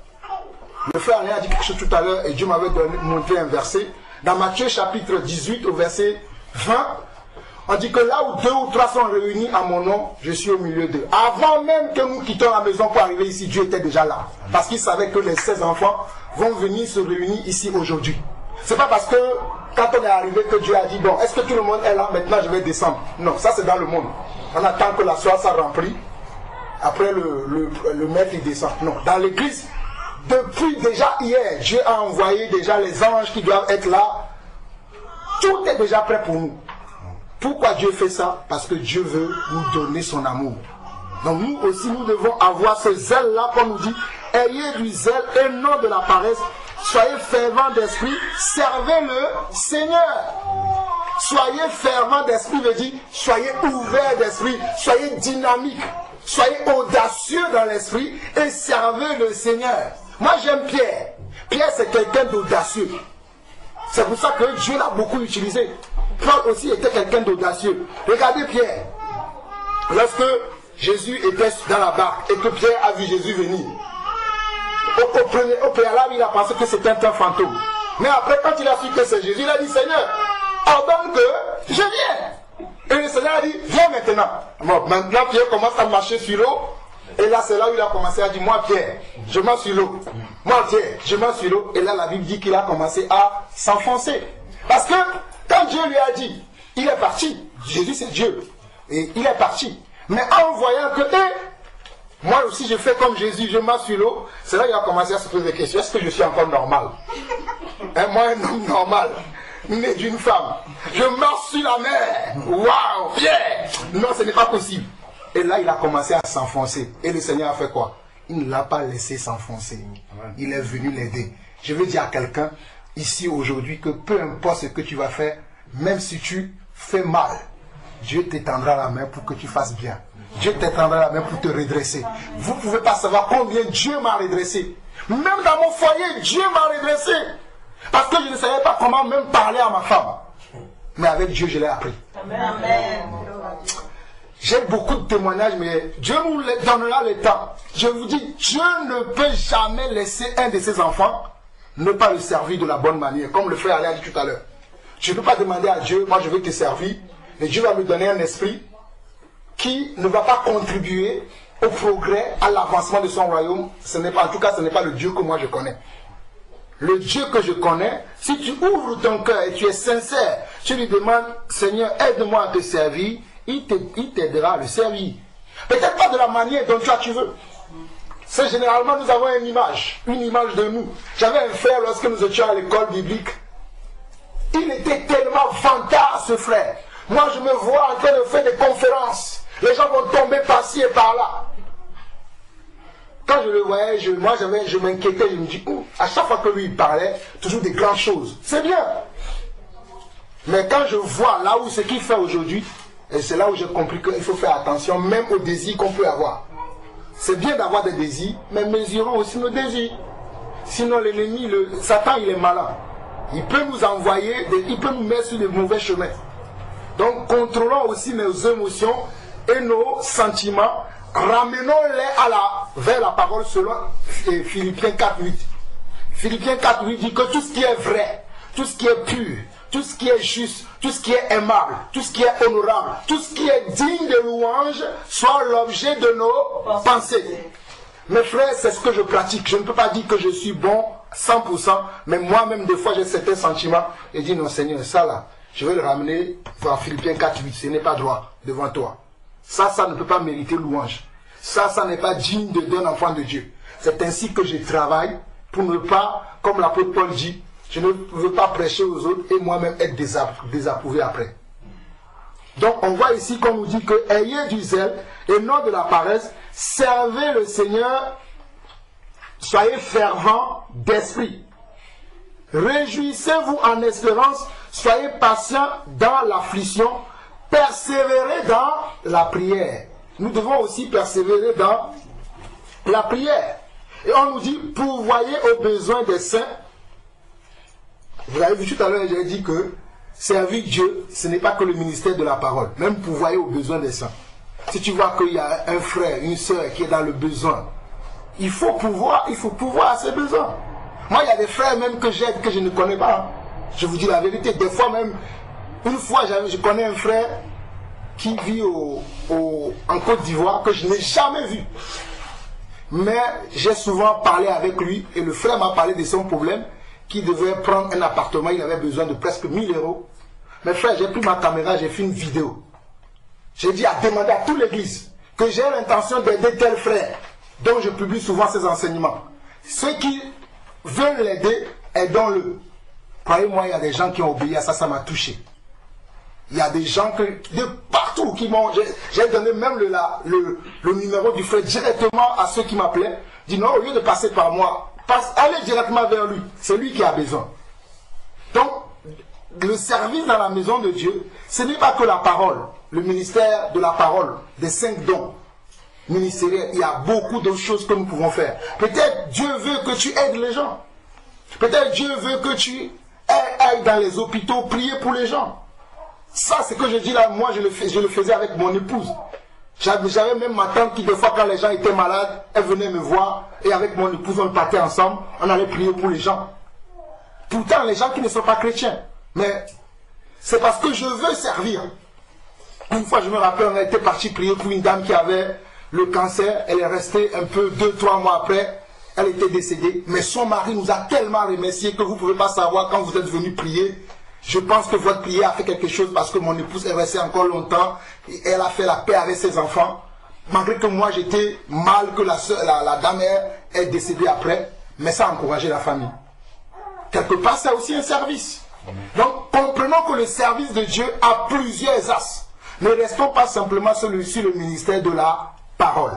Le frère Alain a dit quelque chose tout à l'heure et Dieu m'avait montré un verset. Dans Matthieu chapitre dix-huit au verset vingt, on dit que là où deux ou trois sont réunis à mon nom, je suis au milieu d'eux. Avant même que nous quittions la maison pour arriver ici, Dieu était déjà là. Parce qu'il savait que les seize enfants vont venir se réunir ici aujourd'hui. C'est pas parce que quand on est arrivé que Dieu a dit, bon, est-ce que tout le monde est là, maintenant je vais descendre. Non, ça c'est dans le monde. On attend que la soirée soit remplie. Après le, le, le maître il descend. Non, dans l'église, depuis déjà hier, Dieu a envoyé déjà les anges qui doivent être là. Tout est déjà prêt pour nous. Pourquoi Dieu fait ça? Parce que Dieu veut nous donner son amour. Donc nous aussi, nous devons avoir ce zèle-là, comme nous dit, ayez du zèle et non de la paresse. Soyez fervents d'esprit, servez le Seigneur. Soyez fervents d'esprit, veut dire, soyez ouverts d'esprit, soyez dynamiques, soyez audacieux dans l'esprit et servez le Seigneur. Moi j'aime Pierre. Pierre c'est quelqu'un d'audacieux. C'est pour ça que Dieu l'a beaucoup utilisé. Paul aussi était quelqu'un d'audacieux. Regardez Pierre. Lorsque Jésus était dans la barque et que Pierre a vu Jésus venir, au, au, premier, au préalable il a pensé que c'était un fantôme. Mais après quand il a su que c'est Jésus, il a dit Seigneur, ordonne que je vienne. Et le Seigneur a dit, viens maintenant. Bon, maintenant Pierre commence à marcher sur l'eau. Et là, c'est là où il a commencé à dire, moi Pierre, je marche sur l'eau. Moi Pierre, je marche sur l'eau. Et là, la Bible dit qu'il a commencé à s'enfoncer. Parce que quand Dieu lui a dit, il est parti. Jésus c'est Dieu. Et il est parti. Mais en voyant que, hé, moi aussi je fais comme Jésus, je marche sur l'eau. C'est là qu'il a commencé à se poser des questions. Est-ce que je suis encore normal? Hein, moi, un homme normal, né d'une femme. Je marche sur la mer. Waouh, Pierre! Non, ce n'est pas possible. Et là, il a commencé à s'enfoncer. Et le Seigneur a fait quoi? Il ne l'a pas laissé s'enfoncer. Il est venu l'aider. Je veux dire à quelqu'un ici aujourd'hui que peu importe ce que tu vas faire, même si tu fais mal, Dieu t'étendra la main pour que tu fasses bien. Dieu t'étendra la main pour te redresser. Vous ne pouvez pas savoir combien Dieu m'a redressé. Même dans mon foyer, Dieu m'a redressé. Parce que je ne savais pas comment même parler à ma femme. Mais avec Dieu, je l'ai appris. Amen. J'ai beaucoup de témoignages, mais Dieu nous donnera le temps. Je vous dis, Dieu ne peut jamais laisser un de ses enfants ne pas le servir de la bonne manière. Comme le frère Alain a dit tout à l'heure. Tu ne peux pas demander à Dieu, moi je veux te servir. Et Dieu va me donner un esprit qui ne va pas contribuer au progrès, à l'avancement de son royaume. Ce n'est pas, en tout cas, ce n'est pas le Dieu que moi je connais. Le Dieu que je connais, si tu ouvres ton cœur et tu es sincère, tu lui demandes, Seigneur, aide-moi à te servir, il t'aidera à le servir. Peut-être pas de la manière dont toi tu veux. C'est généralement, nous avons une image, une image de nous. J'avais un frère lorsque nous étions à l'école biblique. Il était tellement vantard, ce frère. Moi, je me vois en train de faire des conférences. Les gens vont tomber par-ci et par-là. Quand je le voyais, je, moi, je m'inquiétais. Je me dis, oh, à chaque fois que lui il parlait, toujours des grandes choses. C'est bien. Mais quand je vois là où ce qu'il fait aujourd'hui, et c'est là où j'ai compris qu'il faut faire attention, même aux désirs qu'on peut avoir. C'est bien d'avoir des désirs, mais mesurons aussi nos désirs. Sinon, l'ennemi, le Satan, il est malin. Il peut nous envoyer, des, il peut nous mettre sur des mauvais chemins. Donc, contrôlons aussi nos émotions et nos sentiments. Ramenons-les à la, vers la parole selon Philippiens quatre huit. Philippiens quatre huit dit que tout ce qui est vrai, tout ce qui est pur, tout ce qui est juste, tout ce qui est aimable, tout ce qui est honorable, tout ce qui est digne de louange, soit l'objet de nos pensées. Mes frères, c'est ce que je pratique. Je ne peux pas dire que je suis bon cent pour cent, mais moi-même, des fois, j'ai certains sentiments et dis non, Seigneur, ça là, je vais le ramener vers Philippiens quatre huit. Ce n'est pas droit devant toi. Ça, ça ne peut pas mériter louange. Ça, ça n'est pas digne d'un enfant de Dieu. C'est ainsi que je travaille pour ne pas, comme l'apôtre Paul dit, je ne veux pas prêcher aux autres et moi-même être désapprouvé après. Donc, on voit ici qu'on nous dit que ayez du zèle et non de la paresse, servez le Seigneur, soyez fervents d'esprit. Réjouissez-vous en espérance, soyez patients dans l'affliction, persévérez dans la prière. Nous devons aussi persévérer dans la prière. Et on nous dit, pourvoyez aux besoins des saints. Vous avez vu tout à l'heure, j'ai dit que servir Dieu, ce n'est pas que le ministère de la parole. Même pourvoyer aux besoins des saints. Si tu vois qu'il y a un frère, une soeur qui est dans le besoin, il faut pouvoir, il faut pouvoir à ses besoins. Moi, il y a des frères même que j'aide, que je ne connais pas. Je vous dis la vérité. Des fois même, une fois, je connais un frère qui vit au, au, en Côte d'Ivoire, que je n'ai jamais vu. Mais j'ai souvent parlé avec lui, et le frère m'a parlé de son problème, qu'il devait prendre un appartement, il avait besoin de presque mille euros. Mais frère, j'ai pris ma caméra, j'ai fait une vidéo. J'ai dit à demander à toute l'église que j'ai l'intention d'aider tel frère, dont je publie souvent ses enseignements. Ceux qui veulent l'aider, aidons-le. Croyez-moi, il y a des gens qui ont obéi à ça, ça m'a touché. Il y a des gens que, de partout qui m'ont... J'ai donné même le, la, le, le numéro du frère directement à ceux qui m'appelaient. Je dis non, au lieu de passer par moi, passe, allez directement vers lui. C'est lui qui a besoin. Donc, le service dans la maison de Dieu, ce n'est pas que la parole, le ministère de la parole, des cinq dons ministériels. Il y a beaucoup d'autres choses que nous pouvons faire. Peut-être Dieu veut que tu aides les gens. Peut-être Dieu veut que tu ailles dans les hôpitaux prier pour les gens. Ça, c'est que je dis là, moi je le, fais, je le faisais avec mon épouse. J'avais même ma tante qui, des fois, quand les gens étaient malades, elle venait me voir, et avec mon épouse, on partait ensemble, on allait prier pour les gens. Pourtant, les gens qui ne sont pas chrétiens. Mais c'est parce que je veux servir. Une fois, je me rappelle, on était parti prier pour une dame qui avait le cancer. Elle est restée un peu, deux, trois mois après. Elle était décédée. Mais son mari nous a tellement remercié que vous ne pouvez pas savoir quand vous êtes venu prier. Je pense que votre prière a fait quelque chose parce que mon épouse est restée encore longtemps. Et elle a fait la paix avec ses enfants. Malgré que moi, j'étais mal, que la, soeur, la, la dame est, est décédée après. Mais ça a encouragé la famille. Quelque part, c'est aussi un service. Donc, comprenons que le service de Dieu a plusieurs axes. Ne restons pas simplement sur le, sur le ministère de la parole.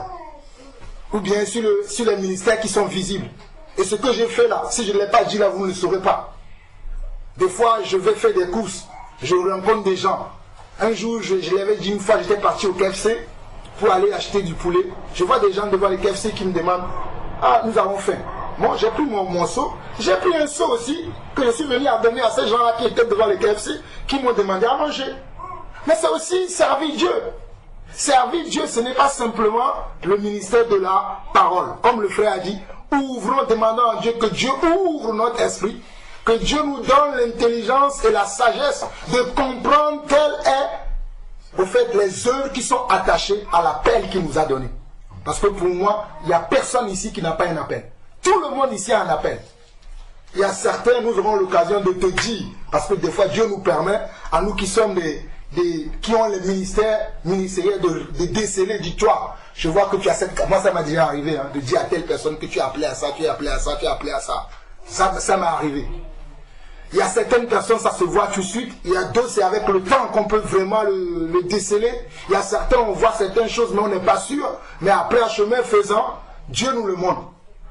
Ou bien sur, le, sur les ministères qui sont visibles. Et ce que j'ai fait là, si je ne l'ai pas dit là, vous ne le saurez pas. Des fois, je vais faire des courses. Je rencontre des gens. Un jour, je, je l'avais dit une fois, j'étais parti au K F C pour aller acheter du poulet. Je vois des gens devant le K F C qui me demandent « Ah, nous avons faim. » Moi, j'ai pris mon, mon seau. J'ai pris un seau aussi que je suis venu à donner à ces gens-là qui étaient devant le K F C, qui m'ont demandé à manger. Mais c'est aussi servir Dieu. Servir Dieu, ce n'est pas simplement le ministère de la parole. Comme le frère a dit, ouvrons, demandons à Dieu que Dieu ouvre notre esprit, que Dieu nous donne l'intelligence et la sagesse de comprendre quelle est, au fait, les œuvres qui sont attachées à l'appel qu'il nous a donné. Parce que pour moi, il n'y a personne ici qui n'a pas un appel. Tout le monde ici a un appel. Il y a certains, nous aurons l'occasion de te dire, parce que des fois Dieu nous permet, à nous qui sommes des, des qui ont les ministères ministériels, de, de déceler, dis-toi, je vois que tu as cette... Moi, ça m'a déjà arrivé, hein, de dire à telle personne que tu es appelé à ça, tu es appelé à ça, tu es appelé à ça. Ça, ça m'est arrivé. Il y a certaines personnes, ça se voit tout de suite. Il y a d'autres, c'est avec le temps qu'on peut vraiment le, le déceler. Il y a certains, on voit certaines choses, mais on n'est pas sûr. Mais après, un chemin faisant, Dieu nous le montre.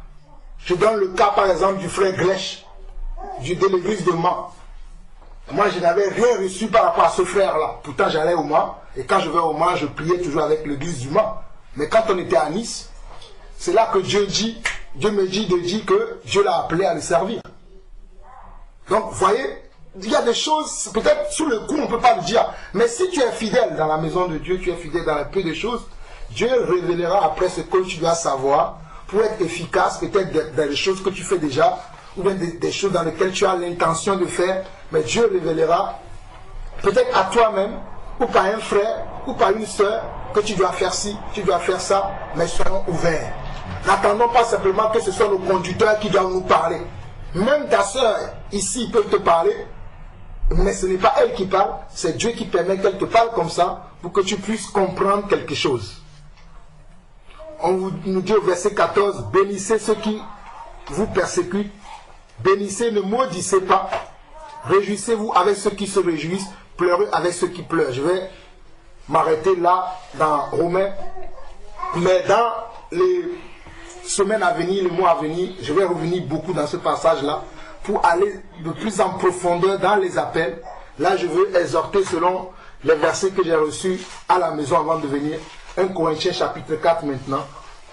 Je donne le cas, par exemple, du frère Glèche, du, de l'église de Mans. Moi, je n'avais rien reçu par rapport à ce frère-là. Pourtant, j'allais au Mans. Et quand je vais au Mans, je priais toujours avec l'église du Mans. Mais quand on était à Nice, c'est là que Dieu dit, Dieu me dit de dire que Dieu l'a appelé à le servir. Donc, vous voyez, il y a des choses, peut-être sous le coup, on ne peut pas le dire. Mais si tu es fidèle dans la maison de Dieu, tu es fidèle dans la peu de choses, Dieu révélera après ce que tu dois savoir pour être efficace, peut-être dans les choses que tu fais déjà, ou bien des, des choses dans lesquelles tu as l'intention de faire, mais Dieu révélera, peut-être à toi-même, ou par un frère, ou par une soeur, que tu dois faire ci, tu dois faire ça, mais soyons ouverts. N'attendons pas simplement que ce soit nos conducteurs qui doivent nous parler. Même ta soeur, ici, peut te parler, mais ce n'est pas elle qui parle, c'est Dieu qui permet qu'elle te parle comme ça, pour que tu puisses comprendre quelque chose. On vous, nous dit au verset quatorze, bénissez ceux qui vous persécutent, bénissez, ne maudissez pas, réjouissez-vous avec ceux qui se réjouissent, pleurez avec ceux qui pleurent. Je vais m'arrêter là dans Romains, mais dans les semaines à venir, les mois à venir, je vais revenir beaucoup dans ce passage-là pour aller de plus en profondeur dans les appels. Là, je veux exhorter selon les versets que j'ai reçus à la maison avant de venir. un Corinthiens chapitre quatre maintenant.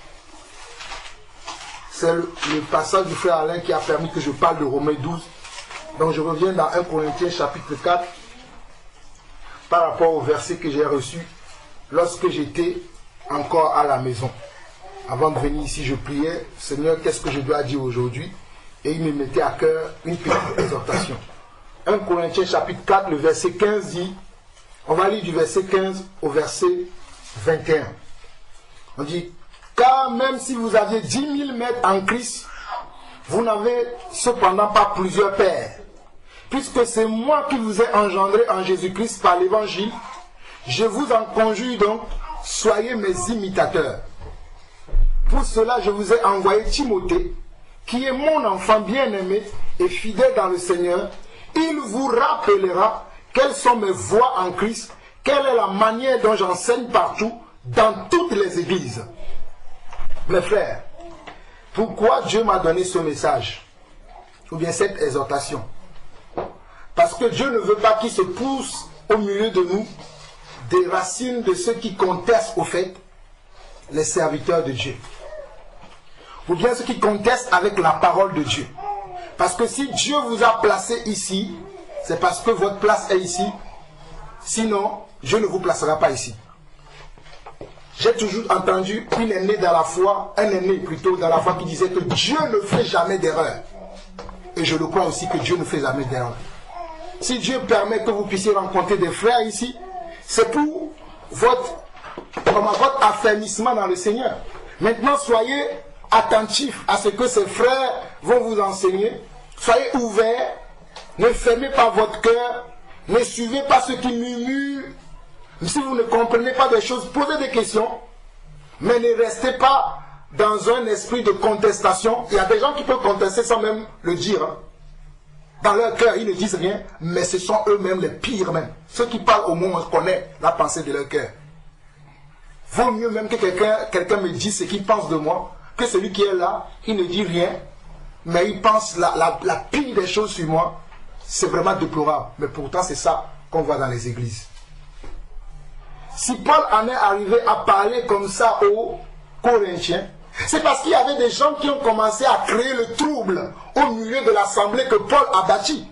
C'est le, le passage du frère Alain qui a permis que je parle de Romains douze. Donc je reviens dans un Corinthiens chapitre quatre par rapport au verset que j'ai reçu lorsque j'étais encore à la maison. Avant de venir ici, je priais, Seigneur, qu'est-ce que je dois dire aujourd'hui? Et il me mettait à cœur une petite exhortation. un Corinthiens chapitre quatre, le verset quinze dit, on va lire du verset quinze au verset vingt et un. On dit, car même si vous aviez dix mille maîtres en Christ, vous n'avez cependant pas plusieurs pères. Puisque c'est moi qui vous ai engendré en Jésus-Christ par l'évangile, je vous en conjure donc, soyez mes imitateurs. Pour cela, je vous ai envoyé Timothée, qui est mon enfant bien-aimé et fidèle dans le Seigneur. Il vous rappellera quelles sont mes voies en Christ, quelle est la manière dont j'enseigne partout, dans toutes les églises. Mes frères, pourquoi Dieu m'a donné ce message, ou bien cette exhortation? Parce que Dieu ne veut pas qu'il se pousse au milieu de nous des racines de ceux qui contestent au fait les serviteurs de Dieu. Ou bien ceux qui contestent avec la parole de Dieu. Parce que si Dieu vous a placé ici, c'est parce que votre place est ici. Sinon, Dieu ne vous placera pas ici. J'ai toujours entendu une aînée dans la foi, un aîné plutôt dans la foi qui disait que Dieu ne fait jamais d'erreur. Et je le crois aussi que Dieu ne fait jamais d'erreur. Si Dieu permet que vous puissiez rencontrer des frères ici, c'est pour votre, comment, votre affermissement dans le Seigneur. Maintenant, soyez attentifs à ce que ces frères vont vous enseigner. Soyez ouverts, ne fermez pas votre cœur, ne suivez pas ceux qui murmurent. Si vous ne comprenez pas des choses, posez des questions, mais ne restez pas dans un esprit de contestation. Il y a des gens qui peuvent contester sans même le dire. Hein. Dans leur cœur, ils ne disent rien, mais ce sont eux-mêmes les pires même. Ceux qui parlent au moment où on connaît la pensée de leur cœur. Vaut mieux même que quelqu'un quelqu'un me dise ce qu'il pense de moi, que celui qui est là, il ne dit rien, mais il pense la, la, la pire des choses sur moi. C'est vraiment déplorable. Mais pourtant, c'est ça qu'on voit dans les églises. Si Paul en est arrivé à parler comme ça aux Corinthiens, c'est parce qu'il y avait des gens qui ont commencé à créer le trouble au milieu de l'assemblée que Paul a bâtie.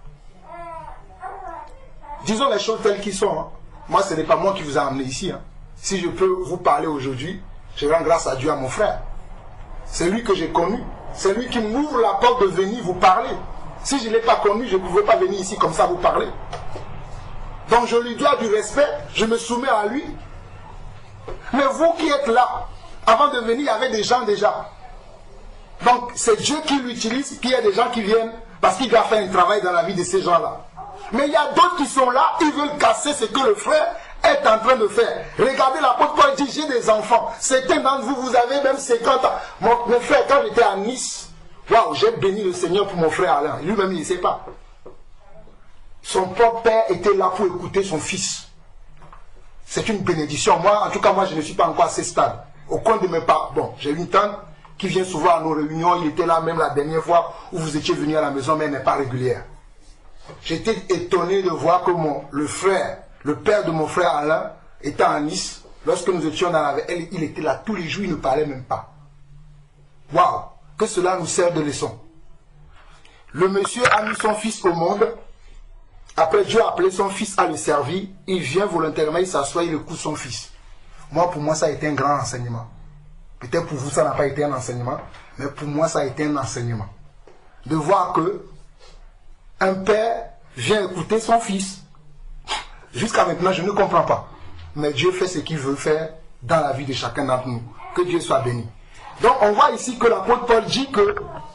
Disons les choses telles qu'elles sont. Hein. Moi, ce n'est pas moi qui vous ai amené ici. Hein. Si je peux vous parler aujourd'hui, je rends grâce à Dieu, à mon frère. C'est lui que j'ai connu. C'est lui qui m'ouvre la porte de venir vous parler. Si je ne l'ai pas connu, je ne pouvais pas venir ici comme ça vous parler. Donc je lui dois du respect, je me soumets à lui. Mais vous qui êtes là, avant de venir, il y avait des gens déjà. Donc c'est Dieu qui l'utilise, qu'il y a des gens qui viennent parce qu'il doit faire un travail dans la vie de ces gens-là. Mais il y a d'autres qui sont là, ils veulent casser ce que le frère est en train de faire. Regardez l'apôtre Paul dit, j'ai des enfants. Certains d'entre vous, vous avez même cinquante ans. Mon, mon frère, quand j'étais à Nice, waouh, j'ai béni le Seigneur pour mon frère Alain. Lui-même, il ne sait pas. Son propre père était là pour écouter son fils. C'est une bénédiction. Moi, en tout cas, moi, je ne suis pas encore à ce stade. Au coin de mes pas. Bon, j'ai une tante qui vient souvent à nos réunions. Il était là même la dernière fois où vous étiez venu à la maison, mais elle n'est pas régulière. J'étais étonné de voir que mon, le frère, le père de mon frère Alain, était à Nice. Lorsque nous étions dans la... Elle, il était là tous les jours, il ne parlait même pas. Waouh! Que cela nous sert de leçon. Le monsieur a mis son fils au monde. Après, Dieu a appelé son fils à le servir. Il vient volontairement, il s'assoit, il écoute son fils. Moi, pour moi, ça a été un grand enseignement. Peut-être pour vous, ça n'a pas été un enseignement. Mais pour moi, ça a été un enseignement. De voir que un père vient écouter son fils. Jusqu'à maintenant, je ne comprends pas. Mais Dieu fait ce qu'il veut faire dans la vie de chacun d'entre nous. Que Dieu soit béni. Donc, on voit ici que l'apôtre Paul dit que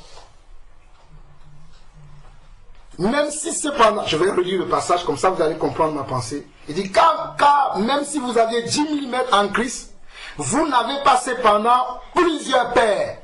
même si cependant, je vais relire le passage, comme ça vous allez comprendre ma pensée. Il dit, car, car même si vous aviez dix millimètres en Christ, vous n'avez pas cependant plusieurs pères.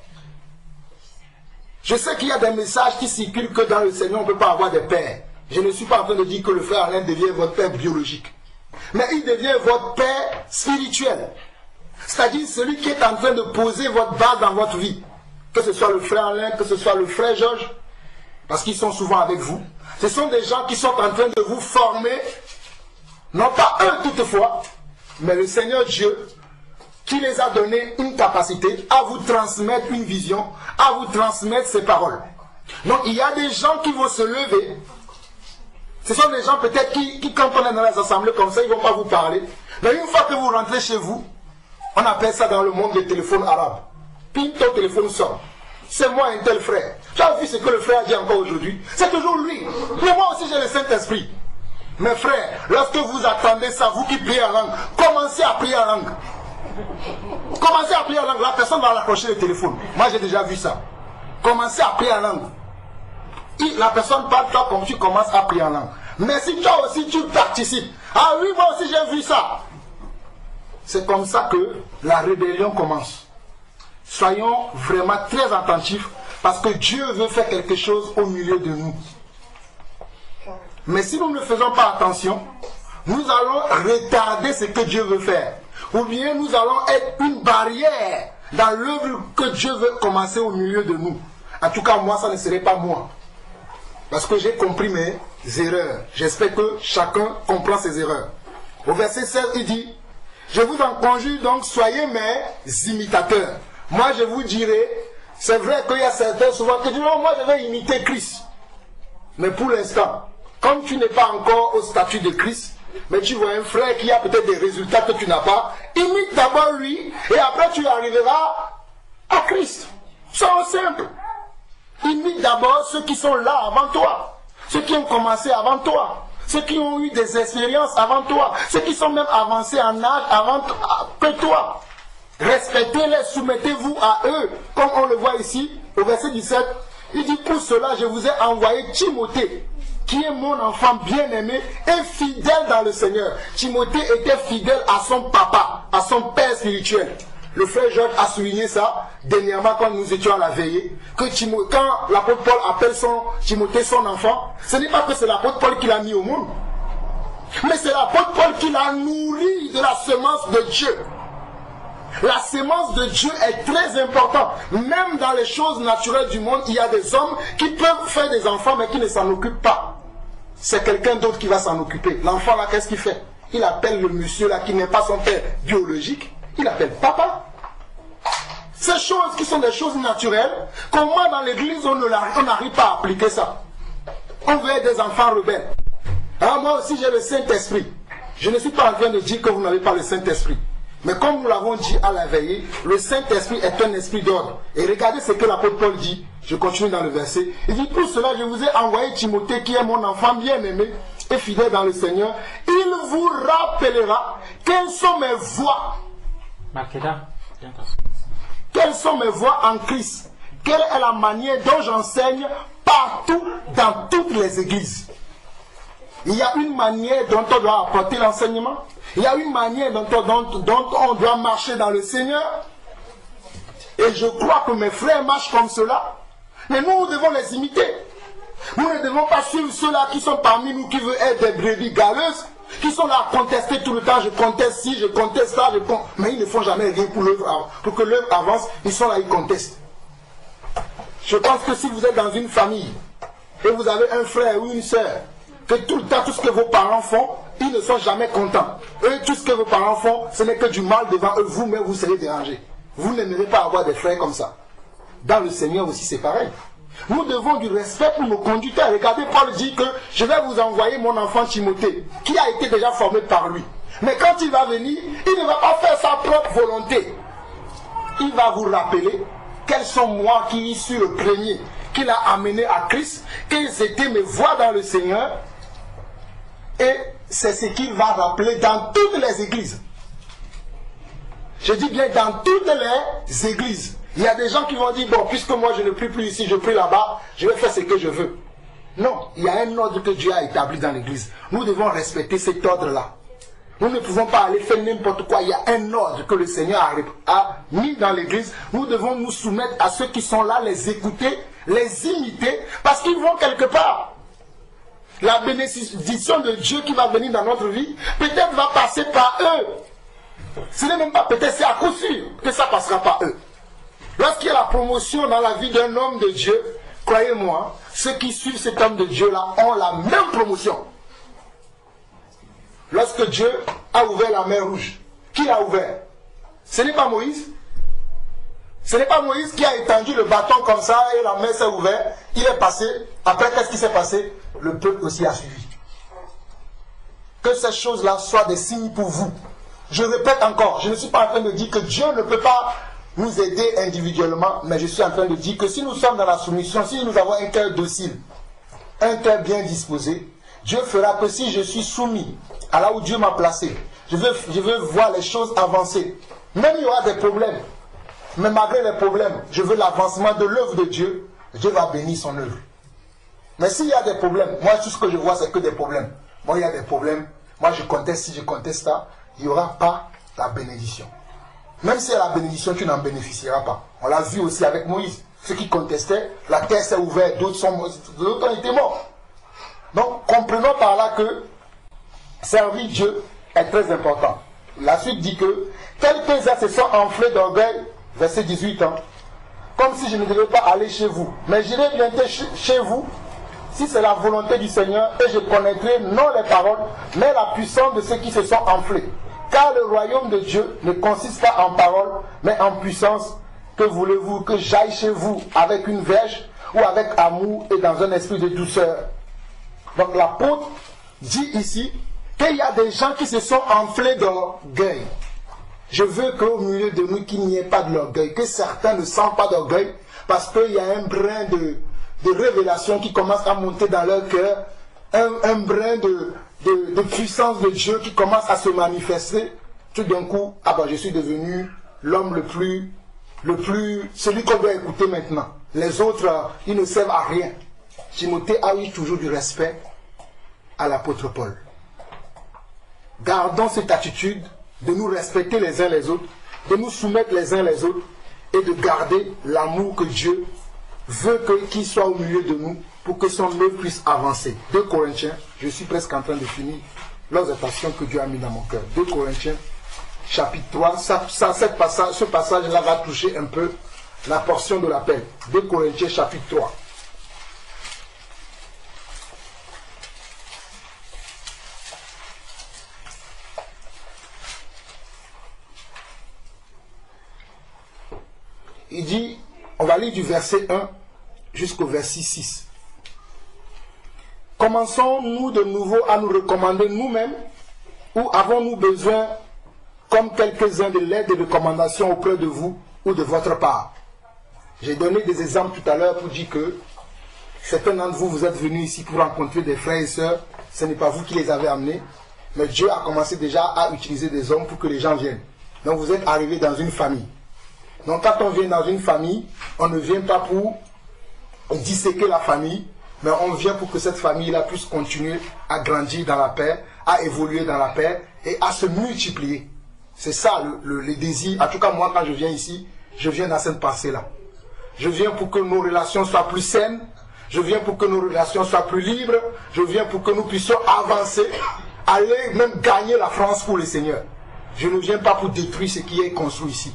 Je sais qu'il y a des messages qui circulent que dans le Seigneur, on ne peut pas avoir des pères. Je ne suis pas en train de dire que le frère Alain devient votre père biologique. Mais il devient votre père spirituel. C'est-à-dire celui qui est en train de poser votre base dans votre vie. Que ce soit le frère Alain, que ce soit le frère Georges. Parce qu'ils sont souvent avec vous. Ce sont des gens qui sont en train de vous former. Non pas eux toutefois, mais le Seigneur Dieu qui les a donné une capacité à vous transmettre une vision, à vous transmettre ses paroles. Donc il y a des gens qui vont se lever. Ce sont des gens peut-être qui, qui, quand on est dans les assemblées comme ça, ils ne vont pas vous parler. Mais une fois que vous rentrez chez vous, on appelle ça dans le monde des téléphones arabes. Puis ton téléphone sort. C'est moi un tel frère. Tu as vu ce que le frère a dit encore aujourd'hui? C'est toujours lui. Mais moi aussi j'ai le Saint-Esprit. Mes frères, lorsque vous attendez ça, vous qui priez en langue, commencez à prier en langue. Commencez à prier en langue. La personne va raccrocher le téléphone. Moi j'ai déjà vu ça. Commencez à prier en langue. Et la personne parle, toi comme tu commences à prier en langue. Mais si toi aussi tu participes. Ah oui, moi aussi j'ai vu ça. C'est comme ça que la rébellion commence. Soyons vraiment très attentifs parce que Dieu veut faire quelque chose au milieu de nous. Mais si nous ne faisons pas attention, nous allons retarder ce que Dieu veut faire. Ou bien nous allons être une barrière dans l'œuvre que Dieu veut commencer au milieu de nous. En tout cas, moi, ça ne serait pas moi. Parce que j'ai compris mes erreurs. J'espère que chacun comprend ses erreurs. Au verset seize, il dit, je vous en conjure donc, soyez mes imitateurs. Moi, je vous dirai, c'est vrai qu'il y a certains souvent qui disent, non, moi, je vais imiter Christ. Mais pour l'instant, comme tu n'es pas encore au statut de Christ, mais tu vois un frère qui a peut-être des résultats que tu n'as pas, imite d'abord lui, et après tu arriveras à Christ. C'est simple. Imite d'abord ceux qui sont là avant toi, ceux qui ont commencé avant toi, ceux qui ont eu des expériences avant toi, ceux qui sont même avancés en âge avant que toi. Respectez-les, soumettez-vous à eux, comme on le voit ici, au verset dix-sept. Il dit, pour cela, je vous ai envoyé Timothée, qui est mon enfant bien-aimé et fidèle dans le Seigneur. Timothée était fidèle à son papa, à son père spirituel. Le frère Georges a souligné ça dernièrement quand nous étions à la veillée, que Timo, quand l'apôtre Paul appelle son, Timothée son enfant, ce n'est pas que c'est l'apôtre Paul qui l'a mis au monde, mais c'est l'apôtre Paul qui l'a nourri de la semence de Dieu. La semence de Dieu est très importante. Même dans les choses naturelles du monde, il y a des hommes qui peuvent faire des enfants mais qui ne s'en occupent pas. C'est quelqu'un d'autre qui va s'en occuper. L'enfant là, qu'est-ce qu'il fait? Il appelle le monsieur là qui n'est pas son père biologique. Il appelle papa. Ces choses qui sont des choses naturelles, comment dans l'église on n'arrive pas à appliquer ça? On veut être des enfants rebelles. Alors moi aussi j'ai le Saint-Esprit. Je ne suis pas en train de dire que vous n'avez pas le Saint-Esprit. Mais comme nous l'avons dit à la veillée, le Saint-Esprit est un esprit d'ordre. Et regardez ce que l'apôtre Paul dit. Je continue dans le verset. Il dit, pour cela je vous ai envoyé Timothée qui est mon enfant bien-aimé et fidèle dans le Seigneur. Il vous rappellera quelles sont mes voies. Quelles sont mes voies en Christ? Quelle est la manière dont j'enseigne partout dans toutes les églises? Il y a une manière dont on doit apporter l'enseignement. Il y a une manière dont on, dont, dont on doit marcher dans le Seigneur. Et je crois que mes frères marchent comme cela. Mais nous, nous devons les imiter. Nous ne devons pas suivre ceux-là qui sont parmi nous, qui veulent être des brebis galeuses, qui sont là à contester tout le temps. Je conteste ci, je conteste ça, je conteste. Mais ils ne font jamais rien pour, pour que l'œuvre avance. Ils sont là, ils contestent. Je pense que si vous êtes dans une famille et vous avez un frère ou une soeur, que tout le temps, tout ce que vos parents font, ils ne sont jamais contents. Eux, tout ce que vos parents font, ce n'est que du mal devant eux. Vous-même, vous serez dérangés. Vous n'aimerez pas avoir des frères comme ça. Dans le Seigneur aussi, c'est pareil. Nous devons du respect pour nos conducteurs. Regardez, Paul dit que je vais vous envoyer mon enfant Timothée, qui a été déjà formé par lui. Mais quand il va venir, il ne va pas faire sa propre volonté. Il va vous rappeler quels sont moi qui suis le premier, qui l'a amené à Christ, quelles étaient mes voies dans le Seigneur. Et c'est ce qu'il va rappeler dans toutes les églises. Je dis bien dans toutes les églises. Il y a des gens qui vont dire, bon, puisque moi je ne prie plus ici, je prie là-bas, je vais faire ce que je veux. Non, il y a un ordre que Dieu a établi dans l'église. Nous devons respecter cet ordre-là. Nous ne pouvons pas aller faire n'importe quoi. Il y a un ordre que le Seigneur a, a mis dans l'église. Nous devons nous soumettre à ceux qui sont là, les écouter, les imiter, parce qu'ils vont quelque part. La bénédiction de Dieu qui va venir dans notre vie, peut-être va passer par eux. Ce n'est même pas peut-être, c'est à coup sûr que ça passera par eux. Lorsqu'il y a la promotion dans la vie d'un homme de Dieu, croyez-moi, ceux qui suivent cet homme de Dieu-là ont la même promotion. Lorsque Dieu a ouvert la mer rouge, qui l'a ouvert? Ce n'est pas Moïse. Ce n'est pas Moïse qui a étendu le bâton comme ça et la mer s'est ouverte. Il est passé. Après, qu'est-ce qui s'est passé? Le peuple aussi a suivi. Que ces choses-là soient des signes pour vous. Je répète encore, je ne suis pas en train de dire que Dieu ne peut pas nous aider individuellement, mais je suis en train de dire que si nous sommes dans la soumission, si nous avons un cœur docile, un cœur bien disposé, Dieu fera que si je suis soumis à là où Dieu m'a placé, je veux, je veux voir les choses avancer. Même il y aura des problèmes, mais malgré les problèmes, je veux l'avancement de l'œuvre de Dieu. Dieu va bénir son œuvre. Mais s'il y a des problèmes, moi tout ce que je vois c'est que des problèmes. Moi il y a des problèmes, moi je conteste, si je conteste ça, il n'y aura pas la bénédiction. Même si il y a la bénédiction, tu n'en bénéficieras pas. On l'a vu aussi avec Moïse. Ceux qui contestaient, la terre s'est ouverte, d'autres sont d'autres étaient morts. Donc comprenons par là que servir Dieu est très important. La suite dit que quelques-uns se sont enflés d'orgueil, verset dix-huit, hein, comme si je ne devais pas aller chez vous. Mais j'irai bientôt chez vous, si c'est la volonté du Seigneur, et je connaîtrai non les paroles, mais la puissance de ceux qui se sont enflés. Car le royaume de Dieu ne consiste pas en paroles, mais en puissance. Que voulez-vous que j'aille chez vous avec une verge ou avec amour et dans un esprit de douceur? Donc l'apôtre dit ici qu'il y a des gens qui se sont enflés d'orgueil. Je veux qu'au milieu de nous, qu'il n'y ait pas de l'orgueil, que certains ne sentent pas d'orgueil, parce qu'il y a un brin de, de révélation qui commence à monter dans leur cœur, un, un brin de, de, de puissance de Dieu qui commence à se manifester, tout d'un coup, ah ben je suis devenu l'homme le plus, le plus, celui qu'on doit écouter maintenant. Les autres, ils ne servent à rien. Timothée a eu toujours du respect à l'apôtre Paul. Gardons cette attitude de nous respecter les uns les autres, de nous soumettre les uns les autres et de garder l'amour que Dieu veut qu'il soit au milieu de nous pour que son œuvre puisse avancer. deux Corinthiens, je suis presque en train de finir l'exhortation que Dieu a mis dans mon cœur. deux Corinthiens, chapitre trois, ça, ça, cette passage, ce passage-là va toucher un peu la portion de l'appel. deux Corinthiens, chapitre trois. Il dit, on va lire du verset un jusqu'au verset six. Commençons-nous de nouveau à nous recommander nous-mêmes ou avons-nous besoin, comme quelques-uns, de l'aide et de recommandations auprès de vous ou de votre part? J'ai donné des exemples tout à l'heure pour dire que certains d'entre vous, vous êtes venus ici pour rencontrer des frères et sœurs. Ce n'est pas vous qui les avez amenés, mais Dieu a commencé déjà à utiliser des hommes pour que les gens viennent. Donc vous êtes arrivés dans une famille. Donc quand on vient dans une famille, on ne vient pas pour disséquer la famille, mais on vient pour que cette famille-là puisse continuer à grandir dans la paix, à évoluer dans la paix et à se multiplier. C'est ça le, le, le désir. En tout cas, moi, quand je viens ici, je viens dans cette pensée-là. Je viens pour que nos relations soient plus saines, je viens pour que nos relations soient plus libres, je viens pour que nous puissions avancer, aller même gagner la France pour le Seigneur. Je ne viens pas pour détruire ce qui est construit ici.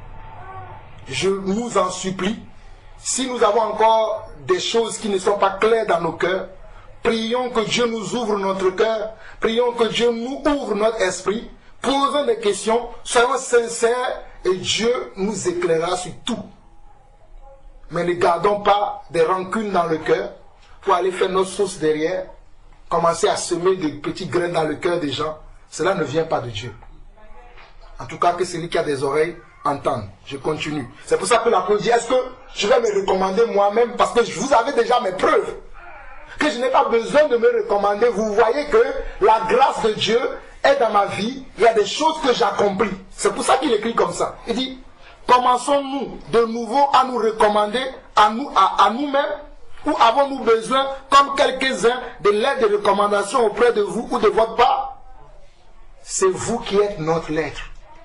Je nous en supplie, si nous avons encore des choses qui ne sont pas claires dans nos cœurs, prions que Dieu nous ouvre notre cœur, prions que Dieu nous ouvre notre esprit, posons des questions, soyons sincères et Dieu nous éclairera sur tout. Mais ne gardons pas des rancunes dans le cœur pour aller faire notre sauce derrière, commencer à semer des petits grains dans le cœur des gens. Cela ne vient pas de Dieu. En tout cas, que celui qui a des oreilles entendre. Je continue. C'est pour ça que l'apôtre dit, est-ce que je vais me recommander moi-même parce que vous avez déjà mes preuves que je n'ai pas besoin de me recommander. Vous voyez que la grâce de Dieu est dans ma vie. Il y a des choses que j'accomplis. C'est pour ça qu'il écrit comme ça. Il dit, commençons-nous de nouveau à nous recommander à nous, à, à nous-mêmes ou avons-nous besoin, comme quelques-uns, de l'aide de recommandation auprès de vous ou de votre part? C'est vous qui êtes notre lettre,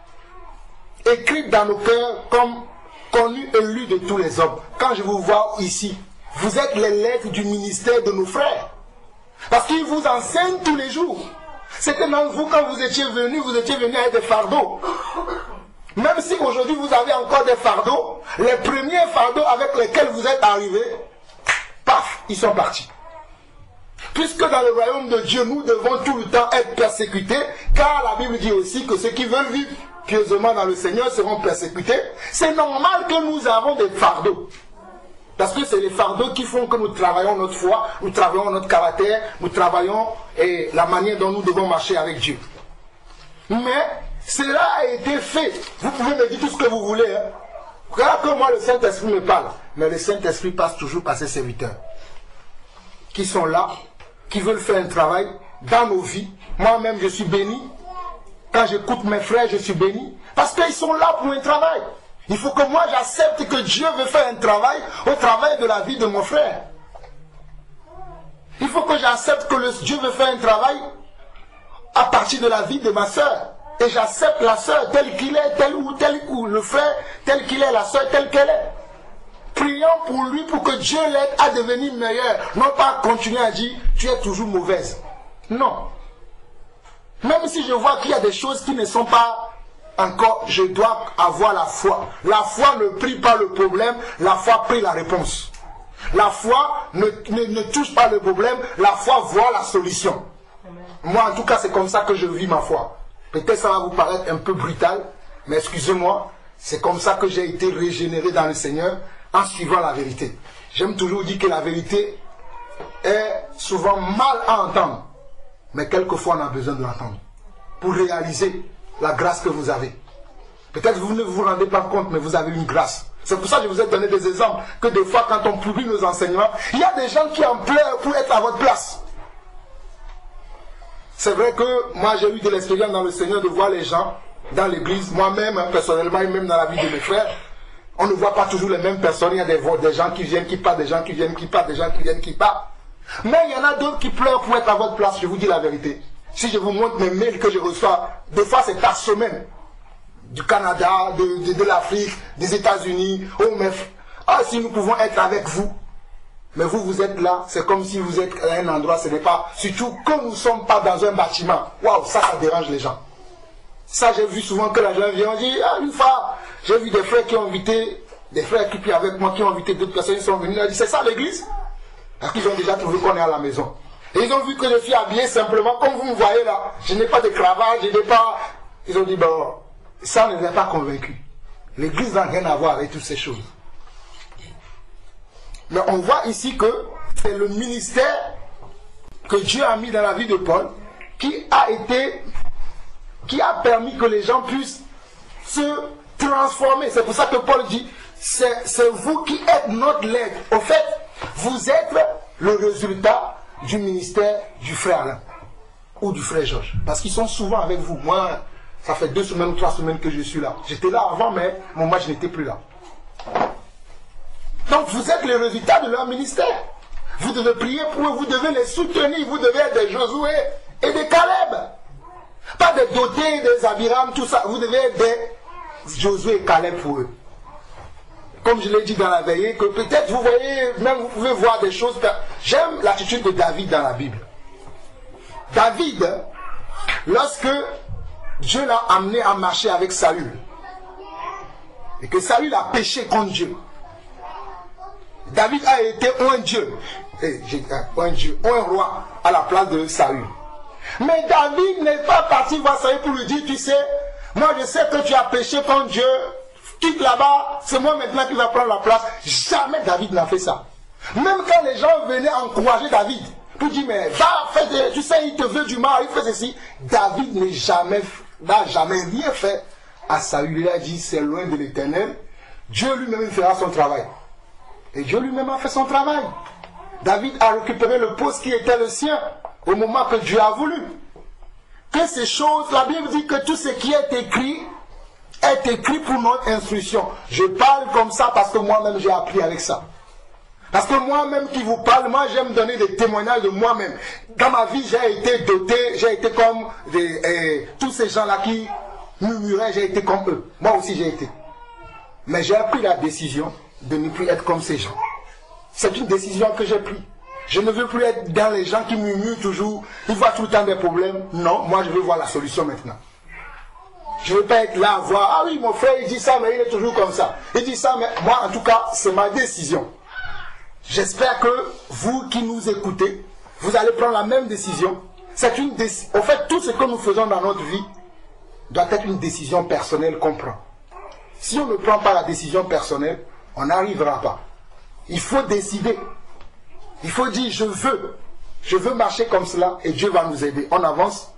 écrite dans nos cœurs comme connue et lue de tous les hommes. Quand je vous vois ici, vous êtes les lettres du ministère de nos frères. Parce qu'ils vous enseignent tous les jours. C'était dans vous, quand vous étiez venus, vous étiez venus avec des fardeaux. Même si aujourd'hui vous avez encore des fardeaux, les premiers fardeaux avec lesquels vous êtes arrivés, paf, ils sont partis. Puisque dans le royaume de Dieu, nous devons tout le temps être persécutés, car la Bible dit aussi que ceux qui veulent vivre pieusement dans le Seigneur seront persécutés. C'est normal que nous avons des fardeaux. Parce que c'est les fardeaux qui font que nous travaillons notre foi, nous travaillons notre caractère, nous travaillons et la manière dont nous devons marcher avec Dieu. Mais cela a été fait. Vous pouvez me dire tout ce que vous voulez. Hein. Regarde que moi le Saint-Esprit me parle. Mais le Saint-Esprit passe toujours par ses serviteurs. Qui sont là, qui veulent faire un travail dans nos vies. Moi-même je suis béni. Quand j'écoute mes frères, je suis béni. Parce qu'ils sont là pour un travail. Il faut que moi j'accepte que Dieu veut faire un travail au travail de la vie de mon frère. Il faut que j'accepte que le Dieu veut faire un travail à partir de la vie de ma soeur. Et j'accepte la soeur telle qu'il est, telle ou tel ou le frère tel qu'il est, la soeur telle qu'elle est. Prions pour lui pour que Dieu l'aide à devenir meilleur. Non pas continuer à dire tu es toujours mauvaise. Non. Même si je vois qu'il y a des choses qui ne sont pas encore, je dois avoir la foi. La foi ne prie pas le problème, la foi prie la réponse. La foi ne, ne, ne touche pas le problème, la foi voit la solution. Amen. Moi en tout cas c'est comme ça que je vis ma foi. Peut-être ça va vous paraître un peu brutal, mais excusez-moi, c'est comme ça que j'ai été régénéré dans le Seigneur en suivant la vérité. J'aime toujours dire que la vérité est souvent mal à entendre, mais quelquefois on a besoin de l'entendre pour réaliser la grâce que vous avez. Peut-être que vous ne vous rendez pas compte, mais vous avez une grâce. C'est pour ça que je vous ai donné des exemples, que des fois quand on publie nos enseignements, il y a des gens qui en pleurent pour être à votre place. C'est vrai que moi j'ai eu de l'expérience dans le Seigneur de voir les gens dans l'église, moi-même, hein, personnellement, et même dans la vie de mes frères. On ne voit pas toujours les mêmes personnes. Il y a des, des gens qui viennent, qui partent, des gens qui viennent, qui partent, des gens qui viennent, qui partent. Mais il y en a d'autres qui pleurent pour être à votre place, je vous dis la vérité. Si je vous montre mes mails que je reçois, des fois c'est par semaine. Du Canada, de, de, de l'Afrique, des États-Unis. Oh, mais ah, si nous pouvons être avec vous. Mais vous, vous êtes là, c'est comme si vous êtes à un endroit, ce n'est pas... Surtout que nous ne sommes pas dans un bâtiment. Waouh, ça, ça dérange les gens. Ça, j'ai vu souvent que les gens viennent, on dit, ah, une fois, j'ai vu des frères qui ont invité, des frères qui étaient avec moi, qui ont invité d'autres personnes, ils sont venus, ils ont dit, c'est ça l'église? Parce qu'ils ont déjà trouvé qu'on est à la maison. Et ils ont vu que je suis habillé simplement, comme vous me voyez là, je n'ai pas de cravate, je n'ai pas... Ils ont dit, bon, ça ne les a pas convaincus. L'église n'a rien à voir avec toutes ces choses. Mais on voit ici que c'est le ministère que Dieu a mis dans la vie de Paul qui a été, qui a permis que les gens puissent se transformer. C'est pour ça que Paul dit, c'est vous qui êtes notre lettre. Au fait, vous êtes le résultat du ministère du frère Alain ou du frère Georges. Parce qu'ils sont souvent avec vous. Moi, ça fait deux semaines ou trois semaines que je suis là. J'étais là avant, mais moi, je n'étais plus là. Donc vous êtes le résultat de leur ministère. Vous devez prier pour eux, vous devez les soutenir, vous devez être des Josué et des Caleb. Pas des dotés, des Abiram, tout ça. Vous devez être des Josué et Caleb pour eux. Comme je l'ai dit dans la veillée, que peut-être vous voyez, même vous pouvez voir des choses. J'aime l'attitude de David dans la Bible. David, lorsque Dieu l'a amené à marcher avec Saül, et que Saül a péché contre Dieu, David a été un Dieu, un Dieu, un roi à la place de Saül. Mais David n'est pas parti voir Saül pour lui dire, tu sais, moi je sais que tu as péché contre Dieu, quitte là-bas, c'est moi maintenant qui va prendre la place. Jamais David n'a fait ça. Même quand les gens venaient encourager David, pour dire, mais va, fais, tu sais, il te veut du mal, il fait ceci. David n'a jamais, n'a jamais rien fait à Saül. Il a dit, c'est loin de l'Éternel. Dieu lui-même fera son travail. Et Dieu lui-même a fait son travail. David a récupéré le poste qui était le sien au moment que Dieu a voulu. Que ces choses, la Bible dit que tout ce qui est écrit est écrit pour notre instruction. Je parle comme ça parce que moi-même j'ai appris avec ça. Parce que moi-même qui vous parle, moi j'aime donner des témoignages de moi-même. Dans ma vie, j'ai été doté, j'ai été comme des, eh, tous ces gens-là qui murmuraient, j'ai été comme eux. Moi aussi j'ai été. Mais j'ai pris la décision de ne plus être comme ces gens. C'est une décision que j'ai prise. Je ne veux plus être dans les gens qui murmurent toujours, ils voient tout le temps des problèmes. Non, moi je veux voir la solution maintenant. Je ne veux pas être là à voir, ah oui, mon frère il dit ça, mais il est toujours comme ça. Il dit ça, mais moi en tout cas, c'est ma décision. J'espère que vous qui nous écoutez, vous allez prendre la même décision. C'est une décision. Au fait, tout ce que nous faisons dans notre vie doit être une décision personnelle qu'on prend. Si on ne prend pas la décision personnelle, on n'arrivera pas. Il faut décider. Il faut dire, je veux. Je veux marcher comme cela et Dieu va nous aider. On avance.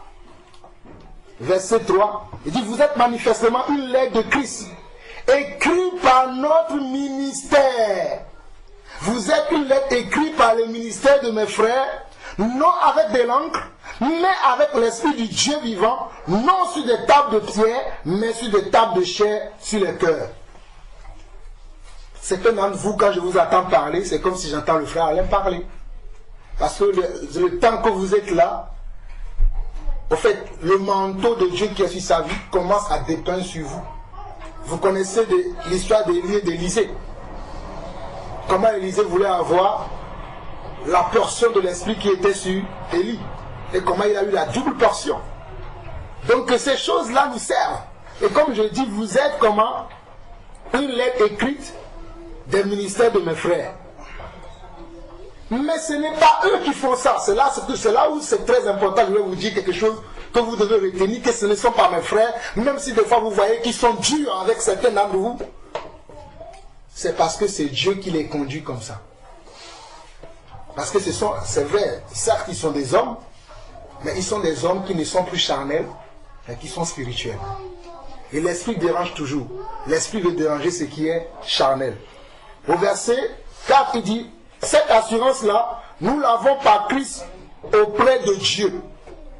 Verset trois. Il dit, vous êtes manifestement une lettre de Christ, écrite par notre ministère. Vous êtes une lettre écrite par le ministère de mes frères, non avec de l'encre, mais avec l'esprit du Dieu vivant, non sur des tables de pierre, mais sur des tables de chair, sur les cœurs. Certains d'entre vous, quand je vous entends parler, c'est comme si j'entends le frère Alain parler. Parce que le, le temps que vous êtes là, au fait, le manteau de Dieu qui est sur sa vie commence à dépeindre sur vous. Vous connaissez l'histoire d'Élie et d'Élisée. Comment Élisée voulait avoir la portion de l'esprit qui était sur Élie. Et comment il a eu la double portion. Donc ces choses-là nous servent. Et comme je dis, vous êtes comment? Une lettre écrite des ministères de mes frères. Mais ce n'est pas eux qui font ça. C'est là, c'est là où c'est très important. Je vais vous dire quelque chose que vous devez retenir, que ce ne sont pas mes frères. Même si des fois vous voyez qu'ils sont durs avec certains d'entre vous. C'est parce que c'est Dieu qui les conduit comme ça. Parce que ce sont, c'est vrai, certes ils sont des hommes, mais ils sont des hommes qui ne sont plus charnels, mais qui sont spirituels. Et l'esprit dérange toujours. L'esprit veut déranger ce qui est charnel. Au verset quatre, il dit, cette assurance-là, nous l'avons par Christ auprès de Dieu.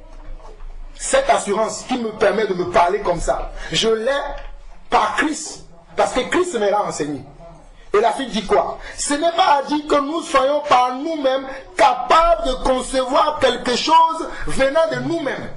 cette assurance qui me permet de me parler comme ça, je l'ai par Christ. Parce que Christ me l'a enseigné. Et la fille dit quoi? Ce n'est pas à dire que nous soyons par nous-mêmes capables de concevoir quelque chose venant de nous-mêmes.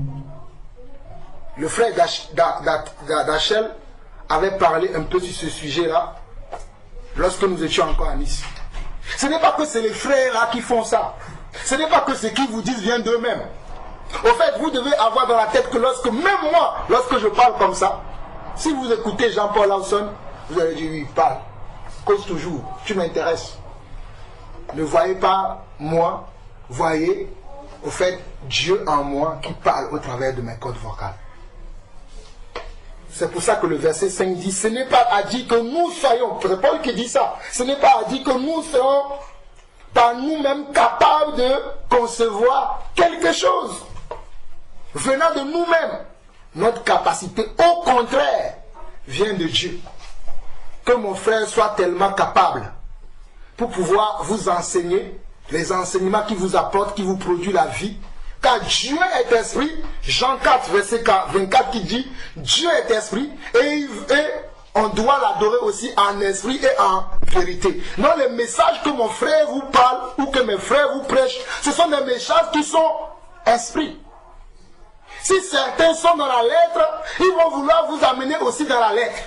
Le frère d'Achel avait parlé un peu sur ce sujet-là lorsque nous étions encore à Nice. Ce n'est pas que c'est les frères là qui font ça. Ce n'est pas que ce qu'ils vous disent vient d'eux-mêmes. Au fait, vous devez avoir dans la tête que lorsque, même moi, lorsque je parle comme ça, si vous écoutez Jean-Paul Lawson, vous allez dire oui, parle. Cause toujours, tu m'intéresses. Ne voyez pas moi, voyez au fait Dieu en moi qui parle au travers de mes cordes vocales. C'est pour ça que le verset cinq dit, ce n'est pas à dire que nous soyons, c'est Paul qui dit ça, ce n'est pas à dire que nous serons par nous-mêmes capables de concevoir quelque chose venant de nous-mêmes. Notre capacité, au contraire, vient de Dieu. Que mon frère soit tellement capable pour pouvoir vous enseigner les enseignements qui vous apportent, qui vous produisent la vie. Car Dieu est esprit, Jean quatre, verset vingt-quatre qui dit, Dieu est esprit et, et on doit l'adorer aussi en esprit et en vérité. Non, les messages que mon frère vous parle ou que mes frères vous prêchent, ce sont des messages qui sont esprit. Si certains sont dans la lettre, ils vont vouloir vous amener aussi dans la lettre.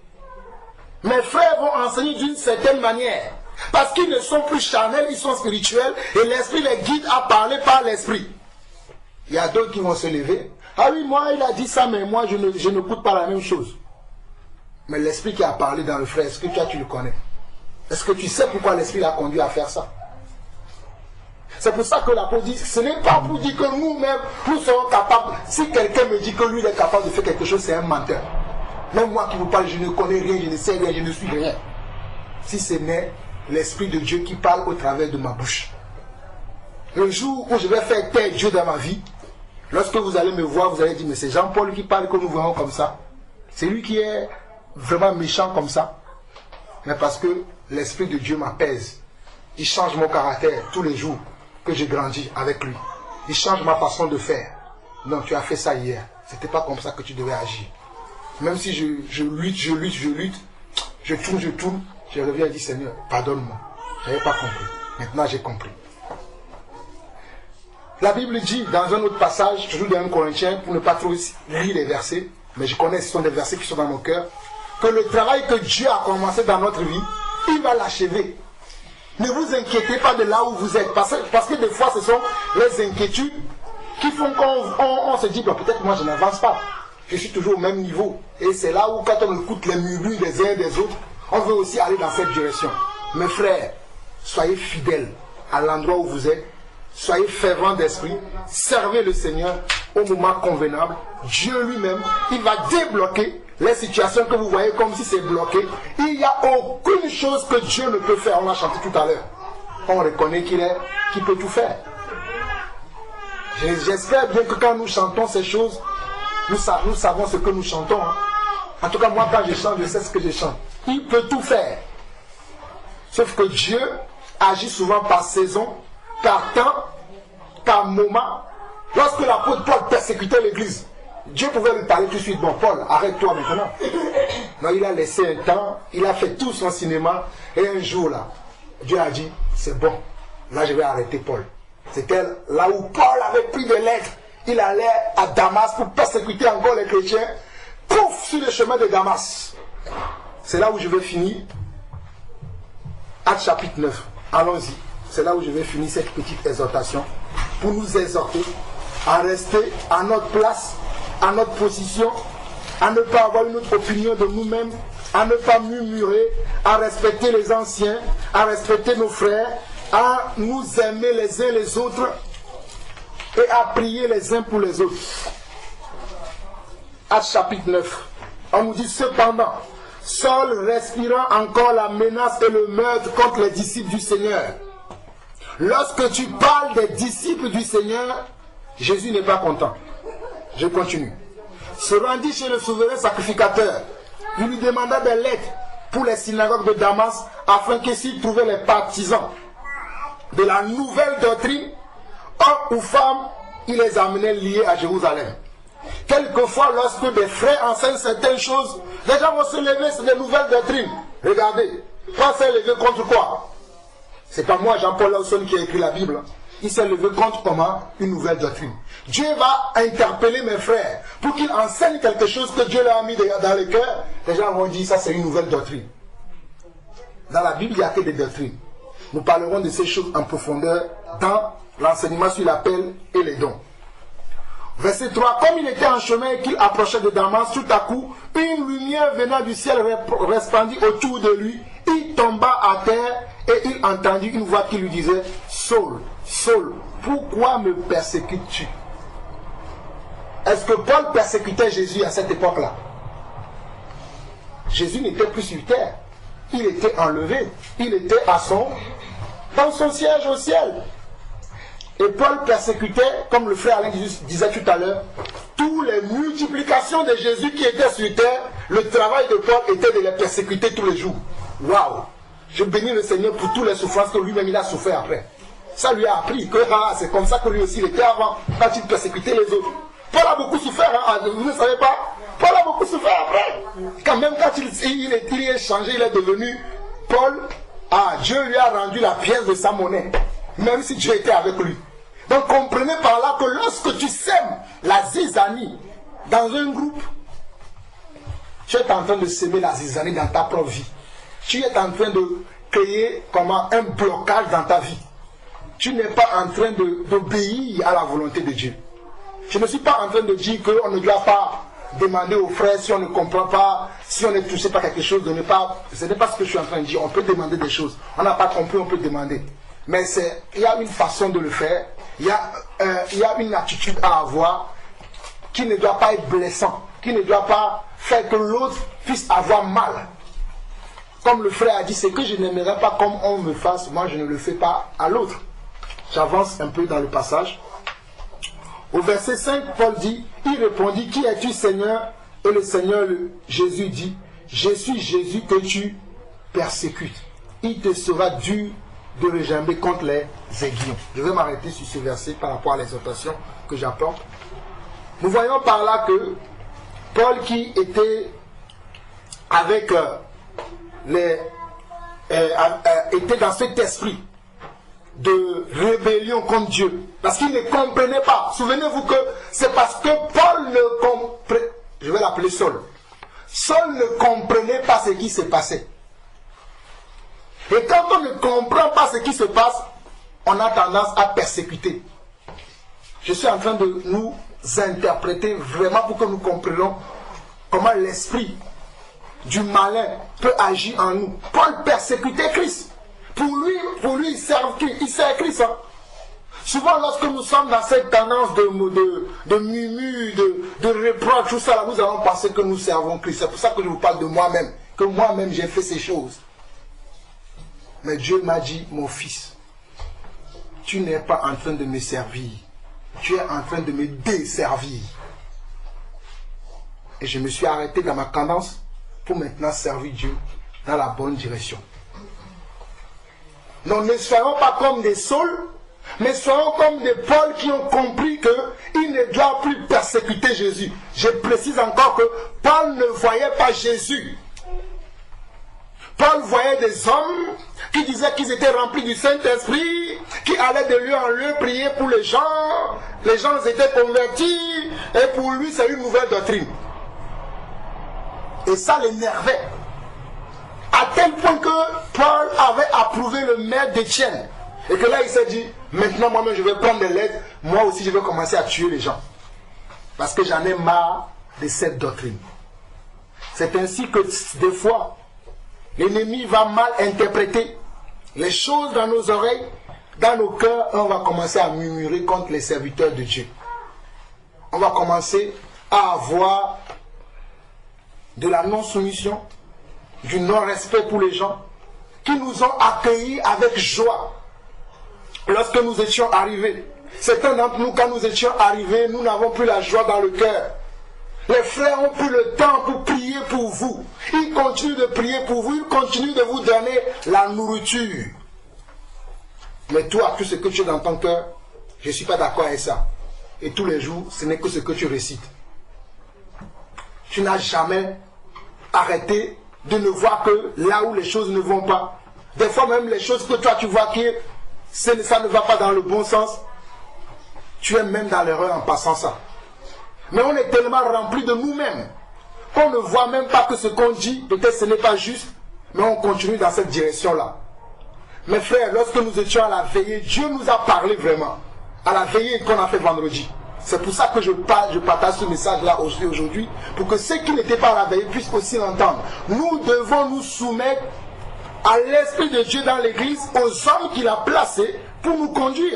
Mes frères vont enseigner d'une certaine manière. Parce qu'ils ne sont plus charnels, ils sont spirituels. Et l'esprit les guide à parler par l'esprit. Il y a d'autres qui vont se lever. Ah oui, moi il a dit ça, mais moi je ne, je n'écoute pas la même chose. Mais l'esprit qui a parlé dans le frère, est-ce que toi tu le connais? Est-ce que tu sais pourquoi l'esprit l'a conduit à faire ça? C'est pour ça que l'apôtre dit, ce n'est pas pour dire que nous-mêmes, nous serons capables. Si quelqu'un me dit que lui il est capable de faire quelque chose, c'est un menteur. Même moi qui vous parle, je ne connais rien, je ne sais rien, je ne suis rien. Si ce n'est l'Esprit de Dieu qui parle au travers de ma bouche. Le jour où je vais faire taire Dieu dans ma vie, lorsque vous allez me voir, vous allez dire, mais c'est Jean-Paul qui parle que nous voyons comme ça. C'est lui qui est vraiment méchant comme ça. Mais parce que l'Esprit de Dieu m'apaise. Il change mon caractère tous les jours que je grandis avec lui. Il change ma façon de faire. Non, tu as fait ça hier. C'était pas comme ça que tu devais agir. Même si je, je lutte, je lutte, je lutte, je tourne, je tourne, je reviens et dis, Seigneur, pardonne-moi. Je n'avais pas compris. Maintenant, j'ai compris. La Bible dit, dans un autre passage, toujours dans un Corinthiens, pour ne pas trop lire les versets, mais je connais, ce sont des versets qui sont dans mon cœur, que le travail que Dieu a commencé dans notre vie, il va l'achever. Ne vous inquiétez pas de là où vous êtes. Parce que, parce que des fois, ce sont les inquiétudes qui font qu'on on, on se dit, bah, peut-être moi je n'avance pas. Je suis toujours au même niveau. Et c'est là où, quand on écoute les murmures des uns et des autres, on veut aussi aller dans cette direction. Mes frères, soyez fidèles à l'endroit où vous êtes. Soyez fervents d'esprit. Servez le Seigneur au moment convenable. Dieu lui-même, il va débloquer les situations que vous voyez comme si c'est bloqué. Il n'y a aucune chose que Dieu ne peut faire. On l'a chanté tout à l'heure. On reconnaît qu'il est, qu'il peut tout faire. J'espère bien que quand nous chantons ces choses, nous, nous savons ce que nous chantons. Hein. En tout cas, moi, quand je chante, je sais ce que je chante. Il peut tout faire. Sauf que Dieu agit souvent par saison, par temps, par moment. Lorsque l'apôtre Paul persécutait l'église, Dieu pouvait lui parler tout de suite. Bon, Paul, arrête-toi maintenant. Non, il a laissé un temps, il a fait tout son cinéma. Et un jour, là, Dieu a dit, c'est bon. Là, je vais arrêter Paul. C'était là où Paul avait pris des lettres. Il allait à Damas pour persécuter encore les chrétiens. Pouf, sur le chemin de Damas. C'est là où je vais finir. Actes chapitre neuf. Allons-y. C'est là où je vais finir cette petite exhortation. Pour nous exhorter à rester à notre place, à notre position, à ne pas avoir une autre opinion de nous-mêmes, à ne pas murmurer, à respecter les anciens, à respecter nos frères, à nous aimer les uns les autres et à prier les uns pour les autres. Actes chapitre neuf. On nous dit cependant, Saul respirant encore la menace et le meurtre contre les disciples du Seigneur. Lorsque tu parles des disciples du Seigneur, Jésus n'est pas content. Je continue. Se rendit chez le souverain sacrificateur. Il lui demanda des lettres pour les synagogues de Damas, afin que s'il trouvait les partisans de la nouvelle doctrine, hommes ou femmes, il les amenait liés à Jérusalem. Quelquefois, lorsque des frères enseignent certaines choses, les gens vont se lever, c'est des nouvelles doctrines. Regardez, Paul s'est levé contre quoi? C'est pas moi, Jean-Paul Lawson, qui a écrit la Bible. Il s'est levé contre comment? Une nouvelle doctrine. Dieu va interpeller mes frères pour qu'ils enseignent quelque chose que Dieu leur a mis dans le cœur. Les gens vont dire, ça c'est une nouvelle doctrine. Dans la Bible, il n'y a que des doctrines. Nous parlerons de ces choses en profondeur dans l'enseignement sur l'appel et les dons. Verset trois. Comme il était en chemin et qu'il approchait de Damas, tout à coup, une lumière venant du ciel resplendit autour de lui. Il tomba à terre et il entendit une voix qui lui disait, Saul, Saul, pourquoi me persécutes-tu? Est-ce que Paul persécutait Jésus à cette époque-là? Jésus n'était plus sur terre. Il était enlevé. Il était à son, dans son siège au ciel. Et Paul persécutait, comme le frère Alain disait tout à l'heure, toutes les multiplications de Jésus qui étaient sur terre. Le travail de Paul était de les persécuter tous les jours. Waouh! Je bénis le Seigneur pour toutes les souffrances que lui-même il a souffert après. Ça lui a appris que ah, c'est comme ça que lui aussi il était avant, quand il persécutait les autres. Paul a beaucoup souffert, hein? Vous ne savez pas? Paul a beaucoup souffert après. Quand même quand il, il, est, il est changé, il est devenu Paul, ah, Dieu lui a rendu la pièce de sa monnaie, même si Dieu était avec lui. Donc comprenez par là que lorsque tu sèmes la zizanie dans un groupe, tu es en train de s'aimer la zizanie dans ta propre vie. Tu es en train de créer comment un blocage dans ta vie. Tu n'es pas en train d'obéir à la volonté de Dieu. Je ne suis pas en train de dire qu'on ne doit pas demander aux frères si on ne comprend pas, si on est touché par quelque chose, de ne pas. Ce n'est pas ce que je suis en train de dire. On peut demander des choses. On n'a pas compris, on peut demander. Mais c'est, il y a une façon de le faire. Il y a, euh, il y a une attitude à avoir qui ne doit pas être blessant, qui ne doit pas faire que l'autre puisse avoir mal. Comme le frère a dit, c'est que je n'aimerais pas comme on me fasse, moi je ne le fais pas à l'autre. J'avance un peu dans le passage. Au verset cinq, Paul dit, il répondit, qui es-tu Seigneur? Et le Seigneur, le, Jésus dit, je suis Jésus que tu persécutes. Il te sera dur de regimber contre les aiguillons. Je vais m'arrêter sur ce verset par rapport à l'exhortation que j'apporte. Nous voyons par là que Paul qui était avec euh, les... Euh, euh, était dans cet esprit de rébellion contre Dieu. Parce qu'il ne comprenait pas. Souvenez-vous que c'est parce que Paul ne comprenait... Je vais l'appeler Saul. Saul ne comprenait pas ce qui se passait. Et quand on ne comprend pas ce qui se passe, on a tendance à persécuter. Je suis en train de nous interpréter vraiment pour que nous comprenions comment l'esprit du malin peut agir en nous. Paul persécutait Christ. Pour lui, pour lui, il sert Christ. Il sert Christ, hein. Souvent, lorsque nous sommes dans cette tendance de, de, de murmure, de, de reproche, tout ça, là, nous allons penser que nous servons Christ. C'est pour ça que je vous parle de moi-même. Que moi-même, j'ai fait ces choses. Mais Dieu m'a dit, mon fils, tu n'es pas en train de me servir. Tu es en train de me desservir. Et je me suis arrêté dans ma cadence pour maintenant servir Dieu dans la bonne direction. Donc ne soyons pas comme des Sauls, mais soyons comme des Paul qui ont compris qu'ils ne doivent plus persécuter Jésus. Je précise encore que Paul ne voyait pas Jésus. Paul voyait des hommes qui disaient qu'ils étaient remplis du Saint-Esprit, qui allaient de lieu en lieu prier pour les gens. Les gens étaient convertis, et pour lui c'est une nouvelle doctrine. Et ça l'énervait. À tel point que Paul avait approuvé le maître d'Étienne. Et que là il s'est dit, maintenant moi-même je vais prendre des lettres, moi aussi je vais commencer à tuer les gens. Parce que j'en ai marre de cette doctrine. C'est ainsi que des fois, l'ennemi va mal interpréter les choses dans nos oreilles, dans nos cœurs, et on va commencer à murmurer contre les serviteurs de Dieu. On va commencer à avoir de la non-soumission, du non-respect pour les gens, qui nous ont accueillis avec joie lorsque nous étions arrivés. Certains d'entre nous, quand nous étions arrivés, nous n'avons plus la joie dans le cœur. Les frères ont pris le temps pour prier pour vous. Ils continuent de prier pour vous. Ils continuent de vous donner la nourriture. Mais toi, tout ce que tu as dans ton cœur, je ne suis pas d'accord avec ça. et tous les jours, ce n'est que ce que tu récites. Tu n'as jamais arrêté de ne voir que là où les choses ne vont pas. Des fois même les choses que toi tu vois que ça ne va pas dans le bon sens, tu es même dans l'erreur en passant ça. Mais on est tellement rempli de nous-mêmes qu'on ne voit même pas que ce qu'on dit, peut-être ce n'est pas juste, mais on continue dans cette direction-là. Mes frères, lorsque nous étions à la veillée, Dieu nous a parlé vraiment. À la veillée qu'on a fait vendredi. C'est pour ça que je, parle, je partage ce message-là aujourd'hui, pour que ceux qui n'étaient pas à la veillée puissent aussi l'entendre. Nous devons nous soumettre à l'Esprit de Dieu dans l'Église, aux hommes qu'il a placés pour nous conduire.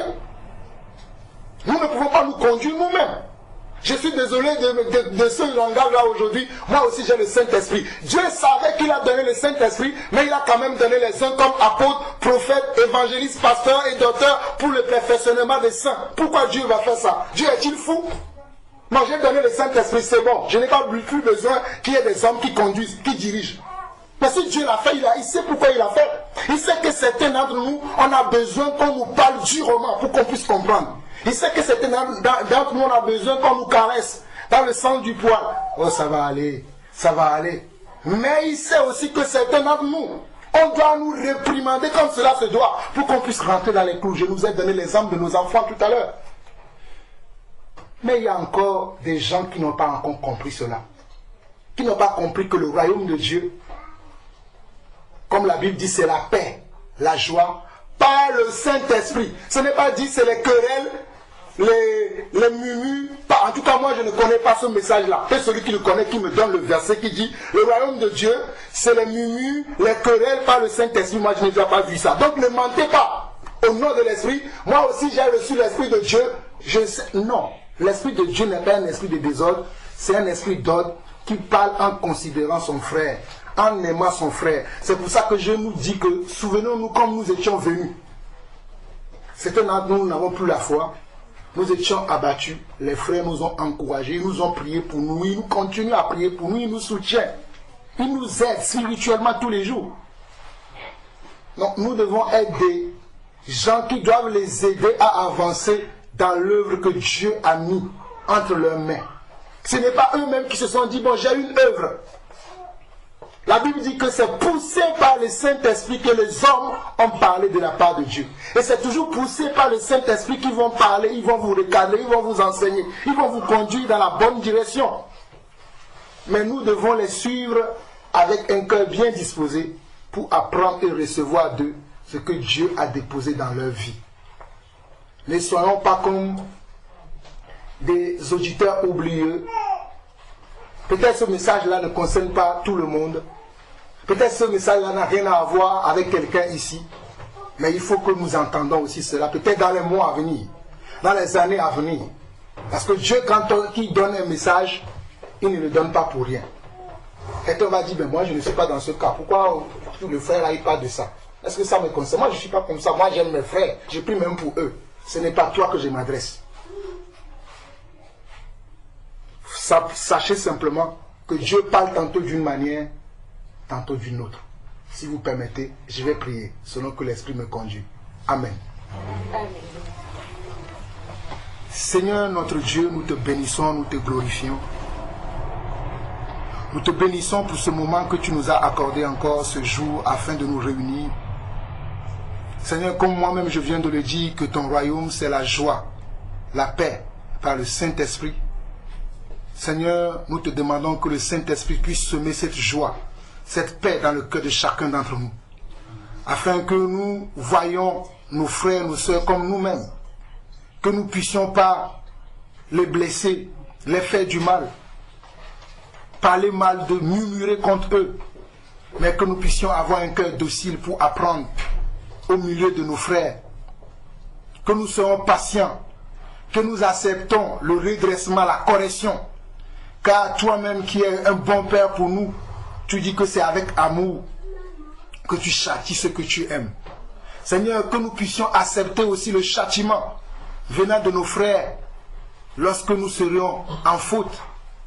Nous ne pouvons pas nous conduire nous-mêmes. Je suis désolé de, de, de ce langage-là aujourd'hui. Moi aussi j'ai le Saint-Esprit. Dieu savait qu'il a donné le Saint-Esprit, mais il a quand même donné les uns comme apôtres, prophètes, évangélistes, pasteurs et docteurs pour le perfectionnement des saints. Pourquoi Dieu va faire ça? Dieu est-il fou? Non, j'ai donné le Saint-Esprit, c'est bon. Je n'ai pas plus besoin qu'il y ait des hommes qui conduisent, qui dirigent. Mais si Dieu l'a fait, il, a, il sait pourquoi il l'a fait. Il sait que certains d'entre nous, on a besoin qu'on nous parle durement pour qu'on puisse comprendre. Il sait que certains d'entre nous, on a besoin qu'on nous caresse dans le sens du poil. Oh, ça va aller, ça va aller. Mais il sait aussi que certains d'entre nous, on doit nous réprimander comme cela se doit pour qu'on puisse rentrer dans les clous. Je nous ai donné l'exemple de nos enfants tout à l'heure. Mais il y a encore des gens qui n'ont pas encore compris cela. Qui n'ont pas compris que le royaume de Dieu, comme la Bible dit, c'est la paix, la joie, par le Saint-Esprit. Ce n'est pas dit, c'est les querelles, les, les murmures. En tout cas, moi, je ne connais pas ce message-là. C'est celui qui le connaît qui me donne le verset qui dit, le royaume de Dieu, c'est les murmures, les querelles par le Saint-Esprit. Moi, je n'ai déjà pas vu ça. Donc, ne mentez pas. Au nom de l'Esprit, moi aussi, j'ai reçu l'Esprit de Dieu. Je sais, non, l'Esprit de Dieu n'est pas un esprit de désordre, c'est un esprit d'ordre qui parle en considérant son frère, en aimant son frère. C'est pour ça que je nous dis que, souvenons-nous comme nous étions venus. Certains d'entre nous n'avons plus la foi. Nous étions abattus. Les frères nous ont encouragés. Ils nous ont prié pour nous. Ils nous continuent à prier pour nous. Ils nous soutiennent. Ils nous aident spirituellement tous les jours. Donc nous devons être des gens qui doivent les aider à avancer dans l'œuvre que Dieu a mis entre leurs mains. Ce n'est pas eux-mêmes qui se sont dit, bon, j'ai une œuvre. La Bible dit que c'est poussé par le Saint-Esprit que les hommes ont parlé de la part de Dieu. Et c'est toujours poussé par le Saint-Esprit qu'ils vont parler, ils vont vous recadrer, ils vont vous enseigner, ils vont vous conduire dans la bonne direction. Mais nous devons les suivre avec un cœur bien disposé pour apprendre et recevoir d'eux ce que Dieu a déposé dans leur vie. Ne soyons pas comme des auditeurs oublieux. Peut-être ce message-là ne concerne pas tout le monde. Peut-être ce message-là n'a rien à voir avec quelqu'un ici. Mais il faut que nous entendons aussi cela. Peut-être dans les mois à venir. Dans les années à venir. Parce que Dieu, quand il donne un message, il ne le donne pas pour rien. Et on va dire, ben moi je ne suis pas dans ce cas. Pourquoi tout le frère là, il parle de ça? Est-ce que ça me concerne? Moi je ne suis pas comme ça. Moi j'aime mes frères. Je prie même pour eux. Ce n'est pas toi que je m'adresse. Sachez simplement que Dieu parle tantôt d'une manière, tantôt d'une autre. Si vous permettez, je vais prier selon que l'Esprit me conduit. Amen. Amen. Seigneur notre Dieu, nous te bénissons, nous te glorifions. Nous te bénissons pour ce moment que tu nous as accordé encore ce jour afin de nous réunir. Seigneur, comme moi-même je viens de le dire, que ton royaume c'est la joie, la paix par le Saint-Esprit. Seigneur, nous te demandons que le Saint-Esprit puisse semer cette joie, cette paix dans le cœur de chacun d'entre nous, afin que nous voyions nos frères, nos sœurs comme nous-mêmes, que nous ne puissions pas les blesser, les faire du mal, parler mal de murmurer contre eux, mais que nous puissions avoir un cœur docile pour apprendre au milieu de nos frères, que nous soyons patients, que nous acceptons le redressement, la correction, car toi-même qui es un bon père pour nous, tu dis que c'est avec amour que tu châties ce que tu aimes. Seigneur, que nous puissions accepter aussi le châtiment venant de nos frères lorsque nous serions en faute.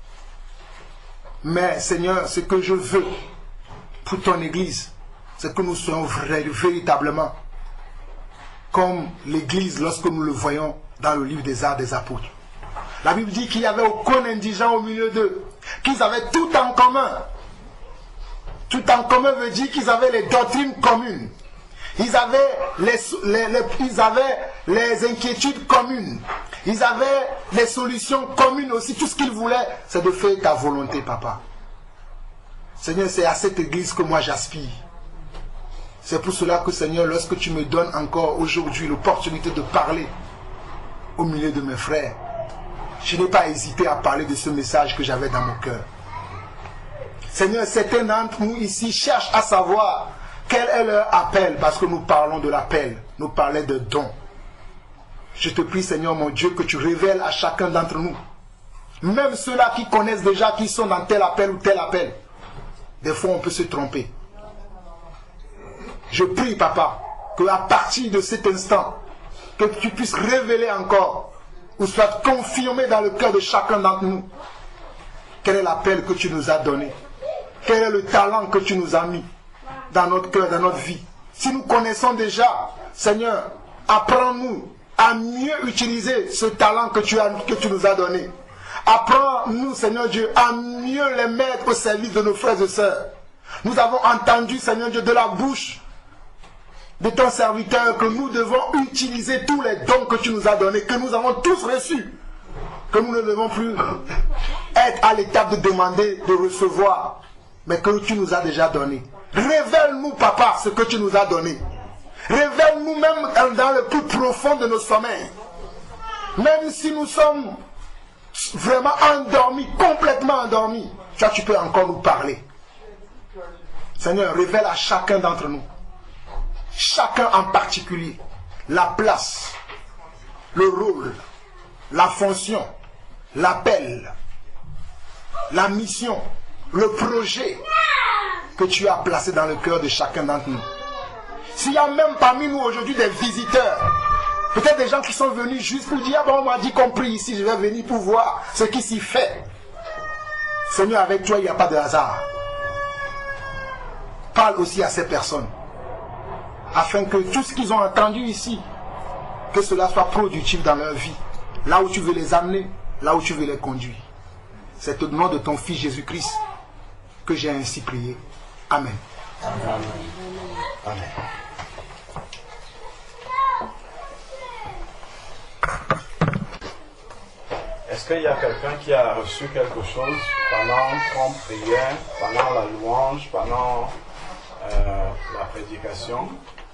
Mais Seigneur, ce que je veux pour ton Église, c'est que nous soyons véritablement comme l'Église lorsque nous le voyons dans le livre des Actes des Apôtres. La Bible dit qu'il n'y avait aucun indigent au milieu d'eux, qu'ils avaient tout en commun. Tout en commun veut dire qu'ils avaient les doctrines communes. Ils avaient les, les, les, ils avaient les inquiétudes communes. Ils avaient les solutions communes aussi. Tout ce qu'ils voulaient, c'est de faire ta volonté, papa. Seigneur, c'est à cette église que moi j'aspire. C'est pour cela que, Seigneur, lorsque tu me donnes encore aujourd'hui l'opportunité de parler au milieu de mes frères, je n'ai pas hésité à parler de ce message que j'avais dans mon cœur. Seigneur, certains d'entre nous ici cherchent à savoir quel est leur appel, parce que nous parlons de l'appel, nous parlons de dons. Je te prie, Seigneur mon Dieu, que tu révèles à chacun d'entre nous, même ceux-là qui connaissent déjà, qui sont dans tel appel ou tel appel. Des fois, on peut se tromper. Je prie, papa, qu'à partir de cet instant, que tu puisses révéler encore, ou soit confirmé dans le cœur de chacun d'entre nous, quel est l'appel que tu nous as donné, quel est le talent que tu nous as mis dans notre cœur, dans notre vie. Si nous connaissons déjà, Seigneur, apprends-nous à mieux utiliser ce talent que tu, as, que tu nous as donné. Apprends-nous, Seigneur Dieu, à mieux les mettre au service de nos frères et sœurs. Nous avons entendu, Seigneur Dieu, de la bouche de ton serviteur que nous devons utiliser tous les dons que tu nous as donnés, que nous avons tous reçus, que nous ne devons plus être à l'étape de demander, de recevoir, mais que tu nous as déjà donné. Révèle-nous, papa, ce que tu nous as donné. Révèle-nous même dans le plus profond de nos sommeils. Même si nous sommes vraiment endormis, complètement endormis, toi tu peux encore nous parler. Seigneur, révèle à chacun d'entre nous, chacun en particulier, la place, le rôle, la fonction, l'appel, la mission, le projet que tu as placé dans le cœur de chacun d'entre nous. S'il y a même parmi nous aujourd'hui des visiteurs, peut-être des gens qui sont venus juste pour dire, ah bon, on m'a dit qu'on prie ici, je vais venir pour voir ce qui s'y fait. Seigneur, avec toi, il n'y a pas de hasard. Parle aussi à ces personnes, afin que tout ce qu'ils ont entendu ici, que cela soit productif dans leur vie, là où tu veux les amener, là où tu veux les conduire. C'est au nom de ton Fils Jésus-Christ que j'ai ainsi prié. Amen. Amen. Amen. Est-ce qu'il y a quelqu'un qui a reçu quelque chose pendant qu'on priait, pendant la louange, pendant euh, la prédication?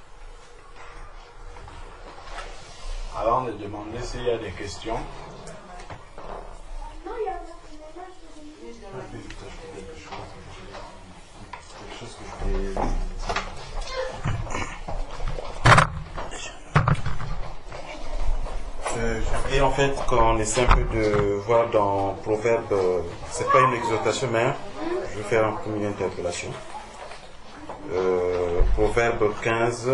Avant de demander s'il y a des questions. Euh, je voulais en fait qu'on essaie un peu de voir dans Proverbe, euh, c'est pas une exhortation, mais je vais faire un peu une interpellation. Euh, Proverbe quinze.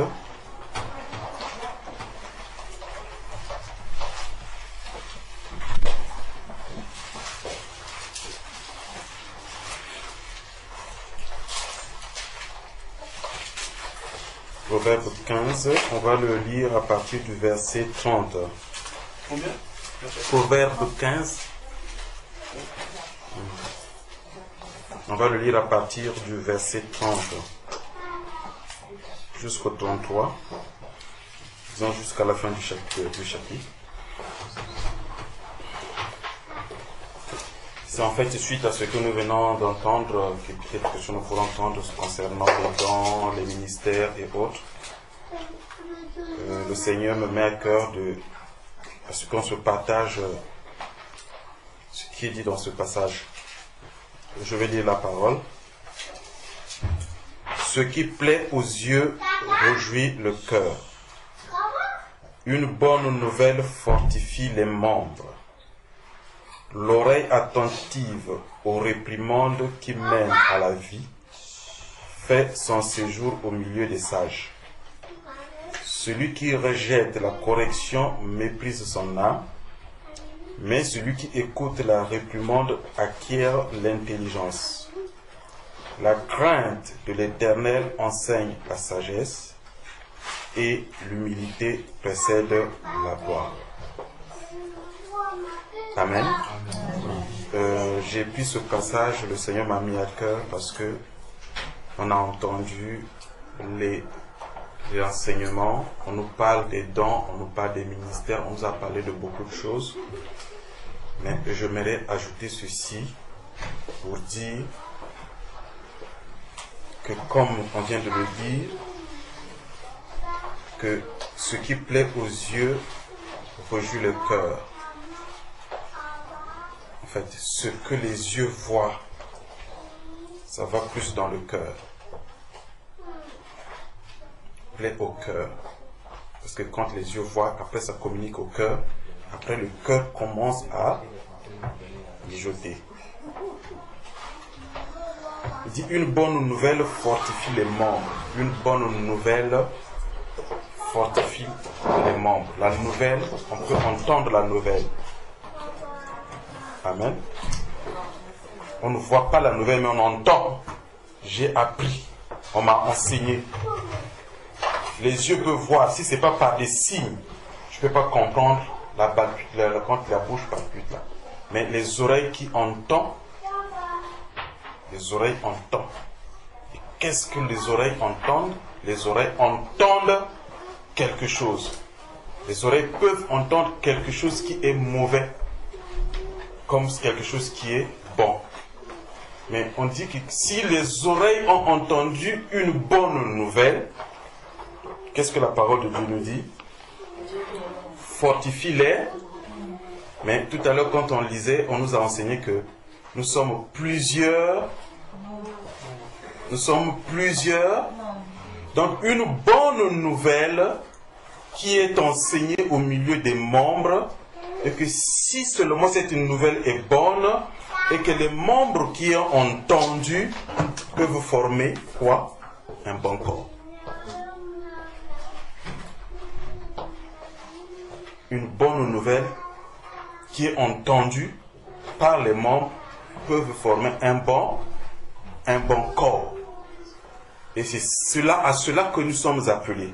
Proverbe quinze, on va le lire à partir du verset trente. Combien? Proverbe quinze. On va le lire à partir du verset trente jusqu'au trente-trois, disons jusqu'à la fin du chapitre. Du chapitre. C'est en fait suite à ce que nous venons d'entendre, que peut-être que nous pourrons entendre concernant les dons, les ministères et autres. Euh, le Seigneur me met à cœur de à ce qu'on se partage euh, ce qui est dit dans ce passage. Je vais lire la parole. Ce qui plaît aux yeux réjouit le cœur. Une bonne nouvelle fortifie les membres. L'oreille attentive aux réprimandes qui mènent à la vie fait son séjour au milieu des sages. Celui qui rejette la correction méprise son âme, mais celui qui écoute la réprimande acquiert l'intelligence. La crainte de l'Éternel enseigne la sagesse et l'humilité précède la gloire. Amen. Euh, J'ai pris ce passage, le Seigneur m'a mis à cœur parce que on a entendu les, les enseignements, on nous parle des dons, on nous parle des ministères, on nous a parlé de beaucoup de choses. Mais j'aimerais ajouter ceci pour dire que, comme on vient de le dire, que ce qui plaît aux yeux réjouit le cœur. En fait, ce que les yeux voient, ça va plus dans le cœur. Plaît au cœur. Parce que quand les yeux voient, après ça communique au cœur. Après, le cœur commence à mijoter. Il dit, une bonne nouvelle fortifie les membres. Une bonne nouvelle fortifie les membres. La nouvelle, on peut entendre la nouvelle. Amen. On ne voit pas la nouvelle, mais on entend. J'ai appris. On m'a enseigné. Les yeux peuvent voir. Si ce n'est pas par des signes, je ne peux pas comprendre la palpite, la, quand la bouche palpite là. Mais les oreilles qui entendent, les oreilles entendent. Et qu'est-ce que les oreilles entendent? Les oreilles entendent quelque chose. Les oreilles peuvent entendre quelque chose qui est mauvais, comme quelque chose qui est bon. Mais on dit que si les oreilles ont entendu une bonne nouvelle, qu'est-ce que la parole de Dieu nous dit? Fortifie-les. Mais tout à l'heure, quand on lisait, on nous a enseigné que nous sommes plusieurs. Nous sommes plusieurs. Donc, une bonne nouvelle qui est enseignée au milieu des membres, et que si seulement cette nouvelle est bonne, et que les membres qui ont entendu peuvent former quoi? Un bon corps. Une bonne nouvelle qui est entendue par les membres peuvent former un bon, un bon corps. Et c'est cela, à cela que nous sommes appelés.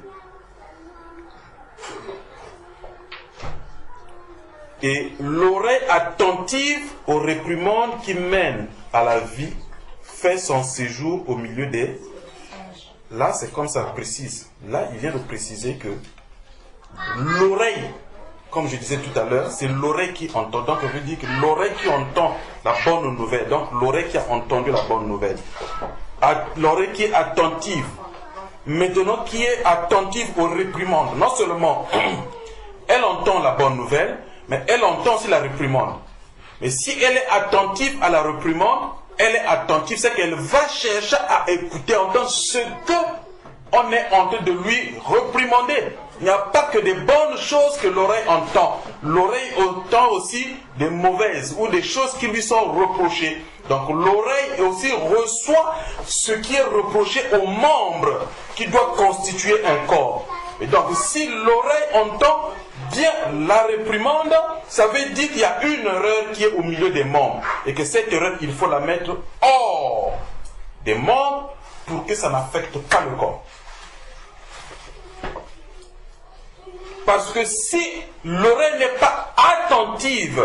Et l'oreille attentive aux réprimandes qui mènent à la vie fait son séjour au milieu des... Là, c'est comme ça précise. Là, il vient de préciser que l'oreille, comme je disais tout à l'heure, c'est l'oreille qui entend. Donc, je veux dire que l'oreille qui entend la bonne nouvelle, donc l'oreille qui a entendu la bonne nouvelle, l'oreille qui est attentive, maintenant qui est attentive aux réprimandes. Non seulement elle entend la bonne nouvelle, mais elle entend aussi la réprimande. Mais si elle est attentive à la réprimande, elle est attentive, c'est qu'elle va chercher à écouter, entendre ce que on est en train de lui réprimander. Il n'y a pas que des bonnes choses que l'oreille entend. L'oreille entend aussi des mauvaises ou des choses qui lui sont reprochées. Donc l'oreille aussi reçoit ce qui est reproché aux membres qui doivent constituer un corps. Et donc si l'oreille entend bien la réprimande, ça veut dire qu'il y a une erreur qui est au milieu des membres. Et que cette erreur, il faut la mettre hors des membres pour que ça n'affecte pas le corps. Parce que si l'oreille n'est pas attentive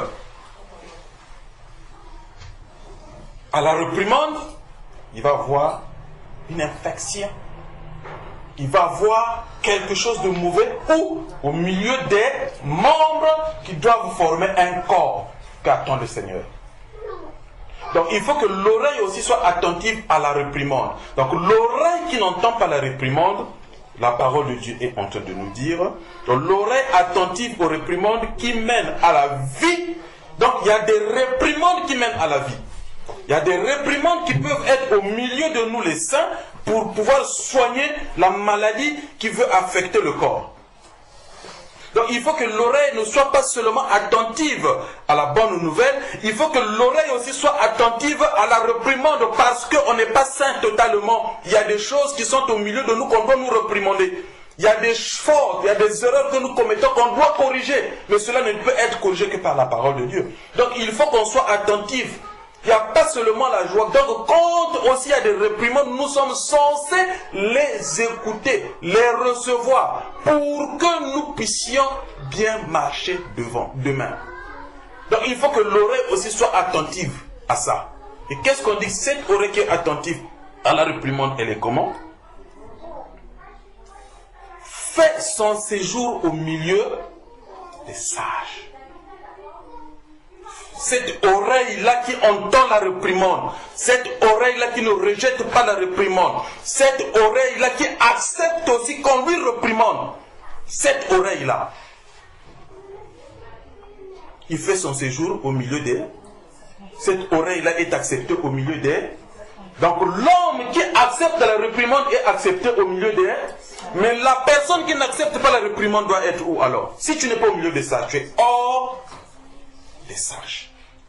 à la réprimande, il va avoir une infection. Il va avoir quelque chose de mauvais ou au milieu des membres qui doivent former un corps qu'attend le Seigneur. Donc il faut que l'oreille aussi soit attentive à la réprimande. Donc l'oreille qui n'entend pas la réprimande, la parole de Dieu est en train de nous dire, donc l'oreille attentive aux réprimandes qui mènent à la vie. Donc il y a des réprimandes qui mènent à la vie. Il y a des réprimandes qui peuvent être au milieu de nous les saints pour pouvoir soigner la maladie qui veut affecter le corps. Donc il faut que l'oreille ne soit pas seulement attentive à la bonne nouvelle, il faut que l'oreille aussi soit attentive à la réprimande parce qu'on n'est pas saint totalement. Il y a des choses qui sont au milieu de nous qu'on doit nous réprimander. Il y a des fautes, il y a des erreurs que nous commettons qu'on doit corriger. Mais cela ne peut être corrigé que par la parole de Dieu. Donc il faut qu'on soit attentif. Il n'y a pas seulement la joie. Donc quand aussi il y a des réprimandes, nous sommes censés les écouter, les recevoir, pour que nous puissions bien marcher devant, demain. Donc il faut que l'oreille aussi soit attentive à ça. Et qu'est-ce qu'on dit? Cette oreille qui est attentive à la réprimande, elle est comment? Fait son séjour au milieu des sages. Cette oreille-là qui entend la réprimande, cette oreille-là qui ne rejette pas la réprimande, cette oreille-là qui accepte aussi qu'on lui réprimande, cette oreille-là, il fait son séjour au milieu des... Cette oreille-là est acceptée au milieu des... Donc l'homme qui accepte la réprimande est accepté au milieu des... Mais la personne qui n'accepte pas la réprimande doit être où alors? Si tu n'es pas au milieu des sages, tu es hors des sages.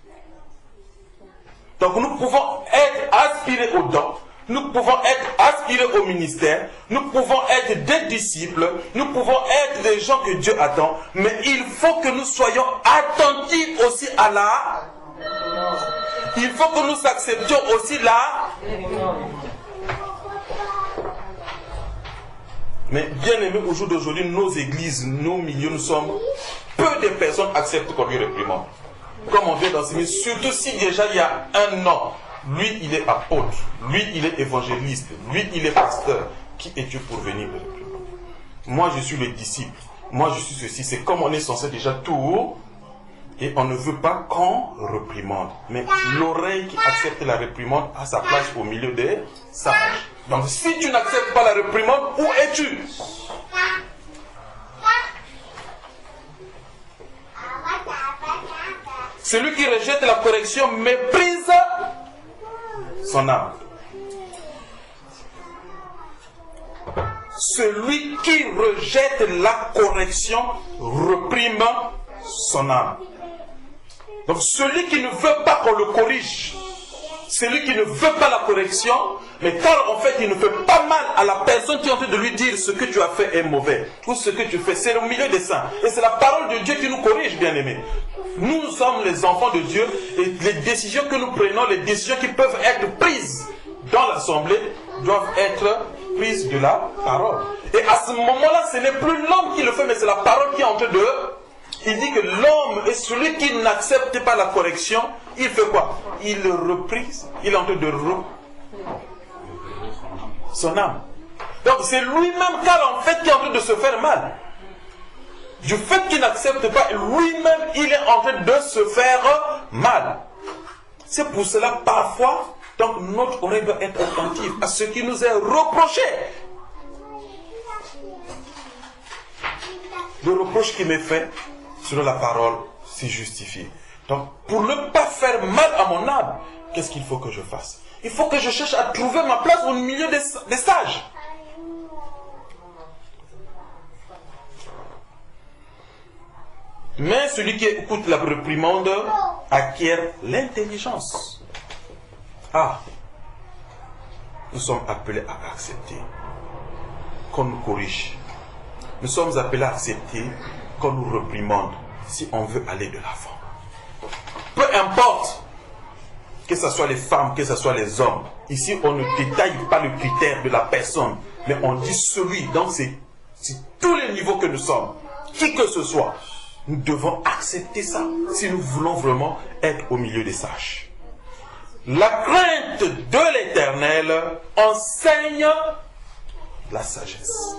Donc nous pouvons être aspirés aux dons, nous pouvons être aspirés au ministère, nous pouvons être des disciples, nous pouvons être des gens que Dieu attend, mais il faut que nous soyons attentifs aussi à la... Il faut que nous acceptions aussi la... Mais bien aimé, au jour d'aujourd'hui, nos églises, nos milieux, nous sommes... Peu de personnes acceptent qu'on lui réprimande. Comme on vient d'enseigner, surtout si déjà il y a un an, lui il est apôtre, lui il est évangéliste, lui il est pasteur. Qui es-tu pour venir me réprimander? Moi je suis le disciple, moi je suis ceci. C'est comme on est censé déjà tout, et on ne veut pas qu'on réprimande. Mais l'oreille qui accepte la réprimande a sa place au milieu des sages. Donc si tu n'acceptes pas la réprimande, où es-tu? Celui qui rejette la correction méprise son âme. Celui qui rejette la correction reprime son âme. Donc celui qui ne veut pas qu'on le corrige, celui qui ne veut pas la correction, mais quand en fait il ne fait pas mal à la personne qui est en train de lui dire ce que tu as fait est mauvais, ou ce que tu fais, c'est au milieu des saints. Et c'est la parole de Dieu qui nous corrige, bien aimés. Nous sommes les enfants de Dieu et les décisions que nous prenons, les décisions qui peuvent être prises dans l'assemblée, doivent être prises de la parole. Et à ce moment-là, ce n'est plus l'homme qui le fait, mais c'est la parole qui est en train de... Il dit que l'homme est celui qui n'accepte pas la correction, il fait quoi? Il le reprise, il est en train de re... son âme. Donc c'est lui-même car en fait qui est en train de se faire mal. Du fait qu'il n'accepte pas, lui-même il est en train de se faire mal. C'est pour cela parfois, donc notre oreille doit être attentive à ce qui nous est reproché. Le reproche qui m'est fait, selon la parole, c'est justifié. Donc, pour ne pas faire mal à mon âme, qu'est-ce qu'il faut que je fasse? Il faut que je cherche à trouver ma place au milieu des, des sages. Mais celui qui écoute la réprimande acquiert l'intelligence. Ah, nous sommes appelés à accepter qu'on nous corrige. Nous sommes appelés à accepter qu'on nous réprimande si on veut aller de l'avant. Peu importe que ce soit les femmes, que ce soit les hommes. Ici, on ne détaille pas le critère de la personne, mais on dit celui. Donc, c'est tous les niveaux que nous sommes. Qui que ce soit, nous devons accepter ça si nous voulons vraiment être au milieu des sages. La crainte de l'Éternel enseigne la sagesse.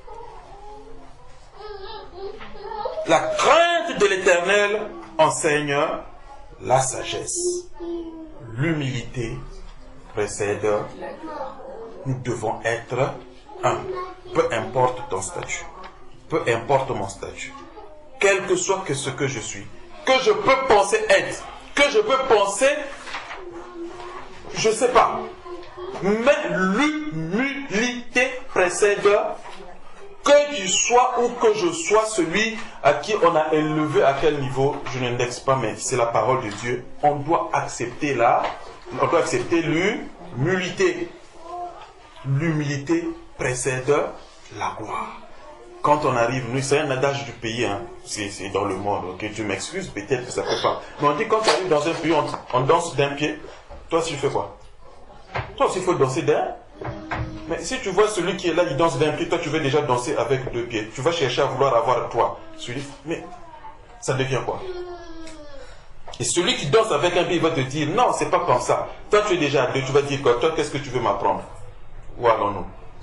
La crainte de l'Éternel enseigne la sagesse. L'humilité précède. Nous devons être un. Peu importe ton statut. Peu importe mon statut. Quel que soit que ce que je suis. Que je peux penser être. Que je peux penser... Je ne sais pas. Mais l'humilité précède... Que tu sois ou que je sois celui à qui on a élevé à quel niveau, je n'indexe pas, mais c'est la parole de Dieu. On doit accepter la, on doit accepter l'humilité. L'humilité précède la gloire. Quand on arrive, nous, c'est un adage du pays, hein, c'est dans le monde, ok, tu m'excuses, peut-être que ça ne fait pas. Mais on dit quand tu arrives dans un pays, on, on danse d'un pied, toi tu fais quoi? Toi aussi il faut danser d'un. Mais si tu vois celui qui est là, il danse d'un pied, toi tu veux déjà danser avec deux pieds. Tu vas chercher à vouloir avoir toi. Celui, mais ça devient quoi? Et celui qui danse avec un pied, il va te dire, non, c'est pas comme ça. Toi, tu es déjà à deux, tu vas dire quoi? Toi, qu'est-ce que tu veux m'apprendre? Où allons-nous?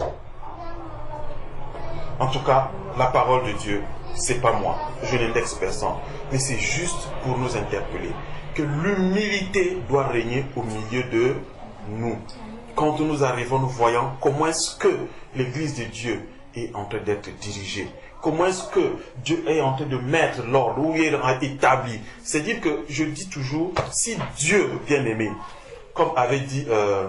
En tout cas, la parole de Dieu, c'est pas moi. Je n'indexe personne. Mais c'est juste pour nous interpeller que l'humilité doit régner au milieu de nous. Quand nous arrivons, nous voyons comment est-ce que l'Église de Dieu est en train d'être dirigée. Comment est-ce que Dieu est en train de mettre l'ordre, où il est établi. C'est-à-dire que je dis toujours, si Dieu, bien aimé, comme avait dit, euh,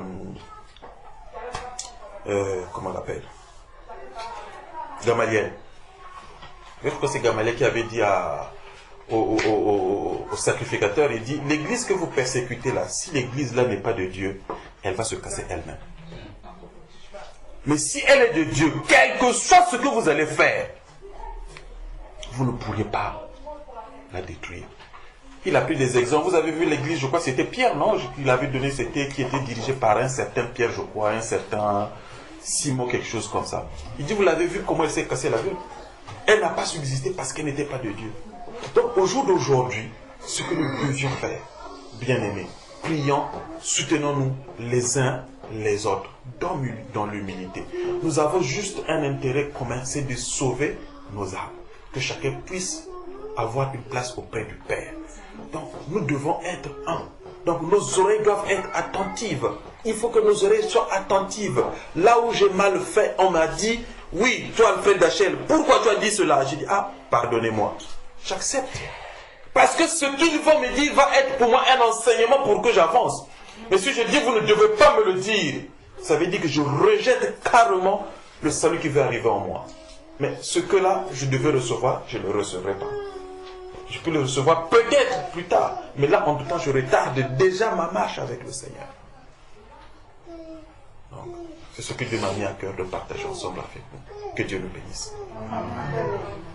euh, comment on l'appelle, Gamaliel. Je crois que c'est Gamaliel qui avait dit à, au, au, au, au sacrificateur, il dit, l'église que vous persécutez là, si l'église là n'est pas de Dieu, elle va se casser elle-même. Mais si elle est de Dieu, quel que soit ce que vous allez faire, vous ne pourriez pas la détruire. Il a pris des exemples. Vous avez vu l'église, je crois que c'était Pierre, non? Il avait donné, c'était qui était dirigé par un certain Pierre, je crois, un certain Simon, quelque chose comme ça. Il dit, vous l'avez vu comment elle s'est cassée la gueule? Elle n'a pas subsisté parce qu'elle n'était pas de Dieu. Donc au jour d'aujourd'hui, ce que nous devions faire, bien aimés, prions, soutenons-nous les uns les autres dans, dans l'humilité. Nous avons juste un intérêt commun, c'est de sauver nos âmes. Que chacun puisse avoir une place auprès du Père. Donc nous devons être un. Donc nos oreilles doivent être attentives. Il faut que nos oreilles soient attentives. Là où j'ai mal fait, on m'a dit, oui, toi Alfred Dachel, pourquoi tu as dit cela? J'ai dit, ah, pardonnez-moi. J'accepte. Parce que ce qu'ils vont me dire va être pour moi un enseignement pour que j'avance. Mais si je dis, vous ne devez pas me le dire, ça veut dire que je rejette carrément le salut qui va arriver en moi. Mais ce que là, je devais recevoir, je ne le recevrai pas. Je peux le recevoir peut-être plus tard. Mais là, en tout temps, je retarde déjà ma marche avec le Seigneur. Donc, c'est ce que Dieu m'a mis à cœur de partager ensemble avec vous. Que Dieu nous bénisse. Amen.